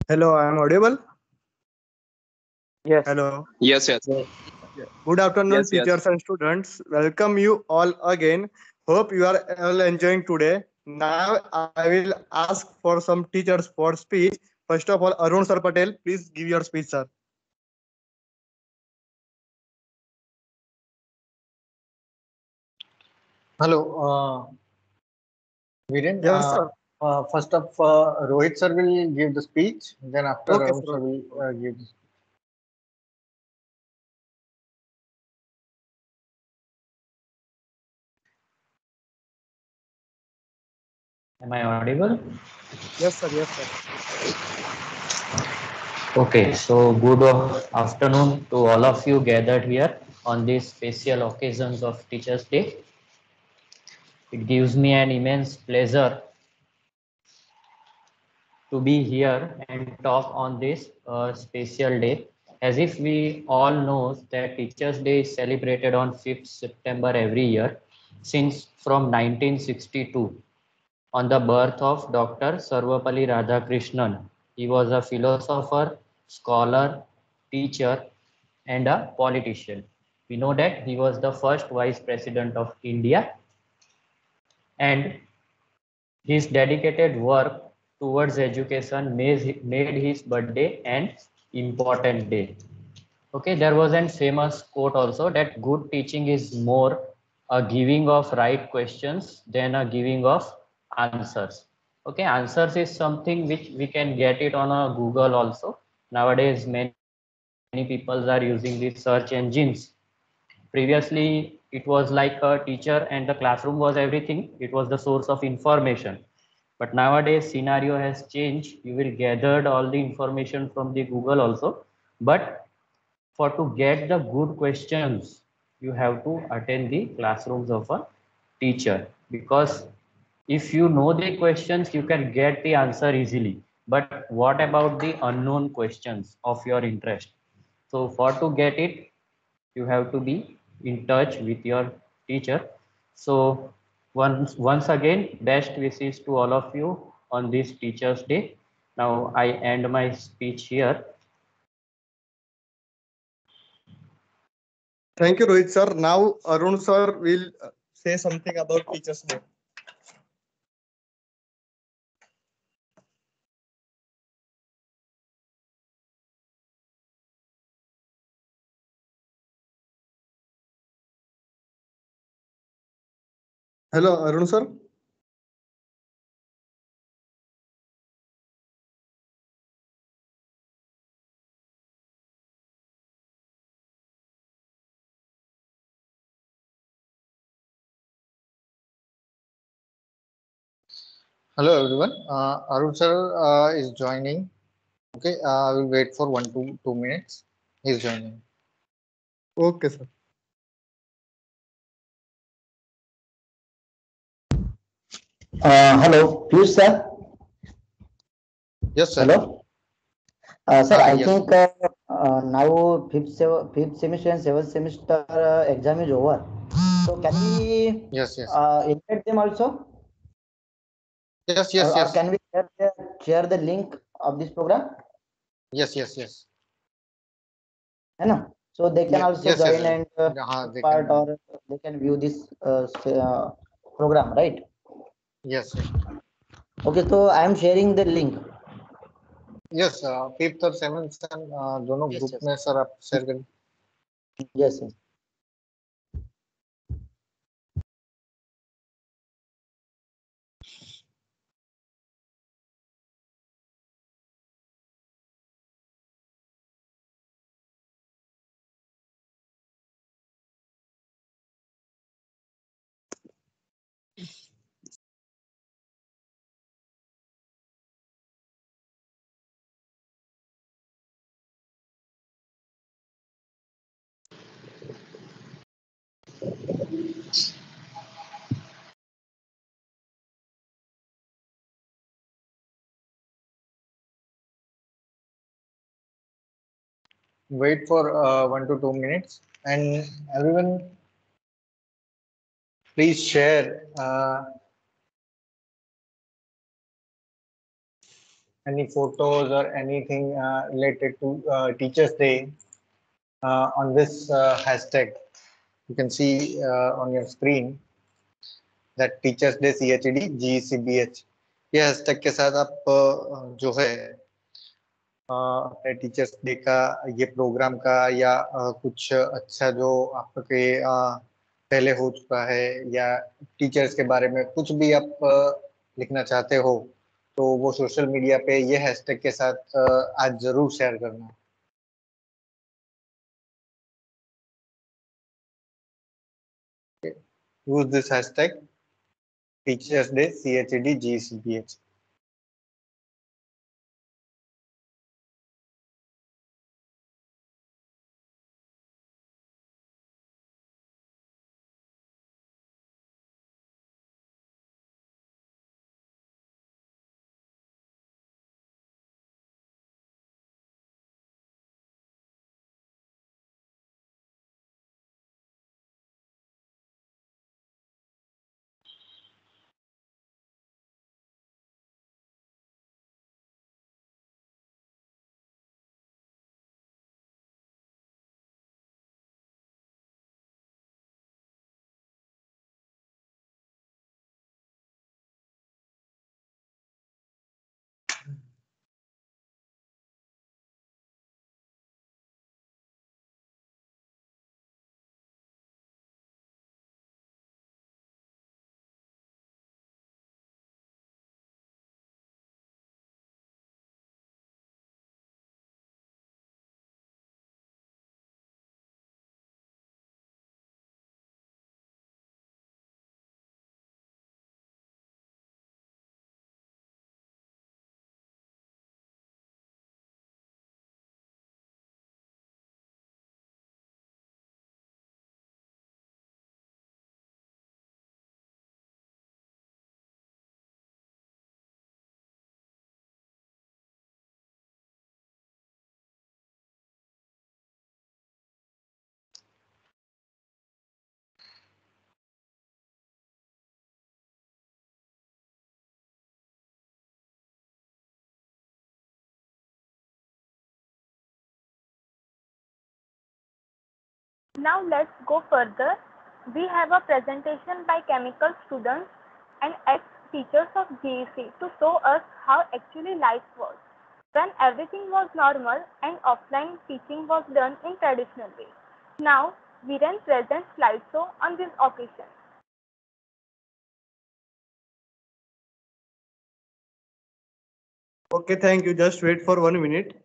Hello, I am audible. Yes. Hello. Yes, yes. Good afternoon, Yes, yes. teachers and students. Welcome you all again. Hope you are all enjoying today. Now I will ask for some teachers for speech. First of all, Arun Sir Patel, please give your speech, sir. Hello, Viren. Yes, sir. First up, Rohit sir will give the speech. Then after Okay, Arun sir. sir will give the speech. Am I audible? Yes, sir. Yes, sir. Okay, so good afternoon to all of you gathered here on this special occasions of Teachers' Day. It gives me an immense pleasure to be here and talk on this special day. As if we all know that Teachers' Day is celebrated on 5th September every year since from 1962 on the birth of Dr. Sarvapalli Radhakrishnan. He was a philosopher, scholar, teacher, and a politician. We know that he was the first vice president of India, and his dedicated work towards education made his birthday an important day. Okay, there was a famous quote also that good teaching is more a giving of right questions than a giving of answers. Okay, answers is something which we can get it on a Google also. Nowadays, many people are using these search engines. Previously, it was like a teacher and the classroom was everything. It was the source of information. But nowadays, scenario has changed. You will gather all the information from the Google also. But for to get the good questions, you have to attend the classrooms of a teacher, because if you know the questions, you can get the answer easily. But what about the unknown questions of your interest? So for to get it, you have to be in touch with your teacher. So once again, best wishes to all of you on this Teachers' Day. Now I end my speech here. Thank you, Rohit sir. Now Arun sir will say something about Teachers' Day. Hello, Arun sir. Hello, everyone. Arun sir is joining. Okay, I will wait for 1 to 2 minutes. He's joining. Okay, sir. Hello, Piyush sir. Yes, sir. Hello. Sir, I yes. think now fifth semester and seventh semester exam is over. So can we Yes, yes. invite them also? Yes, yes, Or yes. can we share the link of this program? Yes, yes, yes. है ना? So they can also yes, join yes. and They part, can. or they can view this program, right? Yes, yes. Okay, so I am sharing the link. Yes, 5th और 7th दोनों Yes, group yes. में sir आप share करें. Yes, yes. Wait for 1 to 2 minutes, and everyone, please share. any photos or anything related to Teachers Day on this hashtag. You can see on your screen that Teachers Day CHED GCBH. ये hashtag के साथ आप जो है अपने teachers day का ये programme का या कुछ अच्छा जो आपके पहले हो चुका है या टीचर्स के बारे में कुछ भी आप लिखना चाहते हो तो वो सोशल मीडिया पे ये हैशटैग के साथ आज जरूर शेयर करना। Use this hashtag Teachers Day CHED GCBH. Now let's go further. We have a presentation by chemical students and ex-teachers of GEC to show us how actually life was when everything was normal and offline teaching was done in traditional way. Now, Viren presents slideshow on this occasion. Okay, thank you. Just wait for 1 minute.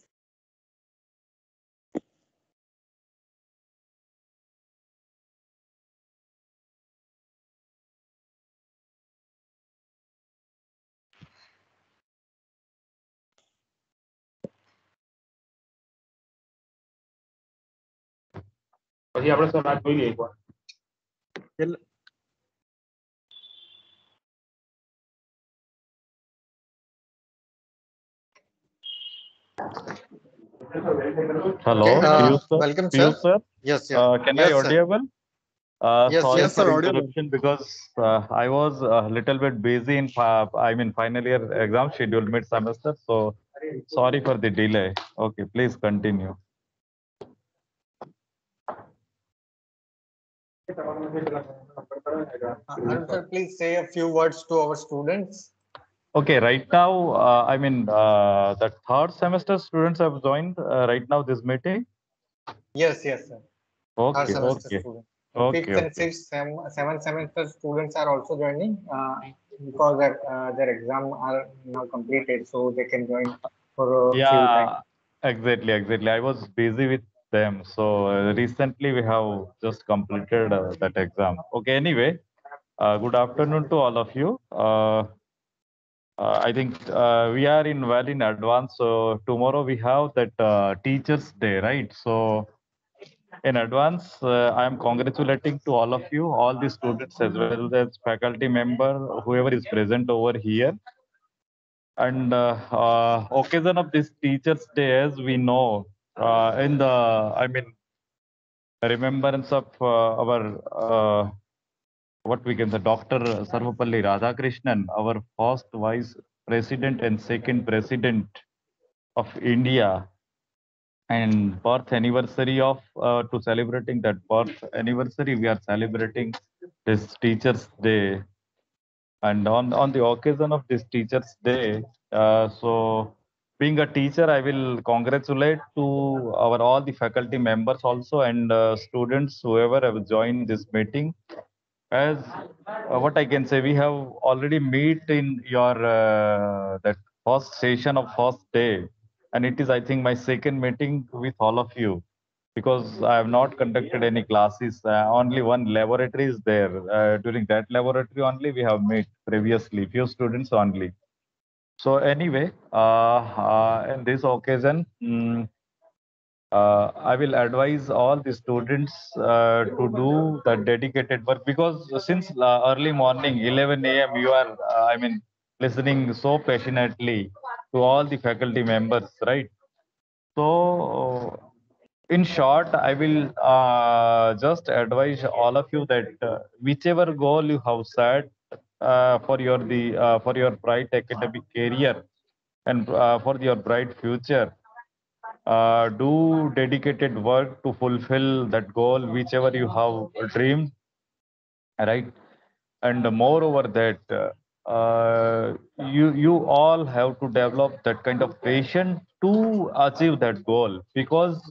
પછી આપણે sir આ જોઈ લઈએ એકવાર. Hello, Okay, Piyush sir. welcome, sir. Piyush sir. Yes, yeah. Can Yes, I sir. audible? Yes, Sorry yes, for sir, interruption because I was a little bit busy in final year exam scheduled mid semester, so sorry for the delay. Okay, please continue. Arun sir, please say a few words to our students. Okay, right now, the third semester students have joined right now this meeting. Yes, yes, sir. Our Okay, semester okay, students. okay, Fifth and okay. sixth, seventh semester students are also joining because their exam are now completed, so they can join for a few times. Yeah, exactly, exactly. I was busy with them. So recently we have just completed that exam. Okay, anyway, good afternoon to all of you. I think we are in advance. So tomorrow we have that Teachers Day, right? So in advance, I am congratulating to all of you, all the students as well as faculty member, whoever is present over here. And occasion of this Teachers Day, as we know, in the remembrance of what we can say, Dr. Sarvapalli Radhakrishnan, our first vice president and second president of India, and birth anniversary of to celebrating that birth anniversary, we are celebrating this Teachers' Day. And on the occasion of this Teachers' Day, so being a teacher, I will congratulate to our all the faculty members also and students whoever have joined this meeting. As what I can say, we have already meet in your that first session of first day, and it is I think my second meeting with all of you, because I have not conducted any classes. Only one laboratory is there. During that laboratory only we have met previously, few students only. So anyway, in this occasion, I will advise all the students to do the dedicated work, because since early morning, 11 a.m., you are, listening so passionately to all the faculty members, right? So, in short, I will just advise all of you that whichever goal you have set for your bright academic career and for your bright future, do dedicated work to fulfill that goal, whichever you have dreamed, right? And moreover, that you all have to develop that kind of patience to achieve that goal, because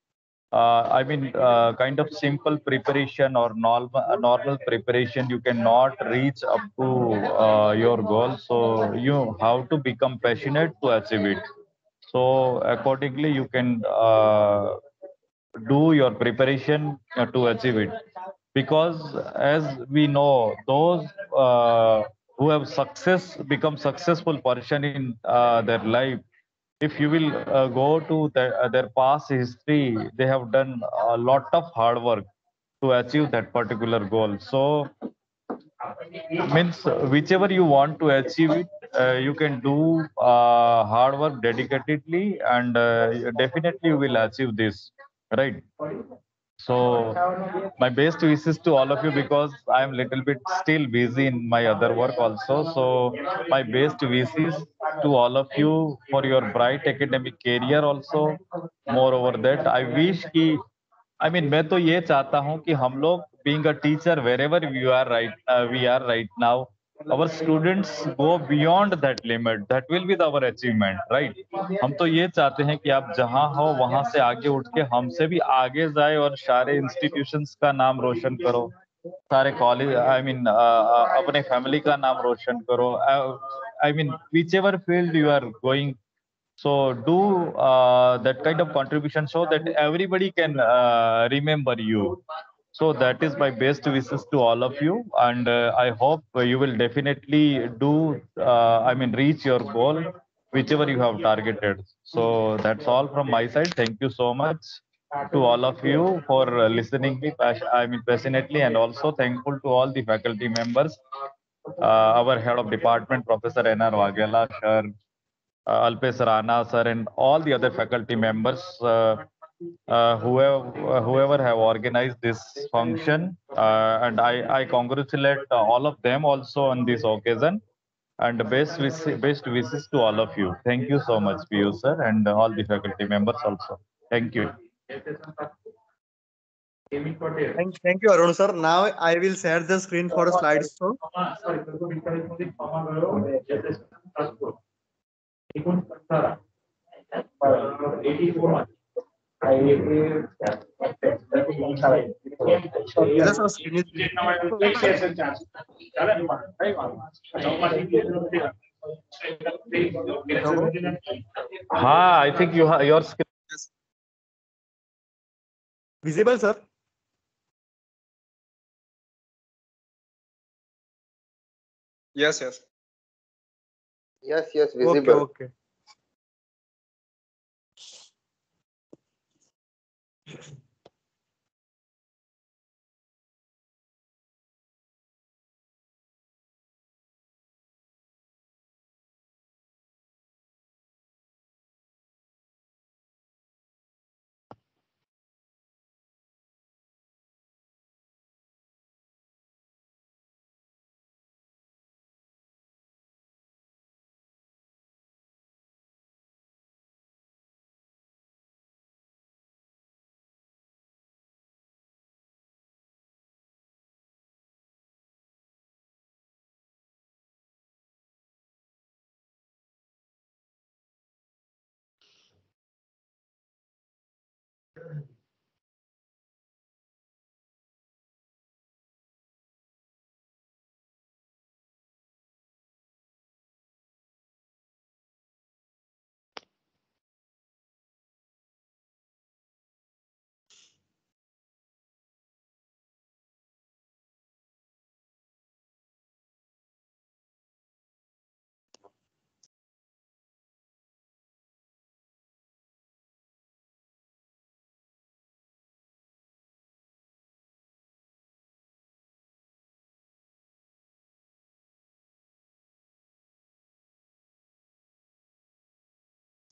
kind of simple preparation or normal preparation, you cannot reach up to your goal. So you have to become passionate to achieve it. So accordingly, you can do your preparation to achieve it. Because as we know, those who have become successful person in their life, if you will go to their past history, they have done a lot of hard work to achieve that particular goal. So means whichever you want to achieve it, you can do hard work dedicatedly, and definitely you will achieve this, right? So my best wishes to all of you, because I am little bit still busy in my other work also. So my best wishes to all of you for your bright academic career also. Moreover that, I wish कि मैं तो ये चाहता हूँ कि हम लोग being a teacher wherever we are right now, our students go beyond that limit. That will be our achievement, right? हम तो ये चाहते हैं कि आप जहां हो वहां से आगे उठ के हमसे भी आगे जाए और सारे इंस्टीट्यूशंस का नाम रोशन करो, सारे कॉलेज अपने फैमिली का नाम रोशन करो. Whichever field you are going, so do that kind of contribution so that everybody can remember you. So that is my best wishes to all of you, and I hope you will definitely reach your goal, whichever you have targeted. So that's all from my side. Thank you so much to all of you for listening me passionately, and also thankful to all the faculty members, our head of department, Professor N.R. Waghela, sir, Alpesh Rana sir, and all the other faculty members, whoever have organized this function, and I congratulate all of them also on this occasion, and best wishes to all of you. Thank you so much, Piyush sir, and all the faculty members also. Thank you. Thank you, Arun sir. Now I will share the screen for a slideshow. Yes, sir, screen is I think your screen visible, sir. Yes, Okay, visible. okay.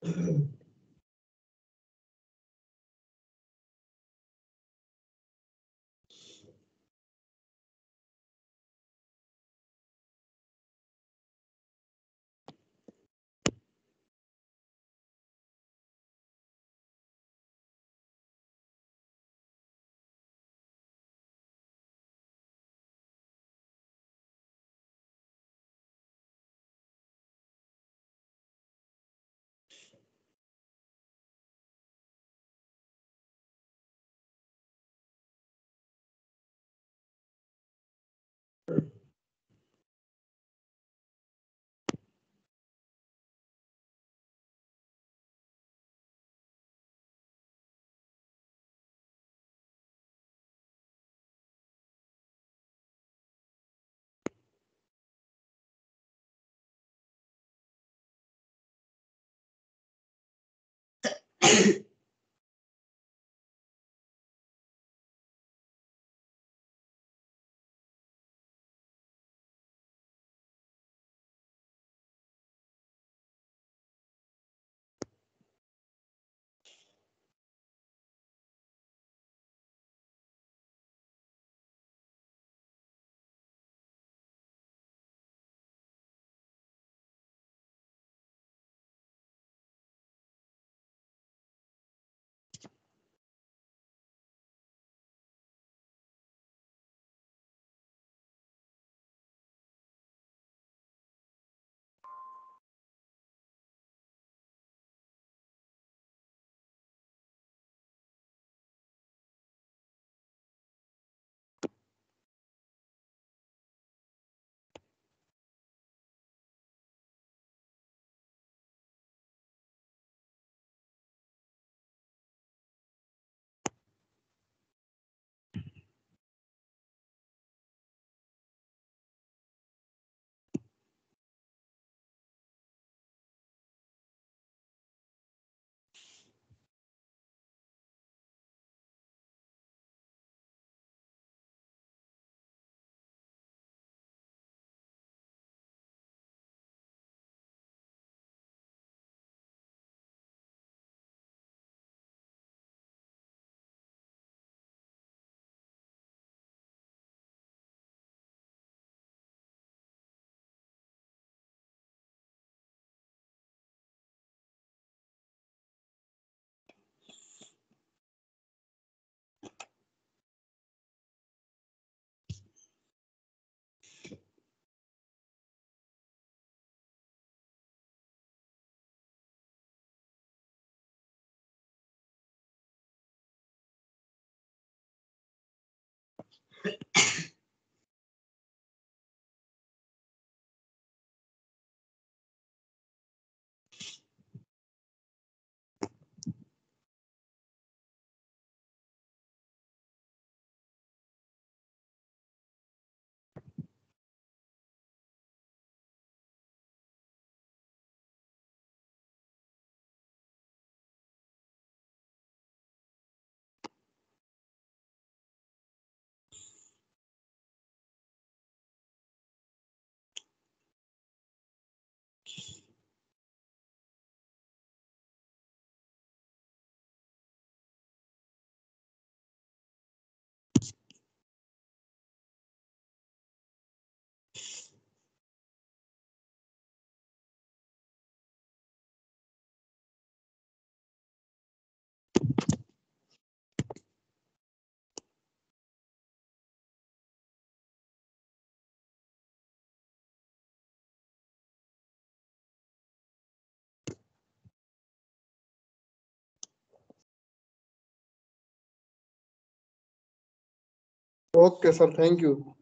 Okay, sir. Thank you.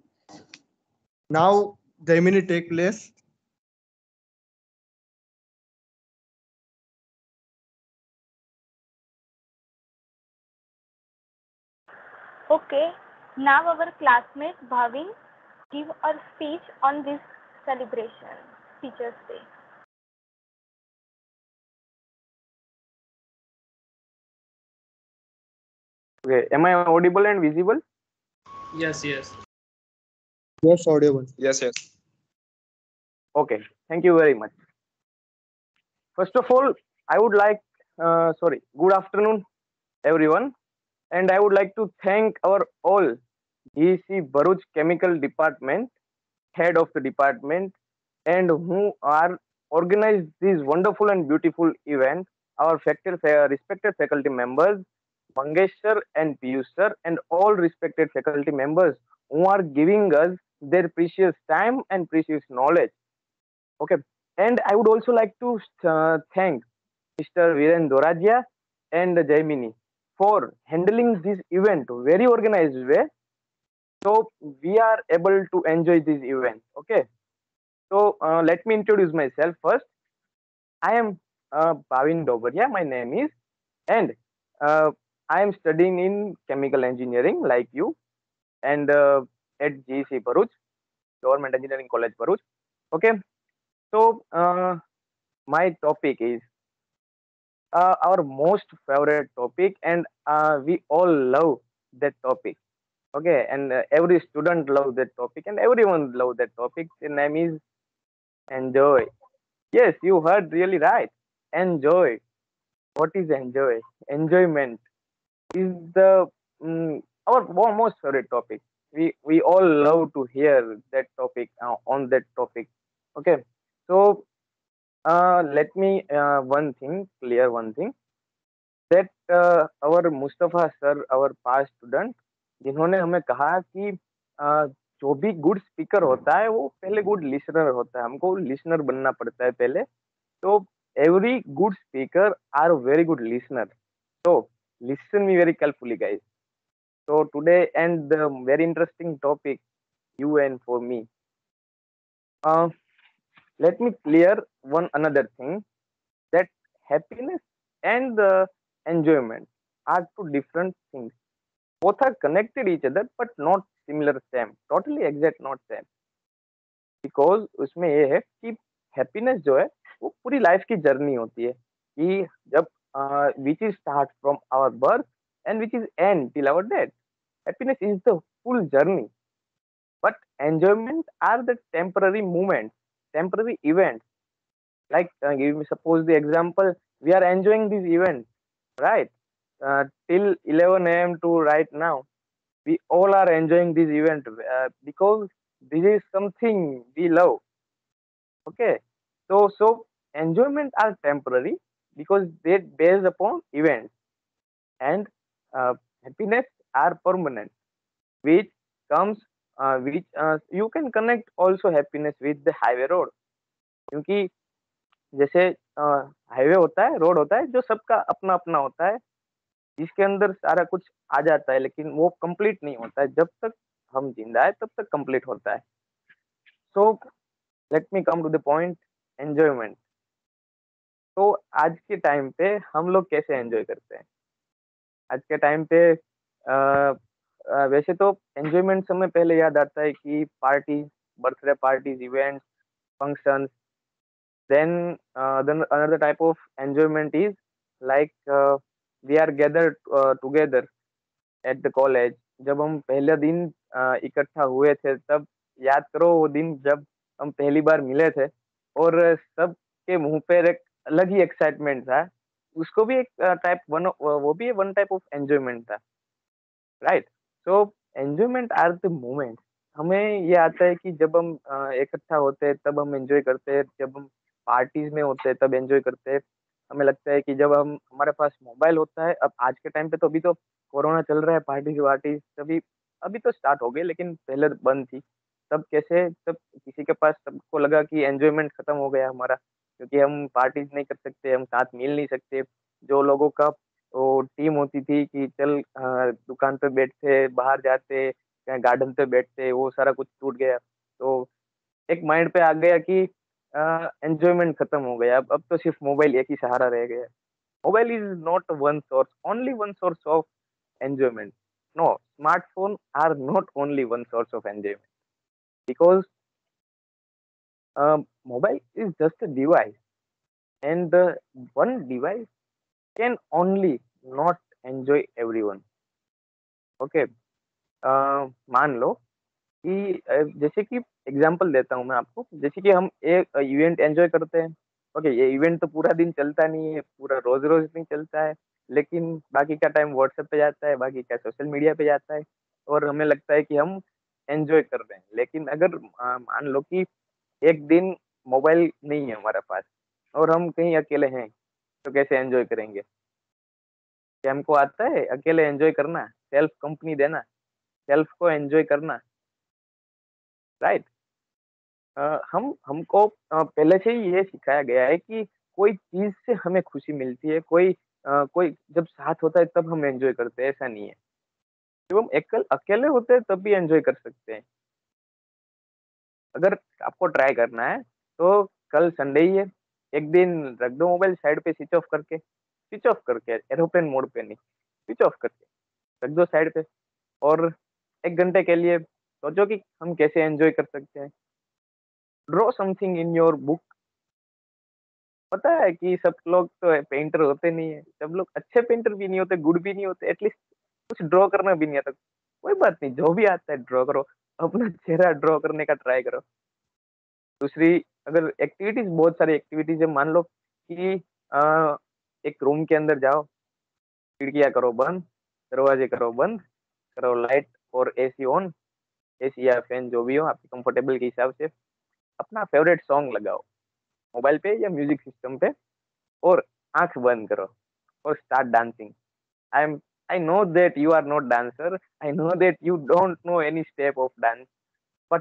Now, Jaimini take place. Okay, now our classmate Bhavin give a speech on this celebration, Teachers' Day. Okay, am I audible and visible? Yes, yes. Yes, audible. Yes, yes. Okay, thank you very much. First of all, I would like, good afternoon, everyone. And I would like to thank our all GC Bharuch Chemical Department, head of the department, and who are organized this wonderful and beautiful event. Our respected faculty members, Mangesh sir and Piyush sir, and all respected faculty members who are giving us their precious time and precious knowledge. Okay, and I would also like to thank Mr. Viren Doradia and Jaimini for handling this event very organized way. So we are able to enjoy this event. Okay, so let me introduce myself first. I am Bhavin Dobaria, my name is, and uh, I am studying in chemical engineering like you, and at GC Bharuch, Government Engineering College Bharuch. Okay, so my topic is our most favorite topic, and we all love that topic. Okay, and every student love that topic, and everyone love that topic. The name is enjoy. Yes, you heard really right. Enjoy. What is enjoy? Enjoyment is the most favorite topic. We all love to hear that topic on that topic. Okay, so let me clear one thing that our Mustafa sir, our past student, जिन्होंने हमें कहा कि जो भी good speaker होता है वो पहले गुड लिसनर होता है, हमको लिसनर बनना पड़ता है पहले. तो every good speaker are very good listener. So listen me very carefully, guys. So today and the very interesting topic, you and for me. Let me clear one another thing that happiness and enjoyment are two different things. Both are connected each other, but not similar, same. Totally exact, not same. Because उसमें ये है कि happiness जो है वो पूरी life की journey होती है कि जब which is start from our birth and which is end till our death. Happiness is the full journey, but enjoyment are the temporary moments, temporary events. Like suppose the example, we are enjoying this event, right? Till 11 a.m. to right now, we all are enjoying this event because this is something we love. Okay, so enjoyment are temporary because they based upon events, and happiness are permanent, which comes which you can connect also happiness with the highway road. क्योंकि जैसे highway होता है, road होता है जो सबका अपना अपना होता है, जिसके अंदर सारा कुछ आ जाता है, लेकिन वो कंप्लीट नहीं होता है. जब तक हम जिंदा है तब तक कंप्लीट होता है. So let me come to the point, enjoyment. तो आज के टाइम पे हम लोग कैसे एंजॉय करते हैं? आज के टाइम पे वैसे तो एंजॉयमेंट समय पहले याद आता है कि party, birthday parties, events, functions. Then another type of enjoyment is like we are gathered together at the college. जब हम पहले दिन इकट्ठा हुए थे, तब याद करो वो दिन जब हम पहली बार मिले थे और सबके मुंह पर एक अलग ही एक्साइटमेंट था. उसको भी एक वो भी वन टाइप ऑफ एंजॉयमेंट था, right? So enjoyment are the moment. हमें ये आता है कि जब हम इकट्ठा होते हैं तब हम एंजॉय करते हैं, जब हम पार्टीज में होते हैं तब एंजॉय करते हैं. हमें लगता है कि जब हम हमारे पास मोबाइल होता है, अब आज के टाइम पे तो अभी तो कोरोना चल रहा है, पार्टीज वार्टीज तभी अभी तो स्टार्ट हो गई, लेकिन पहले बंद थी. तब कैसे, तब किसी के पास, सबको लगा कि एंजॉयमेंट खत्म हो गया हमारा, क्योंकि हम पार्टीज नहीं कर सकते, हम साथ मिल नहीं सकते. जो लोगों का वो टीम होती थी कि चल दुकान पे बैठते, बाहर जाते, गार्डन पे बैठते, वो सारा कुछ टूट गया. तो एक माइंड पे आ गया कि एंजॉयमेंट खत्म हो गया. अब तो सिर्फ मोबाइल एक ही सहारा रह गया. Mobile is not one source, only one source of enjoyment. No, smartphone are not only one source of enjoyment, because mobile is just a device, and the one device can only not enjoy everyone. Okay, मान लो कि जैसे कि example देता हूं मैं आपको, जैसे कि हम एक इवेंट एंजॉय करते हैं, ओके ये इवेंट तो पूरा दिन चलता नहीं है, पूरा रोज रोज नहीं चलता है, लेकिन बाकी का टाइम व्हाट्सएप पे जाता है, बाकी का सोशल मीडिया पे जाता है, और हमें लगता है कि हम एंजॉय कर रहे हैं। लेकिन अगर मान लो कि एक दिन मोबाइल नहीं है हमारे पास और हम कहीं अकेले हैं, तो कैसे एंजॉय करेंगे? क्या हमको आता है अकेले एंजॉय करना, सेल्फ कंपनी देना, सेल्फ को एंजॉय करना? राइट। हमको पहले से ही ये सिखाया गया है कि कोई चीज से हमें खुशी मिलती है, कोई जब साथ होता है तब हम एंजॉय करते हैं, ऐसा नहीं है। जब हम अकेले होते हैं तब भी एंजॉय कर सकते हैं। अगर आपको ट्राई करना है तो कल संडे ही है, एक दिन रख दो मोबाइल साइड पे, स्विच ऑफ करके एरोप्लेन मोड पे नहीं, स्विच ऑफ करके रख दो साइड पे, और 1 घंटे के लिए सोचो कि हम कैसे एंजॉय कर सकते हैं। Draw something in your book. पता है कि सब लोग तो पेंटर होते नहीं है, सब लोग अच्छे पेंटर भी नहीं होते, गुड भी नहीं होते, एटलीस्ट कुछ ड्रॉ करना भी नहीं आता। कोई बात नहीं, जो भी आता है ड्रॉ करो, अपना चेहरा ड्रॉ करने का ट्राई करो। दूसरी, अगर एक्टिविटीज, बहुत सारी एक्टिविटीज है, मान लो कि एक रूम के अंदर जाओ, खिड़कियां करो बंद, दरवाजे करो बंद, करो लाइट और एसी ऑन, एसी या फैन जो भी हो आपके कंफर्टेबल के हिसाब से, अपना फेवरेट सॉन्ग लगाओ मोबाइल पे या म्यूजिक सिस्टम पे, और आंख बंद करो और start dancing. I am I know that you are not dancer, I know that you don't know any step of dance, but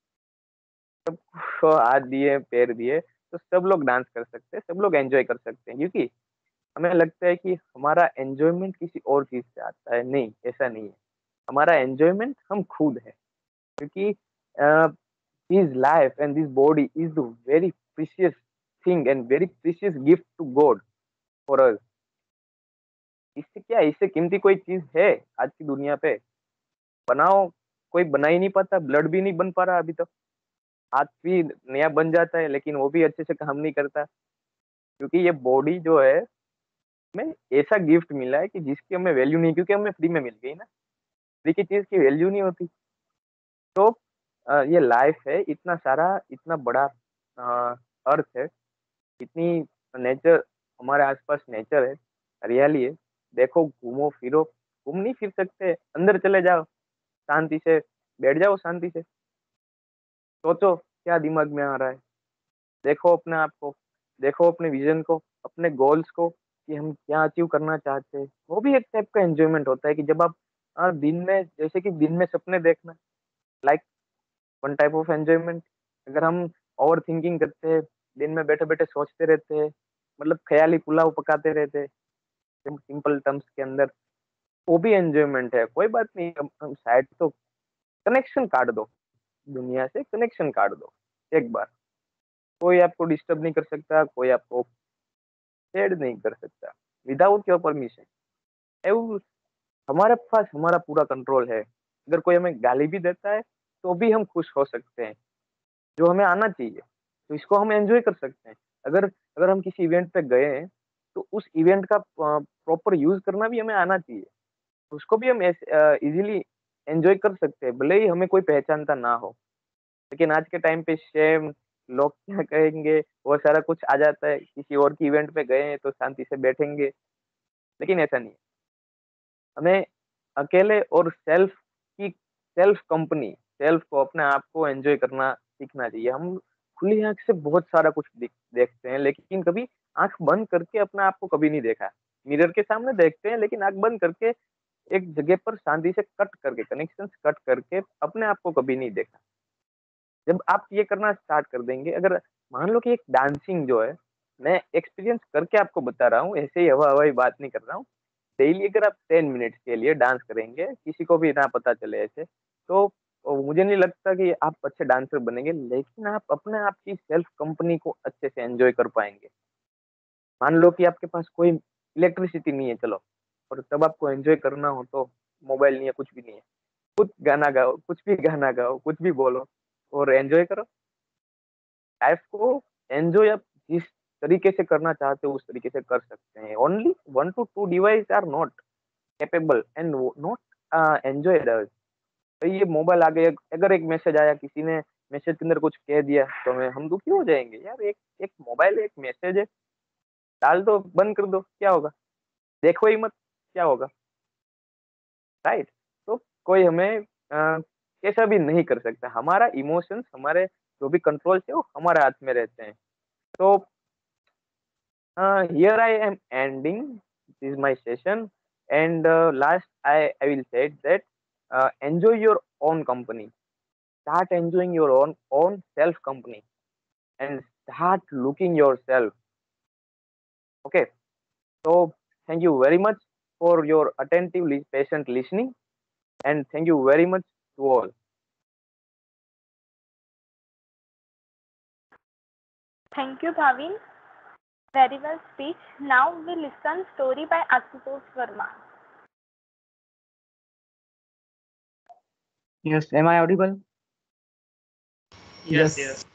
सबको हाथ दिए पैर दिए तो सब लोग डांस कर सकते हैं, सब लोग एंजॉय कर सकते हैं, क्योंकि हमें लगता है कि हमारा एंजॉयमेंट किसी और चीज से आता है। नहीं, ऐसा नहीं है। हमारा एंजॉयमेंट हम खुद है, क्योंकि this life and this body is the very precious thing and very precious gift to God for us. इससे क्या, इससे कीमती कोई चीज है आज की दुनिया पे? बनाओ, कोई बना ही नहीं पाता, ब्लड भी नहीं बन पा रहा अभी तक। हाथ भी नया बन जाता है लेकिन वो भी अच्छे से काम नहीं करता, क्योंकि ये बॉडी जो है हमें ऐसा गिफ्ट मिला है कि जिसकी हमें वैल्यू नहीं, क्योंकि हमें फ्री में मिल गई ना, फ्री की चीज की वैल्यू नहीं होती। तो ये लाइफ है, इतना सारा, इतना बड़ा अर्थ है, इतनी नेचर, हमारे आसपास नेचर है, हरियाली है, देखो, घूमो फिरो। घूम नहीं फिर सकते, अंदर चले जाओ, शांति से बैठ जाओ, शांति से सोचो क्या दिमाग में आ रहा है, देखो अपने आप को, देखो अपने विजन को, अपने गोल्स को, कि हम क्या अचीव करना चाहते हैं। वो भी एक टाइप का एंजॉयमेंट होता है कि जब आप दिन में, जैसे कि दिन में सपने देखना, like one type of enjoyment. अगर हम ओवर थिंकिंग करते हैं, दिन में बैठे बैठे सोचते रहते हैं, मतलब ख्याली पुलाव पकाते रहते हैं सिंपल टर्म्स के अंदर, वो भी एंजॉयमेंट है। कोई बात नहीं, हम साइड तो कनेक्शन काट दो, दुनिया से कनेक्शन काट दो एक बार। कोई आपको डिस्टर्ब नहीं कर सकता, कोई आपको शेड नहीं कर सकता विदाउट योर परमिशन। हमारे पास हमारा पूरा कंट्रोल है। अगर कोई हमें गाली भी देता है तो भी हम खुश हो सकते हैं, जो हमें आना चाहिए, तो इसको हम एंजॉय कर सकते हैं। अगर अगर हम किसी इवेंट पे गए हैं तो उस इवेंट का प्रॉपर यूज करना भी हमें आना चाहिए, उसको भी हम इजीली एंजॉय कर सकते हैं, भले ही हमें कोई पहचानता ना हो। लेकिन आज के टाइम पे शेम, लोग क्या कहेंगे, वो सारा कुछ आ जाता है। किसी और की इवेंट पे गए हैं तो शांति से बैठेंगे, लेकिन ऐसा नहीं है। हमें अकेले और सेल्फ कंपनी, सेल्फ को, अपने आप को एंजॉय करना सीखना चाहिए। हम खुली आंख से बहुत सारा कुछ देखते हैं, लेकिन कभी आंख बंद करके अपने आप को कभी नहीं देखा। मिरर के सामने देखते हैं लेकिन आंख बंद करके एक जगह पर शांति से कट करके, कनेक्शन कट करके अपने आप को कभी नहीं देखा। जब आप ये करना स्टार्ट कर देंगे, अगर मान लो कि एक डांसिंग जो है, मैं एक्सपीरियंस करके आपको बता रहा हूँ, ऐसे ही हवा हवाई बात नहीं कर रहा हूँ। डेली अगर आप 10 मिनट्स के लिए डांस करेंगे, किसी को भी ना पता चले ऐसे, तो मुझे नहीं लगता कि आप अच्छे डांसर बनेंगे, लेकिन आप अपने आप की सेल्फ कंपनी को अच्छे से एंजॉय कर पाएंगे। मान लो कि आपके पास कोई इलेक्ट्रिसिटी नहीं है, चलो, और तब आपको एंजॉय करना हो तो मोबाइल नहीं है, कुछ भी नहीं है, खुद गाना गाओ, कुछ भी गाना गाओ, कुछ भी बोलो और एंजॉय करो लाइफ को। एंजॉय आप जिस तरीके से करना चाहते हो उस तरीके से कर सकते हैं। Only 1 to 2 device are not capable and not enjoyed. तो ये मोबाइल आ गया, अगर एक मैसेज आया, किसी ने मैसेज के अंदर कुछ कह दिया तो हम दुखी हो जाएंगे यार। एक एक मोबाइल एक मैसेज है, डाल दो बंद कर दो, क्या होगा? देखो ही मत, क्या होगा? राइट। तो कोई हमें कैसा भी नहीं कर सकता। हमारा इमोशंस, हमारे जो भी कंट्रोल है वो हमारे हाथ में रहते हैं। तो here I am ending this is my session, and last I will say that enjoy your own company. Start enjoying your own self company and start looking yourself. Okay. So thank you very much for your attentively patient listening, and thank you very much to all. Thank you, Bhavin. Very well speech. Now we listen story by Ashutosh Verma. Yes, am I audible? Yes, yes.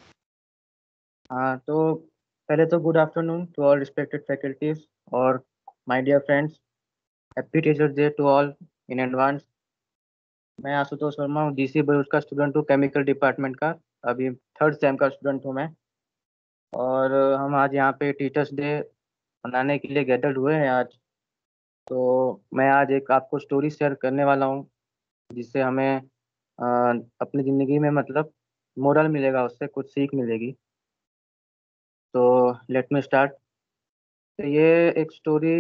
तो पहले तो good afternoon to all respected faculties और my dear friends, happy teachers day to all in advance. मैं आशुतोष वर्मा हूँ, DC Bharuch का student हूँ, chemical department का। अभी 3rd सेम का स्टूडेंट हूँ मैं। और हम आज यहाँ पे टीचर्स डे मनाने के लिए गैदर्ड हुए हैं आज। तो मैं आज एक आपको स्टोरी शेयर करने वाला हूँ जिससे हमें अपनी ज़िंदगी में मतलब मोरल मिलेगा, उससे कुछ सीख मिलेगी। तो लेट मी स्टार्ट। तो ये एक स्टोरी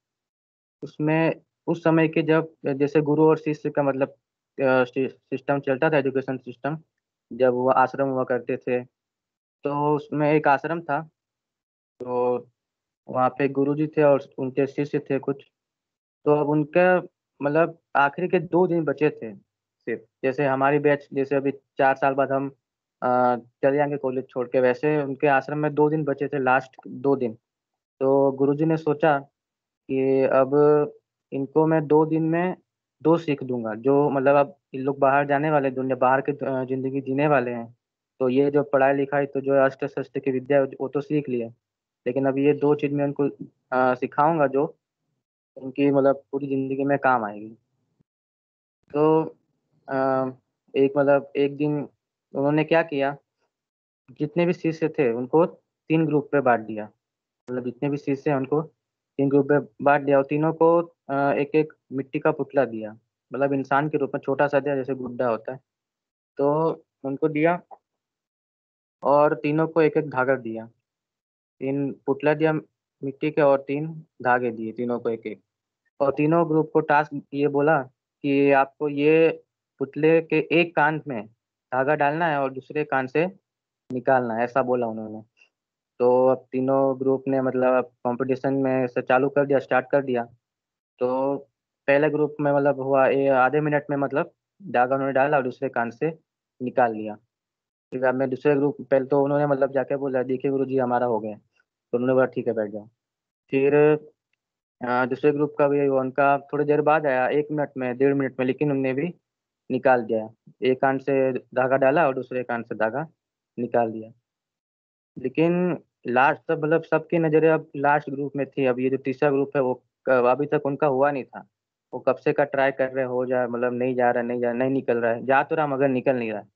उसमें उस समय के जब जैसे गुरु और शिष्य का मतलब सिस्टम चलता था, एजुकेशन सिस्टम, जब वो आश्रम हुआ करते थे। तो उसमें एक आश्रम था, तो वहाँ पे गुरुजी थे और उनके शिष्य थे कुछ। तो अब उनका मतलब आखिरी के 2 दिन बचे थे सिर्फ। जैसे हमारी बैच, जैसे अभी 4 साल बाद हम चले जाएंगे कॉलेज छोड़ के, वैसे उनके आश्रम में 2 दिन बचे थे, लास्ट 2 दिन। तो गुरुजी ने सोचा कि अब इनको मैं 2 दिन में 2 सीख दूंगा, जो मतलब अब इन लोग बाहर जाने वाले, दुनिया बाहर की जिंदगी जीने वाले हैं। तो ये जो पढ़ाई लिखाई तो जो अस्त्र शस्त्र की विद्या है, वो तो सीख लिए, लेकिन अब ये 2 चीज मैं उनको सिखाऊंगा जो उनकी मतलब पूरी जिंदगी में काम आएगी। तो एक मतलब एक दिन उन्होंने क्या किया, जितने भी शिष्य थे उनको 3 ग्रुप पे बांट दिया। मतलब जितने भी शिष्य हैं उनको 3 ग्रुप में बांट दिया और तीनों को एक एक मिट्टी का पुतला दिया, मतलब इंसान के रूप में छोटा सा दिया, जैसे गुड्डा होता है। तो उनको दिया और तीनों को एक एक धागा दिया। 3 पुतला दिया मिट्टी के और 3 धागे दिए तीनों को एक एक। और तीनों ग्रुप को टास्क ये बोला कि आपको ये पुतले के एक कान में धागा डालना है और दूसरे कान से निकालना है, ऐसा बोला उन्होंने। तो अब तीनों ग्रुप ने मतलब कंपटीशन में से चालू कर दिया, स्टार्ट कर दिया। तो पहले ग्रुप में मतलब हुआ ये आधे मिनट में मतलब धागा उन्होंने डाला और दूसरे कान से निकाल लिया। फिर बाद में दूसरे ग्रुप, पहले तो उन्होंने मतलब जाके बोला देखिए गुरुजी हमारा हो गया। तो उन्होंने बोला ठीक है बैठ जाओ। फिर दूसरे ग्रुप का भी उनका थोड़ी देर बाद आया, 1 मिनट में 1.5 मिनट में, लेकिन उनने भी निकाल दिया। एक कान से धागा डाला और दूसरे कान से धागा निकाल दिया। लेकिन लास्ट सब मतलब सबकी नजरें अब लास्ट ग्रुप में थी। अब ये जो तीसरा ग्रुप है वो अभी तक उनका हुआ नहीं था। वो कब से का ट्राई कर रहे, हो जाए मतलब नहीं जा रहा, नहीं निकल रहा है, जा तो रहा मगर निकल नहीं रहा।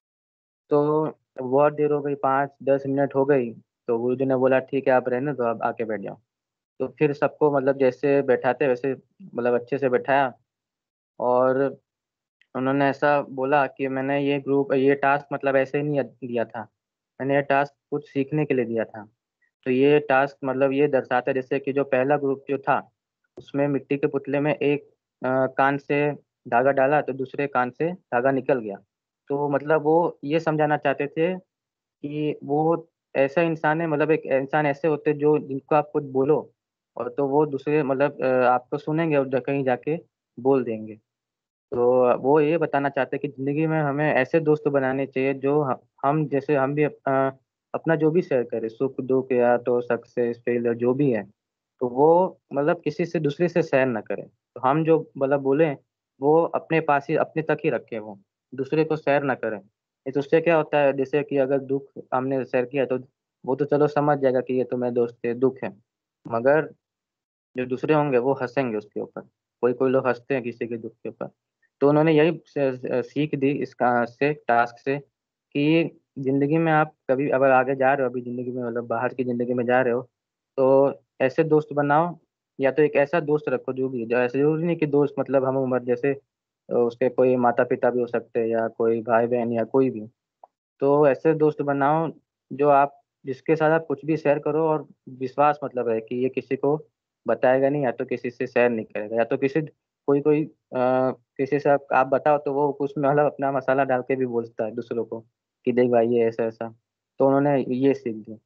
तो बहुत देर हो गई, 5-10 मिनट हो गई। तो गुरुजी ने बोला ठीक है आप रहने दो, आप आके बैठ जाओ। तो फिर सबको मतलब जैसे बैठाते वैसे मतलब अच्छे से बैठाया। और उन्होंने ऐसा बोला कि मैंने ये टास्क मतलब ऐसे ही नहीं दिया था, मैंने ये टास्क कुछ सीखने के लिए दिया था। तो ये टास्क मतलब ये दर्शाता है जैसे कि जो पहला ग्रुप जो था उसमें मिट्टी के पुतले में एक कान से धागा डाला तो दूसरे कान से धागा निकल गया। तो मतलब वो ये समझाना चाहते थे कि वो ऐसा इंसान है, मतलब एक इंसान ऐसे होते हैं जो जिनको आप कुछ बोलो और तो वो दूसरे मतलब आपको सुनेंगे और कहीं जाके बोल देंगे। तो वो ये बताना चाहते हैं कि जिंदगी में हमें ऐसे दोस्त बनाने चाहिए जो हम जैसे हम भी अपना जो भी शेयर करें, सुख दुख या तो सक्सेस फेलियर जो भी है, तो वो मतलब किसी से दूसरे से शेयर ना करें। तो हम जो मतलब बोले वो अपने पास ही अपने तक ही रखें, वो दूसरे को शेयर ना करें। तो उससे क्या होता है, जैसे कि अगर दुख हमने शेयर किया तो वो तो चलो समझ जाएगा कि ये तो मेरे दोस्त है, दुख है। मगर जो दूसरे होंगे वो हंसेंगे उसके ऊपर। कोई कोई लोग हंसते हैं किसी के दुख के ऊपर। तो उन्होंने यही सीख दी इसका से टास्क से कि जिंदगी में आप कभी अगर आगे जा रहे हो, अभी जिंदगी में मतलब बाहर की जिंदगी में जा रहे हो, तो ऐसे दोस्त बनाओ, या तो एक ऐसा दोस्त रखो जो भी, जो ऐसे जरूरी नहीं कि दोस्त मतलब हम उम्र जैसे उसके कोई माता पिता भी हो सकते हैं या कोई भाई बहन या कोई भी। तो ऐसे दोस्त बनाओ जो आप, जिसके साथ आप कुछ भी शेयर करो और विश्वास मतलब है कि ये किसी को बताएगा नहीं, या तो किसी से शेयर नहीं करेगा, या तो किसी कोई कोई किसी से आप बताओ तो वो उसमें मतलब अपना मसाला डाल के भी बोलता है दूसरों को कि देख भाई ये ऐसा ऐसा। तो उन्होंने ये सीख दी।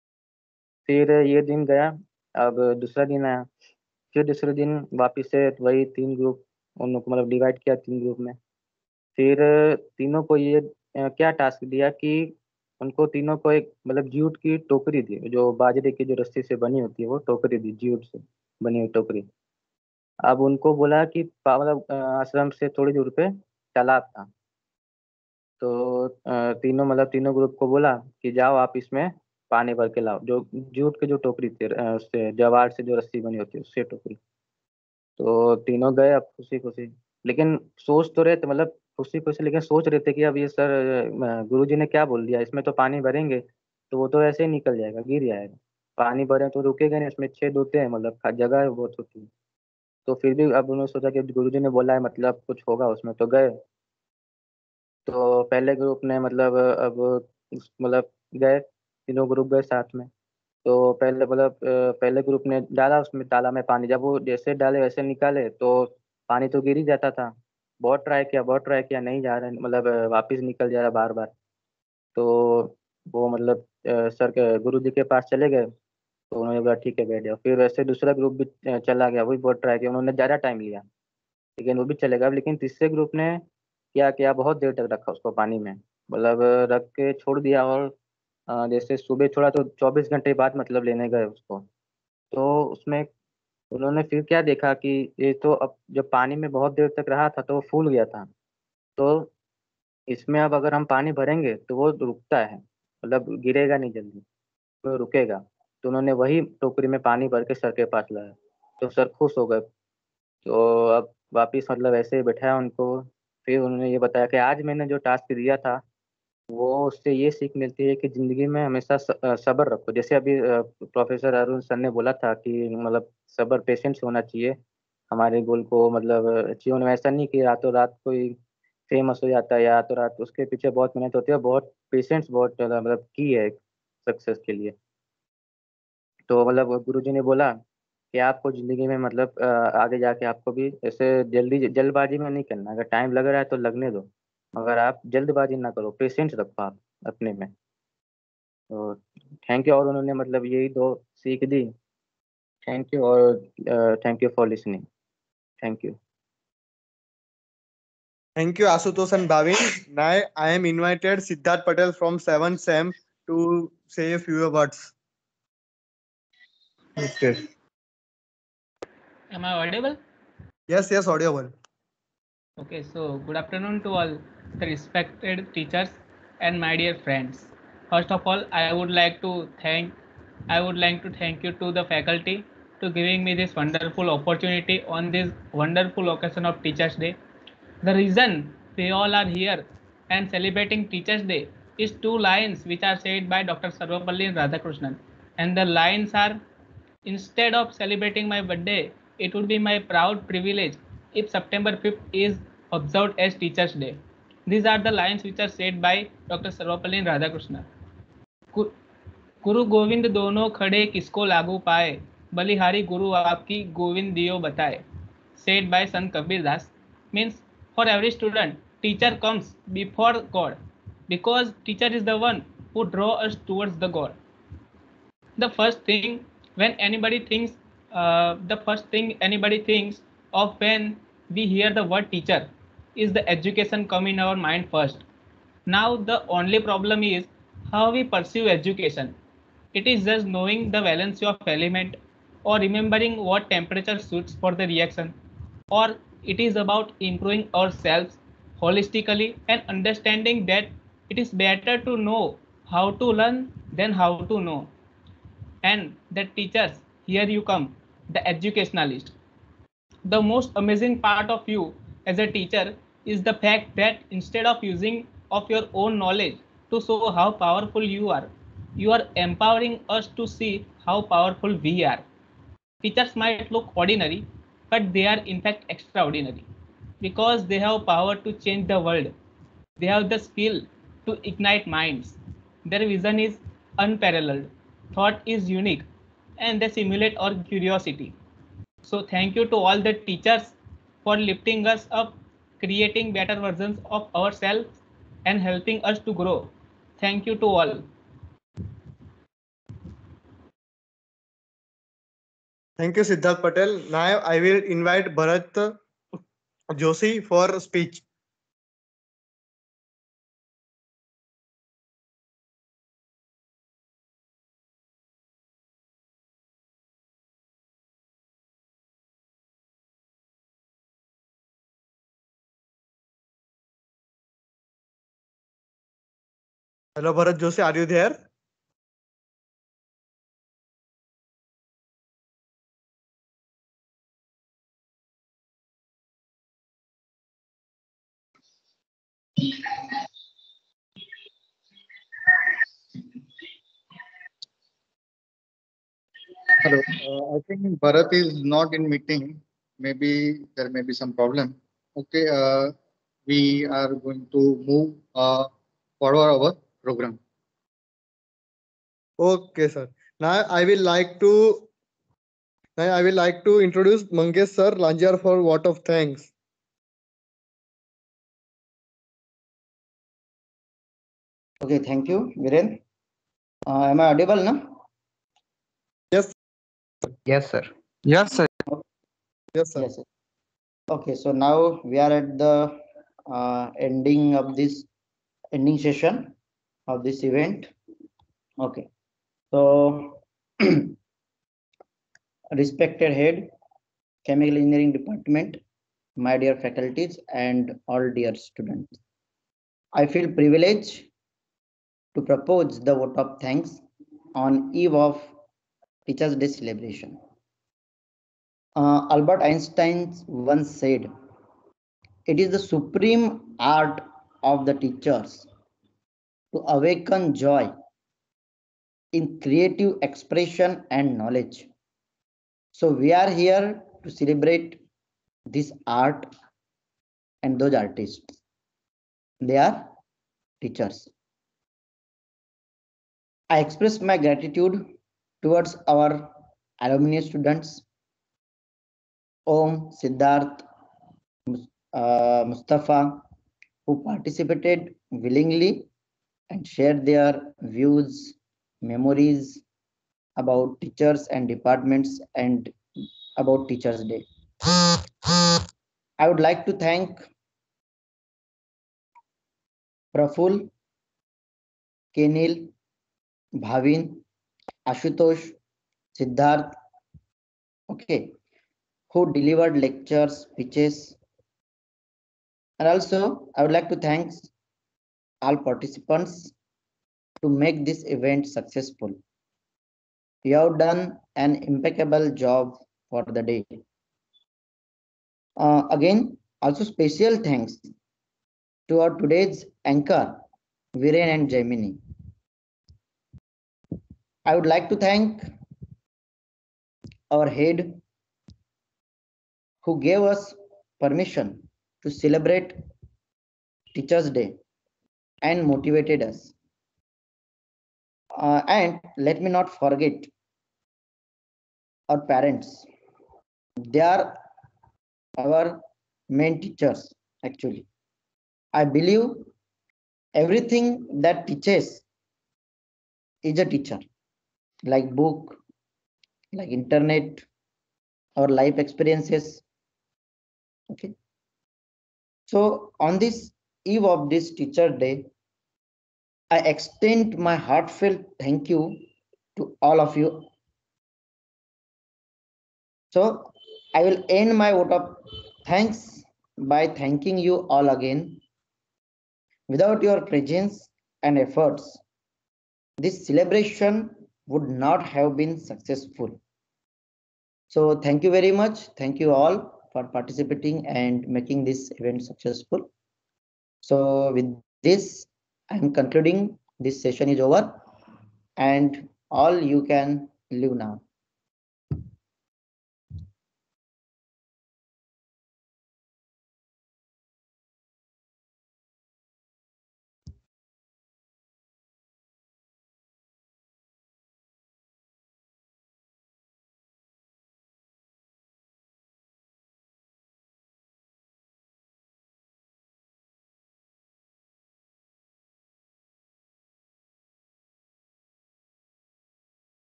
फिर ये दिन गया, अब दूसरा दिन आया। फिर दूसरे दिन वापिस से वही 3 ग्रुप, उन लोग को मतलब डिवाइड किया 3 ग्रुप में। फिर तीनों को ये क्या टास्क दिया कि उनको तीनों को एक मतलब जूट की टोकरी दी, जो बाजरे की जो रस्सी से बनी होती है वो टोकरी दी, जूट से बनी हुई टोकरी। अब उनको बोला कि मतलब आश्रम से थोड़ी दूर पे तालाब था, तो तीनों मतलब तीनों ग्रुप को बोला कि जाओ आप इसमें पानी भर के लाओ, जो जूट के जो टोकरी थी उससे जवार से जो रस्सी बनी होती है उससे टोकरी। तो तीनों गए अब खुशी खुशी, लेकिन सोच तो रहे थे मतलब खुशी खुशी, लेकिन सोच रहे थे कि अब ये सर गुरुजी ने क्या बोल दिया, इसमें तो पानी भरेंगे तो वो तो ऐसे ही निकल जाएगा, गिर जाएगा। पानी भरे तो रुकेगा नहीं, इसमें छेद होते हैं, मतलब जगह बहुत होती है। तो फिर भी अब उन्होंने सोचा कि गुरुजी ने बोला है मतलब कुछ होगा उसमें, तो गए। तो पहले ग्रुप ने मतलब अब मतलब गए, तीनों ग्रुप गए साथ में। तो पहले मतलब पहले ग्रुप ने डाला उसमें ताला में पानी, जब वो जैसे डाले वैसे निकाले तो पानी तो गिर ही जाता था। बहुत ट्राई किया, नहीं जा रहा है, मतलब वापस निकल जा रहा बार बार। तो वो मतलब सर के गुरु जी के पास चले गए, तो उन्होंने बोला ठीक है बैठ जाओ। फिर वैसे दूसरा ग्रुप भी चला गया, वही बहुत ट्राई किया, उन्होंने ज़्यादा टाइम लिया लेकिन वो भी चलेगा। लेकिन तीसरे ग्रुप ने क्या किया, बहुत देर तक रखा उसको पानी में, मतलब रख के छोड़ दिया। और जैसे सुबह छोड़ा तो 24 घंटे बाद मतलब लेने गए उसको। तो उसमें उन्होंने फिर क्या देखा कि ये तो अब जब पानी में बहुत देर तक रहा था तो वो फूल गया था। तो इसमें अब अगर हम पानी भरेंगे तो वो रुकता है, मतलब गिरेगा नहीं जल्दी, तो रुकेगा। तो उन्होंने वही टोकरी में पानी भर के सर के पास लाया, तो सर खुश हो गए। तो अब वापिस मतलब ऐसे ही बैठाया उनको। फिर उन्होंने ये बताया कि आज मैंने जो टास्क दिया था वो उससे ये सीख मिलती है कि जिंदगी में हमेशा सब्र रखो। जैसे अभी प्रोफेसर अरुण सर ने बोला था कि मतलब सब्र पेशेंस होना चाहिए हमारे गोल को मतलब अचीव होने में। ऐसा नहीं कि रातों रात कोई फेमस हो जाता है या रातों रात, उसके पीछे बहुत मेहनत होती है, बहुत पेशेंस बहुत ज़्यादा मतलब की है सक्सेस के लिए। तो मतलब गुरुजी ने बोला कि आपको जिंदगी में मतलब आगे जाके आपको भी ऐसे जल्दबाजी में नहीं करना, अगर टाइम लग रहा है तो लगने दो, मगर आप जल्दबाजी ना करो, पेशेंस रखो आप अपने में। तो थैंक यू, और उन्होंने मतलब यही 2 सीख दी। थैंक यू, और thank you for listening. Thank you. Thank you, Asutosh and Bhavin. Now I am invited Siddharth Patel from 7th SEM to say a few words. Okay. Am I audible? Yes, audible. Okay, so good afternoon to all the respected teachers and my dear friends. First of all, I would like to thank you to the faculty to giving me this wonderful opportunity on this wonderful occasion of Teachers Day. The reason we all are here and celebrating Teachers Day is 2 lines which are said by Dr. Sarvapalli Radhakrishnan, and the lines are, instead of celebrating my birthday, it would be my proud privilege if September 5th is observed as Teachers Day. These are the lines which are said by Dr. Sarvapalli Radhakrishnan. गुरु गोविंद दोनों खड़े किसको लागू पाए, बलिहारी गुरु आपकी गोविंद दियो बताए, said by Sant Kabir Das. Means for every student, teacher comes before God, because teacher is the one who draw us towards the God. The first thing anybody thinks of when we hear the word teacher is the education come in our mind first. Now the only problem is how we pursue education. It is just knowing the valency of element or remembering what temperature suits for the reaction, or it is about improving ourselves holistically and understanding that it is better to know how to learn than how to know. And the teachers, here you come, the educationalist. The most amazing part of you as a teacher is the fact that instead of using of your own knowledge, to show how powerful you are. You are empowering us to see how powerful we are. Teachers might look ordinary, but they are in fact extraordinary because they have power to change the world. They have the skill to ignite minds. Their vision is unparalleled, thought is unique, and they simulate our curiosity. So, thank you to all the teachers for lifting us up, creating better versions of ourselves, and helping us to grow. Thank you to all. Thank you, Siddharth Patel. Now I will invite Bharat Joshi for speech. Hello, Bharat Joshi, are you there? Hello. I think Bharat is not in meeting. Maybe there may be some problem. Okay. We are going to move forward our program. Okay, sir. Now I will like to introduce Mangesh sir Lanjar for vote of thanks. Okay, thank you, Viren. Am I audible now? Yes. Yes, sir. Yes, sir. Yes, sir. Yes, sir. Okay, so now we are at the ending of this ending session of this event. Okay, so respected head, chemical engineering department, my dear faculties and all dear students, I feel privileged to propose the vote of thanks on eve of Teachers' Day celebration. Albert Einstein once said, "It is the supreme art of the teachers to awaken joy in creative expression and knowledge." So we are here to celebrate this art and those artists. They are teachers. I express my gratitude towards our alumni students, Om, Siddharth, Mustafa, who participated willingly and shared their views, memories about teachers and departments and about Teachers' Day. I would like to thank Praful, Kenil, Bhavin, Ashutosh, Siddharth, okay, who delivered lectures, speeches. And also, I would like to thank all participants to make this event successful. You have done an impeccable job for the day. Again, also special thanks to our today's anchor, Viren and Jaimini. I would like to thank our head who gave us permission to celebrate Teachers' Day and motivated us. And let me not forget our parents. They are our main teachers, actually. I believe everything that teaches is a teacher, like book, like internet, our life experiences. Okay. So on this eve of this Teacher Day, I extend my heartfelt thank you to all of you. So I will end my vote of thanks by thanking you all again. Without your presence and efforts, this celebration would not have been successful. So thank you very much. Thank you all for participating and making this event successful. So with this, I'm concluding. This session is over, and all you can leave now.